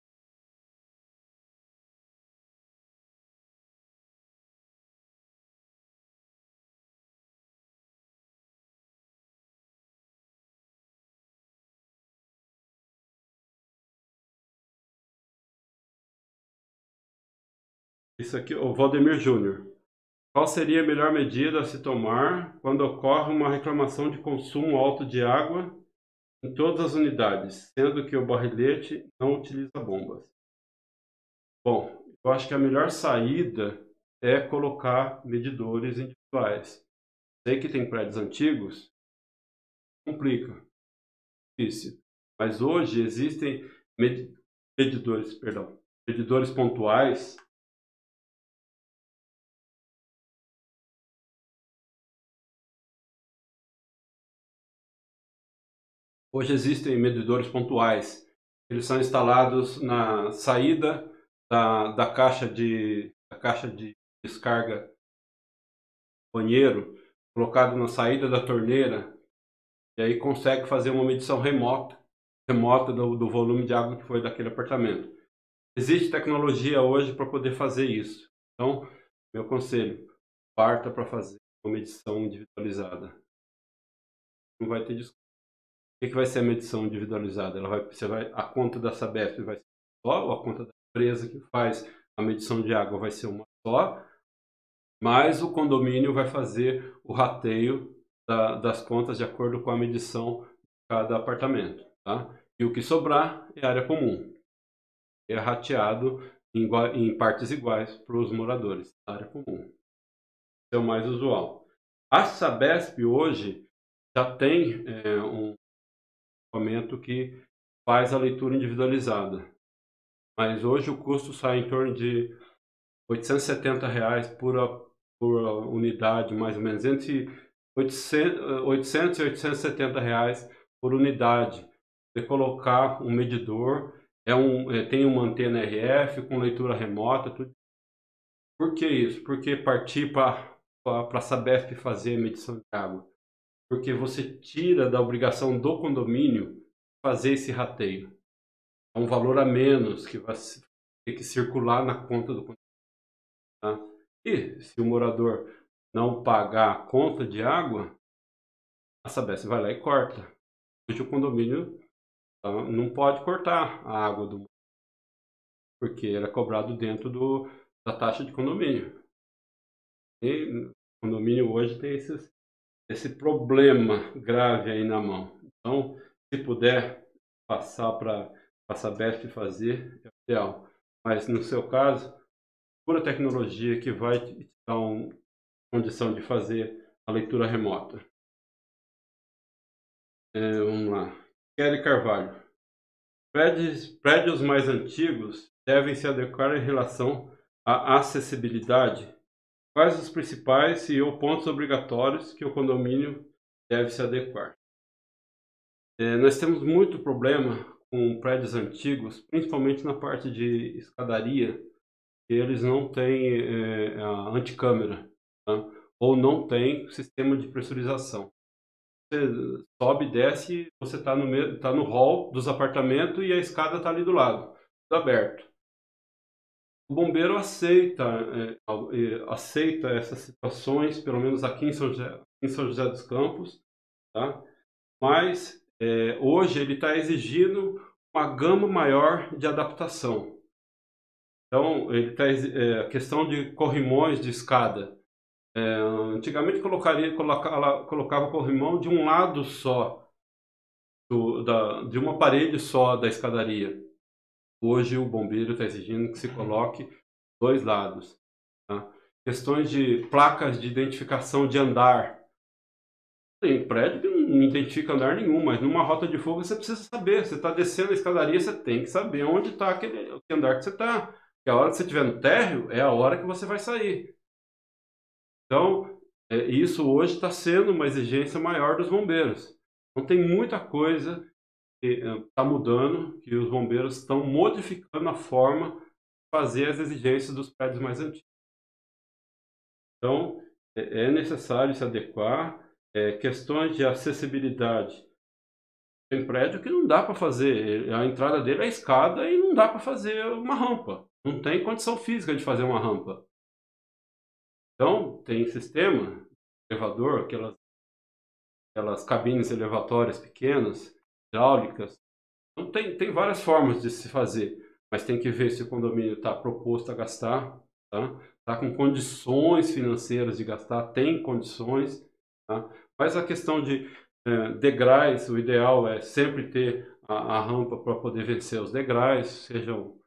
Isso aqui, o Valdemir Júnior. Qual seria a melhor medida a se tomar quando ocorre uma reclamação de consumo alto de água em todas as unidades, sendo que o barrilete não utiliza bombas? Bom, eu acho que a melhor saída é colocar medidores individuais. Sei que tem prédios antigos, complica, difícil. Mas hoje existem medidores, perdão, medidores pontuais. Hoje existem medidores pontuais. Eles são instalados na saída da, da, caixa, de, da caixa de descarga banheiro, colocado na saída da torneira, e aí consegue fazer uma medição remota, remota do, do volume de água que foi daquele apartamento. Existe tecnologia hoje para poder fazer isso. Então, meu conselho, parta para fazer uma medição individualizada. Não vai ter desculpa. O que vai ser a medição individualizada? Ela vai, você vai, a conta da Sabesp vai ser só, ou a conta da empresa que faz a medição de água vai ser uma só, mas o condomínio vai fazer o rateio da, das contas de acordo com a medição de cada apartamento. Tá? E o que sobrar é área comum. É rateado em, em partes iguais para os moradores. Área comum. Esse é o mais usual. A Sabesp hoje já tem é, um equipamento que faz a leitura individualizada. Mas hoje o custo sai em torno de oitocentos e setenta reais por, a, por a unidade, mais ou menos, entre oitocentos, oitocentos e oitocentos e setenta reais por unidade. Você colocar um medidor, é um, é, tem uma antena R F com leitura remota, tudo. Por que isso? Porque partir para a Sabesp fazer medição de água. Porque você tira da obrigação do condomínio fazer esse rateio. É um valor a menos que vai ter que circular na conta do condomínio. Tá? E se o morador não pagar a conta de água, a Sabesp vai lá e corta. Hoje o condomínio tá, não pode cortar a água do município, porque ele é cobrado dentro do, da taxa de condomínio. E o condomínio hoje tem esses, esse problema grave aí na mão. Então, se puder passar para a Sabesp fazer, é ideal. Mas no seu caso, pura tecnologia que vai te dar uma condição de fazer a leitura remota. É, vamos lá. Kelly Carvalho. Prédios, prédios mais antigos devem se adequar em relação à acessibilidade. Quais os principais e ou pontos obrigatórios que o condomínio deve se adequar? É, nós temos muito problema com prédios antigos, principalmente na parte de escadaria, que eles não têm é, a anticâmera, tá? Ou não tem sistema de pressurização. Você sobe e desce, você está no, tá no hall dos apartamentos e a escada está ali do lado, tudo aberto. O bombeiro aceita, é, aceita essas situações, pelo menos aqui em São José, em São José dos Campos, tá? Mas é, hoje ele está exigindo uma gama maior de adaptação. Então, ele tá, é, a questão de corrimões de escada. É, antigamente colocaria, colocava, colocava corrimão de um lado só, do, da, de uma parede só da escadaria. Hoje o bombeiro está exigindo que se coloque dois lados. Tá? Questões de placas de identificação de andar. Tem prédio que não identifica andar nenhum, mas numa rota de fuga você precisa saber. Você está descendo a escadaria, você tem que saber onde está aquele andar que você está. Porque a hora que você estiver no térreo é a hora que você vai sair. Então, é, isso hoje está sendo uma exigência maior dos bombeiros. Então, tem muita coisa que está mudando, que os bombeiros estão modificando a forma de fazer as exigências dos prédios mais antigos. Então, é, é necessário se adequar. É, questões de acessibilidade. Tem prédio que não dá para fazer. A entrada dele é a escada e não dá para fazer uma rampa. Não tem condição física de fazer uma rampa. Então, tem sistema, elevador, aquelas, aquelas cabines elevatórias pequenas, hidráulicas. Então, tem, tem várias formas de se fazer, mas tem que ver se o condomínio está proposto a gastar, tá? Está com condições financeiras de gastar, tem condições, tá? Mas a questão de é, degraus, o ideal é sempre ter a, a rampa para poder vencer os degraus, sejam...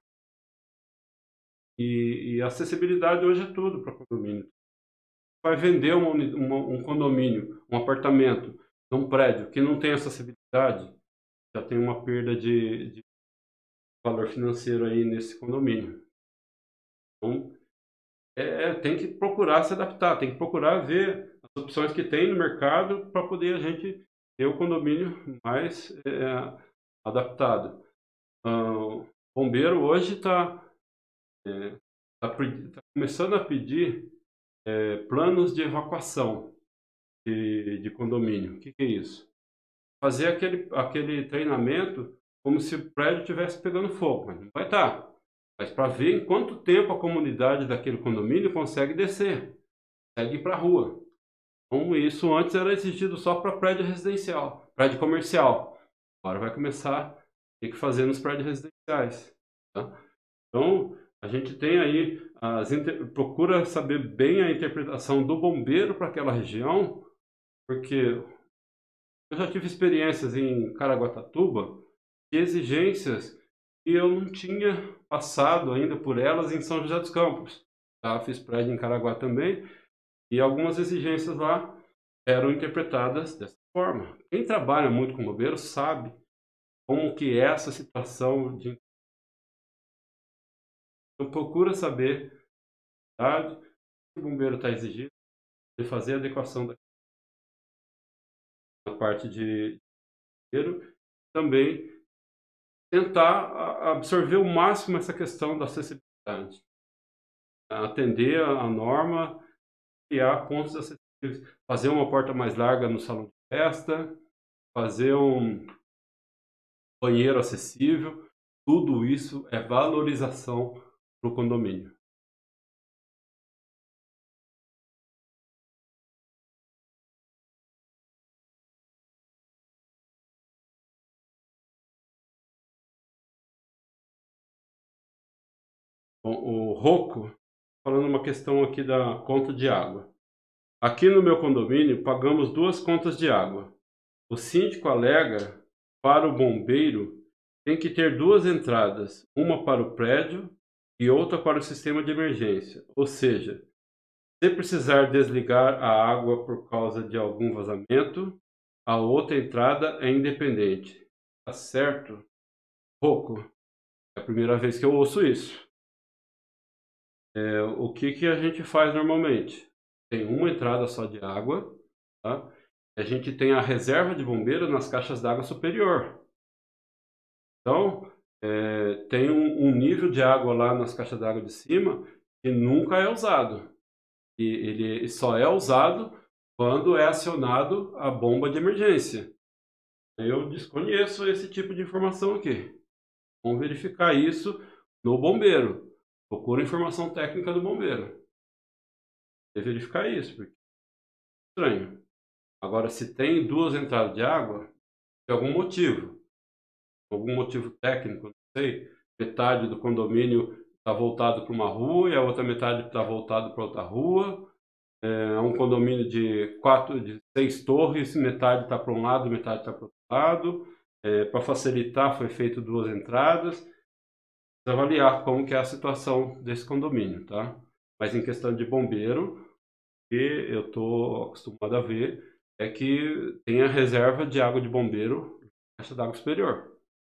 E, e acessibilidade hoje é tudo para condomínio. Vai vender uma, uma, um condomínio, um apartamento, num prédio que não tem acessibilidade, já tem uma perda de, de valor financeiro aí nesse condomínio. Então, é, tem que procurar se adaptar, tem que procurar ver as opções que tem no mercado para poder a gente ter o condomínio mais é, adaptado. Uh, o bombeiro hoje está é, tá, tá começando a pedir É, planos de evacuação de, de condomínio. O que, que é isso? Fazer aquele, aquele treinamento como se o prédio estivesse pegando fogo, mas não vai estar. Mas para ver em quanto tempo a comunidade daquele condomínio consegue descer, consegue ir para a rua. Então isso antes era exigido só para prédio residencial, prédio comercial. Agora vai começar a ter que fazer nos prédios residenciais. Tá? Então, a gente tem aí, as inter... procura saber bem a interpretação do bombeiro para aquela região, porque eu já tive experiências em Caraguatatuba de exigências que eu não tinha passado ainda por elas em São José dos Campos. Tá? Fiz prédio em Caraguá também, e algumas exigências lá eram interpretadas dessa forma. Quem trabalha muito com bombeiro sabe como que é essa situação de... Então, procura saber, tá, o que o bombeiro está exigindo, de fazer a adequação da na parte de bombeiro, também tentar absorver o máximo essa questão da acessibilidade, atender a norma, criar pontos acessíveis, fazer uma porta mais larga no salão de festa, fazer um banheiro acessível, tudo isso é valorização para o condomínio. Bom, o Rocco, falando uma questão aqui da conta de água. Aqui no meu condomínio pagamos duas contas de água. O síndico alega para o bombeiro tem que ter duas entradas, uma para o prédio e outra para o sistema de emergência. Ou seja, se precisar desligar a água por causa de algum vazamento, a outra entrada é independente. Tá certo? Rocco, é a primeira vez que eu ouço isso. É, o que, que a gente faz normalmente? Tem uma entrada só de água, tá? A gente tem a reserva de bombeiro nas caixas d'água superior. Então, é, tem um, um nível de água lá nas caixas d'água de cima que nunca é usado. E ele só é usado quando é acionado a bomba de emergência. Eu desconheço esse tipo de informação aqui. Vamos verificar isso no bombeiro. Procura informação técnica do bombeiro. E verificar isso, porque é estranho. Agora, se tem duas entradas de água, tem algum motivo. Algum motivo técnico, não sei. Metade do condomínio está voltado para uma rua e a outra metade está voltado para outra rua. É um condomínio de quatro, de seis torres, metade está para um lado, metade está para o outro lado. É, para facilitar, foi feito duas entradas. Avaliar como que é a situação desse condomínio, tá? Mas em questão de bombeiro, o que eu estou acostumado a ver é que tem a reserva de água de bombeiro na caixa d'água superior.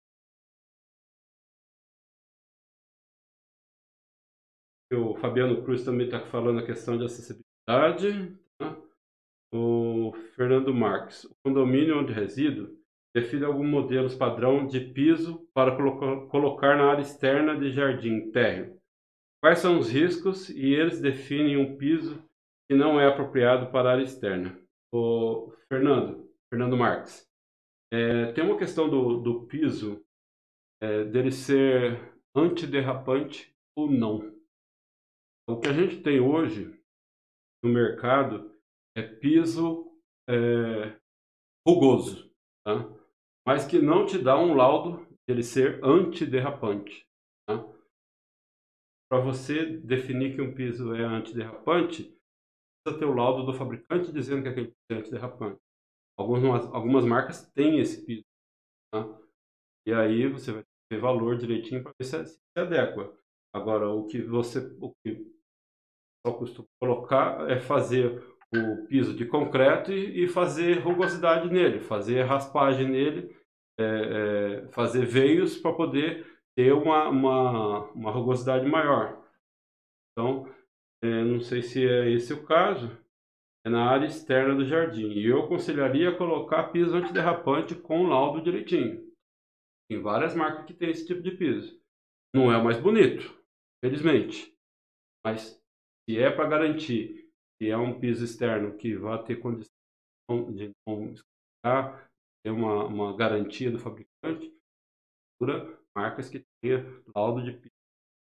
O Fabiano Cruz também está falando a questão de acessibilidade, tá? O Fernando Marques, o condomínio onde resido define alguns modelos padrão de piso para colo colocar na área externa de jardim térreo. Quais são os riscos e eles definem um piso que não é apropriado para a área externa. O Fernando, Fernando Marques, é, tem uma questão do, do piso, é, dele ser antiderrapante ou não. O que a gente tem hoje no mercado é piso é, rugoso, tá? Mas que não te dá um laudo de ele ser antiderrapante. Tá? Para você definir que um piso é antiderrapante, precisa ter o laudo do fabricante dizendo que aquele piso é antiderrapante. Algumas, algumas marcas têm esse piso. Tá? E aí você vai ter valor direitinho para ver se, se adequa. Agora, o que você o que só costuma colocar é fazer o piso de concreto e, e fazer rugosidade nele, fazer raspagem nele, é, é, fazer veios para poder ter uma, uma, uma rugosidade maior. Então, é, não sei se é esse o caso, é na área externa do jardim. E eu aconselharia colocar piso antiderrapante com laudo direitinho. Tem várias marcas que tem esse tipo de piso. Não é o mais bonito, felizmente. Mas se é para garantir que é um piso externo que vai ter condição de não escorregar, ter uma, uma garantia do fabricante, procura marcas que tenham laudo de piso.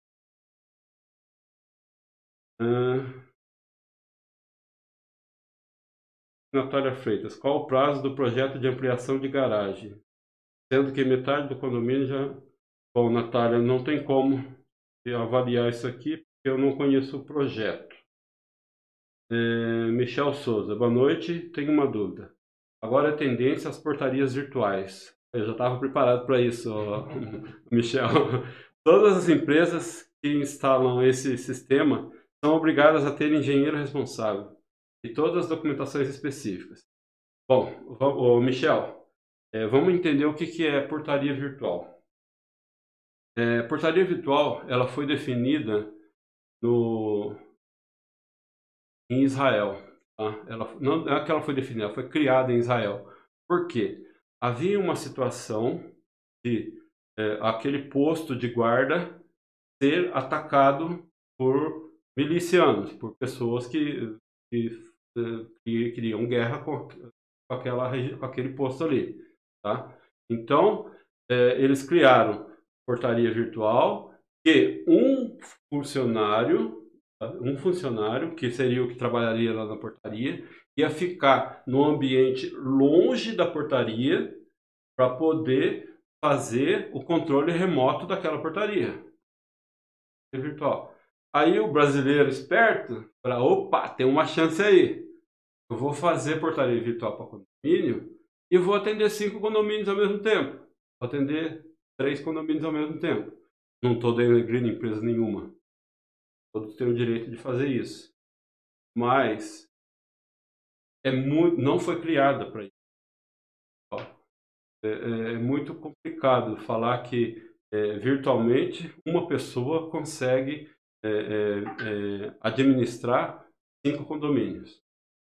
Uh, Natália Freitas, qual o prazo do projeto de ampliação de garagem? Sendo que metade do condomínio já... Bom, Natália, não tem como avaliar isso aqui, porque eu não conheço o projeto. É, Michel Souza, boa noite, tenho uma dúvida. Agora é tendência às portarias virtuais. Eu já estava preparado para isso, ó, Michel. Todas as empresas que instalam esse sistema são obrigadas a ter engenheiro responsável e todas as documentações específicas. Bom, ô, Michel, É, vamos entender o que, que é portaria virtual. É, portaria virtual, ela foi definida no, em Israel. Tá? Ela, não é que ela foi definida, ela foi criada em Israel. Por quê? Havia uma situação de é, aquele posto de guarda ser atacado por milicianos, por pessoas que, que, que queriam guerra com, com, aquela, com aquele posto ali. Tá? Então, é, eles criaram portaria virtual que um funcionário, um funcionário, que seria o que trabalharia lá na portaria, ia ficar no ambiente longe da portaria para poder fazer o controle remoto daquela portaria virtual. Aí o brasileiro esperto fala, opa, tem uma chance aí. Eu vou fazer portaria virtual para condomínio e vou atender cinco condomínios ao mesmo tempo. Vou atender três condomínios ao mesmo tempo. Não estou denegrindo empresa nenhuma. Todos têm o direito de fazer isso. Mas é muito, não foi criada para isso. É, é, é muito complicado falar que é, virtualmente uma pessoa consegue é, é, é, administrar cinco condomínios.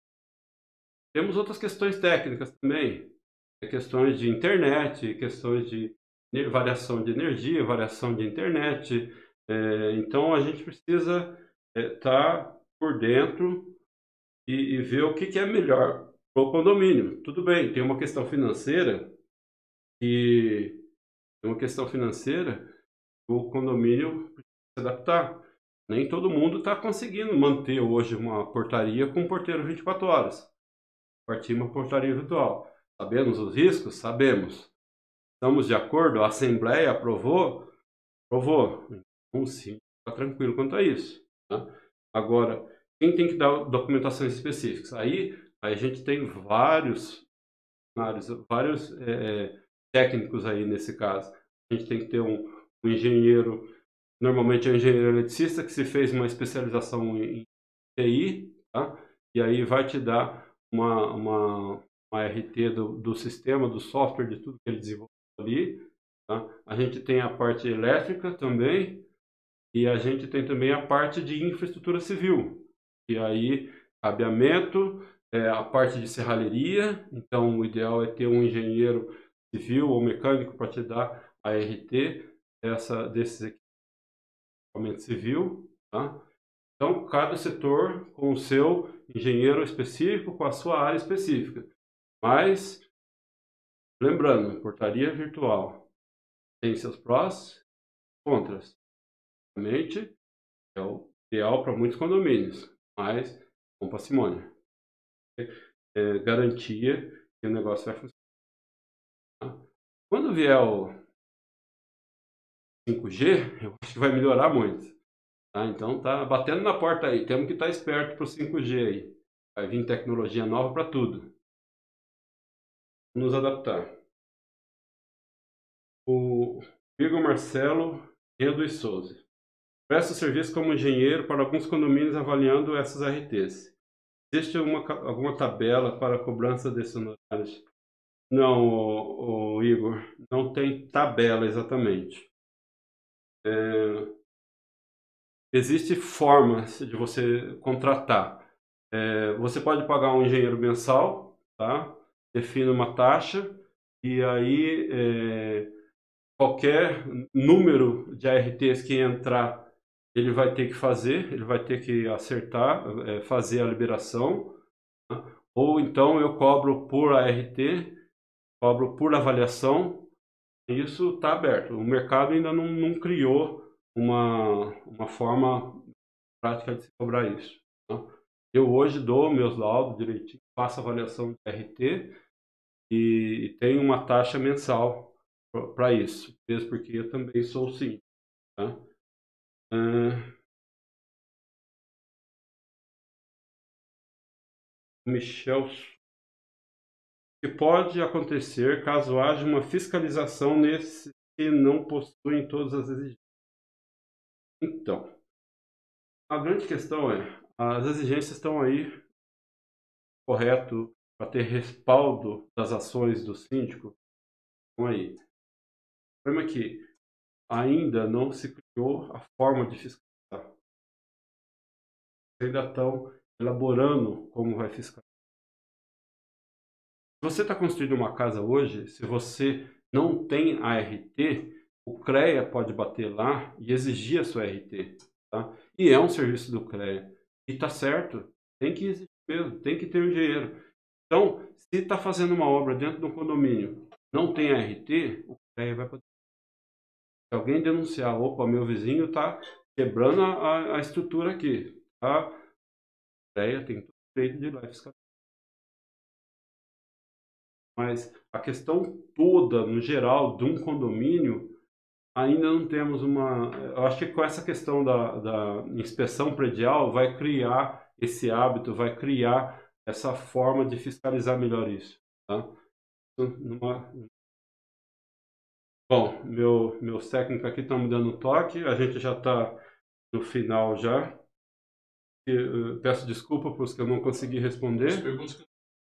Temos outras questões técnicas também, questões de internet, questões de variação de energia, variação de internet. É, então a gente precisa estar é, tá por dentro e, e ver o que, que é melhor para o condomínio. Tudo bem, tem uma questão financeira e uma questão financeira o condomínio precisa se adaptar. Nem todo mundo está conseguindo manter hoje uma portaria com porteiro vinte e quatro horas. Partir uma portaria virtual. Sabemos os riscos? Sabemos. Estamos de acordo? A Assembleia aprovou? Aprovou. Então, sim, está tranquilo quanto a isso. Tá? Agora, quem tem que dar documentações específicas? Aí, aí a gente tem vários, vários, vários é, técnicos aí nesse caso. A gente tem que ter um, um engenheiro, normalmente é um engenheiro eletricista que se fez uma especialização em T I, tá? E aí vai te dar uma, uma, uma R T do, do sistema, do software, de tudo que ele desenvolveu ali. Tá? A gente tem a parte elétrica também e a gente tem também a parte de infraestrutura civil. E aí, cabeamento, é, a parte de serralheria. Então, o ideal é ter um engenheiro civil ou mecânico para te dar a R T dessa, desses equipamentos civil. Tá? Então, cada setor com o seu engenheiro específico, com a sua área específica. Mas, lembrando, portaria virtual tem seus prós e contras. Realmente, é o ideal para muitos condomínios, mas com parcimônia. É, garantia que o negócio vai funcionar. Quando vier o cinco G, eu acho que vai melhorar muito. Tá? Então tá batendo na porta aí. Temos que estar esperto para o cinco G aí. Vai vir tecnologia nova para tudo. Nos adaptar. O Igor Marcelo Rendo e Souza. Presto serviço como engenheiro para alguns condomínios avaliando essas R Ts. Existe uma, alguma tabela para a cobrança desses honorários? Não, o, o Igor, não tem tabela exatamente. É, Existem formas de você contratar. É, você pode pagar um engenheiro mensal, tá? Define uma taxa e aí é, qualquer número de A R Ts que entrar, ele vai ter que fazer, ele vai ter que acertar, é, fazer a liberação. Tá? Ou então eu cobro por A R T, cobro por avaliação. Isso está aberto. O mercado ainda não, não criou uma, uma forma prática de se cobrar isso. Tá? Eu hoje dou meus laudos direitinho, faço avaliação de R T e, e tenho uma taxa mensal para isso, mesmo porque eu também sou sim. Tá? Uh, Michel, o que pode acontecer caso haja uma fiscalização nesses que não possuem todas as exigências? Então, a grande questão é, as exigências estão aí, correto, para ter respaldo das ações do síndico, aí. O problema é que ainda não se criou a forma de fiscalizar. Ainda estão elaborando como vai fiscalizar. Se você está construindo uma casa hoje, se você não tem a R T, o CREA pode bater lá e exigir a sua R T. Tá? E é um serviço do CREA. E está certo, tem que exigir mesmo, tem que ter um engenheiro. Então, se está fazendo uma obra dentro de um condomínio, não tem a R T, o CREA vai poder. Se alguém denunciar, opa, meu vizinho está quebrando a, a estrutura aqui, tá? O CREA tem todo o direito de ir lá fiscalizar. Mas a questão toda, no geral, de um condomínio, ainda não temos uma... Eu acho que com essa questão da, da inspeção predial vai criar esse hábito, vai criar essa forma de fiscalizar melhor isso. Tá? Numa... Bom, meu, meus técnicos aqui estão me dando um toque, a gente já está no final já. Eu peço desculpa por os que eu não consegui responder. As perguntas que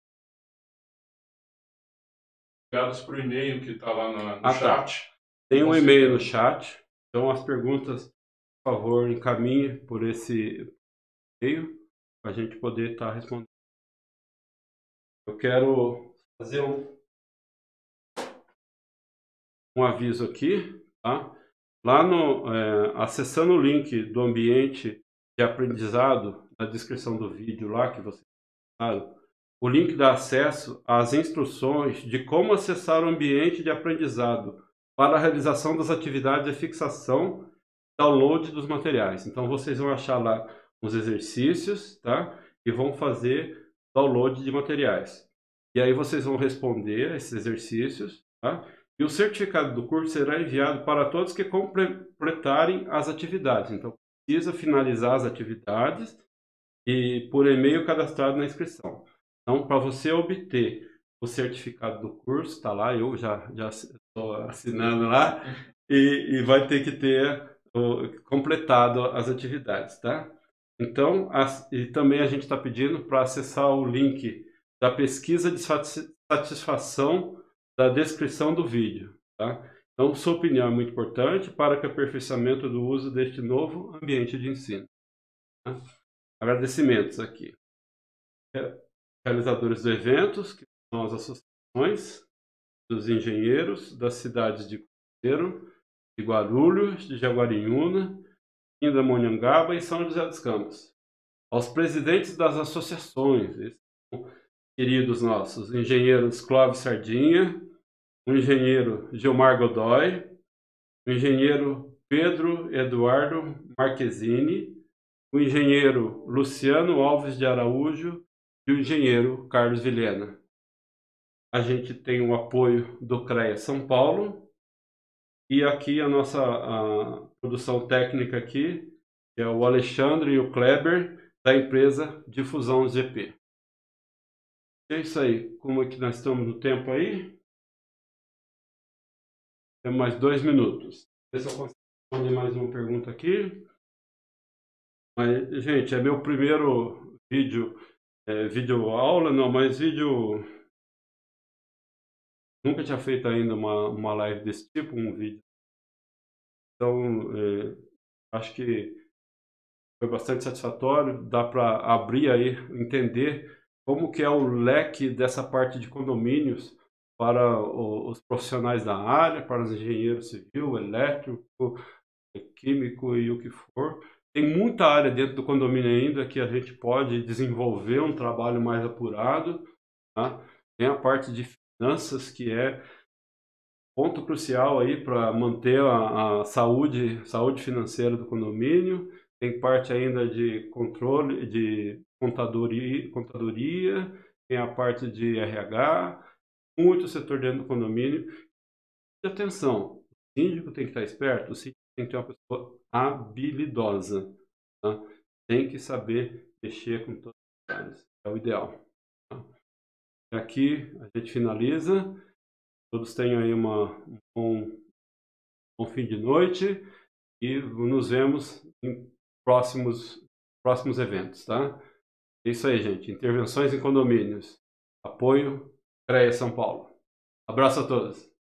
enviadas por e-mail que está lá na, no ah, chat. Tá. Tem um e-mail no chat, então as perguntas, por favor, encaminhe por esse e-mail para a gente poder estar tá respondendo. Eu quero fazer um, um aviso aqui, tá? Lá no, é, acessando o link do ambiente de aprendizado, na descrição do vídeo lá que vocês colocaram, o link dá acesso às instruções de como acessar o ambiente de aprendizado para a realização das atividades de fixação, download dos materiais. Então vocês vão achar lá os exercícios, tá? E vão fazer download de materiais. E aí vocês vão responder a esses exercícios, tá? E o certificado do curso será enviado para todos que completarem as atividades. Então precisa finalizar as atividades e por e-mail cadastrado na inscrição. Então, para você obter o certificado do curso, está lá, eu já já estou assinando lá, e, e vai ter que ter o, completado as atividades, tá? Então, as, e também a gente está pedindo para acessar o link da pesquisa de satisfação da descrição do vídeo, tá? Então, sua opinião é muito importante para o aperfeiçoamento do uso deste novo ambiente de ensino. Tá? Agradecimentos aqui. Realizadores do eventos, que são as associações dos engenheiros das cidades de Cruzeiro, de Guarulhos, de Jaguariúna, Pindamonhangaba e São José dos Campos. Aos presidentes das associações, esses são queridos nossos, engenheiros Clóvis Sardinha, o engenheiro Gilmar Godoy, o engenheiro Pedro Eduardo Marquezini, o engenheiro Luciano Alves de Araújo e o engenheiro Carlos Vilhena. A gente tem o apoio do CREA São Paulo e aqui a nossa a produção técnica aqui, que é o Alexandre e o Kleber, da empresa Difusão G P. É isso aí. Como é que nós estamos no tempo aí? Temos mais dois minutos. Deixa eu consigo responder mais uma pergunta aqui. Mas, gente, é meu primeiro vídeo, é, vídeo aula, não, mas vídeo... Nunca tinha feito ainda uma, uma live desse tipo, um vídeo. Então, é, acho que foi bastante satisfatório. Dá para abrir aí, entender como que é o leque dessa parte de condomínios para o, os profissionais da área, para os engenheiros civil, elétrico, químico e o que for. Tem muita área dentro do condomínio ainda que a gente pode desenvolver um trabalho mais apurado. Tá? Tem a parte de finanças, que é ponto crucial aí para manter a, a saúde, saúde financeira do condomínio. Tem parte ainda de controle, de contadoria, contadoria, tem a parte de R H, muito setor dentro do condomínio. E atenção, o síndico tem que estar esperto, o síndico tem que ter uma pessoa habilidosa, tá? Tem que saber mexer com todas as áreas, é o ideal. Tá? Aqui a gente finaliza. Todos tenham aí uma, um bom, bom fim de noite e nos vemos em próximos, próximos eventos, tá? É isso aí, gente. Intervenções em condomínios. Apoio CREA São Paulo. Abraço a todos.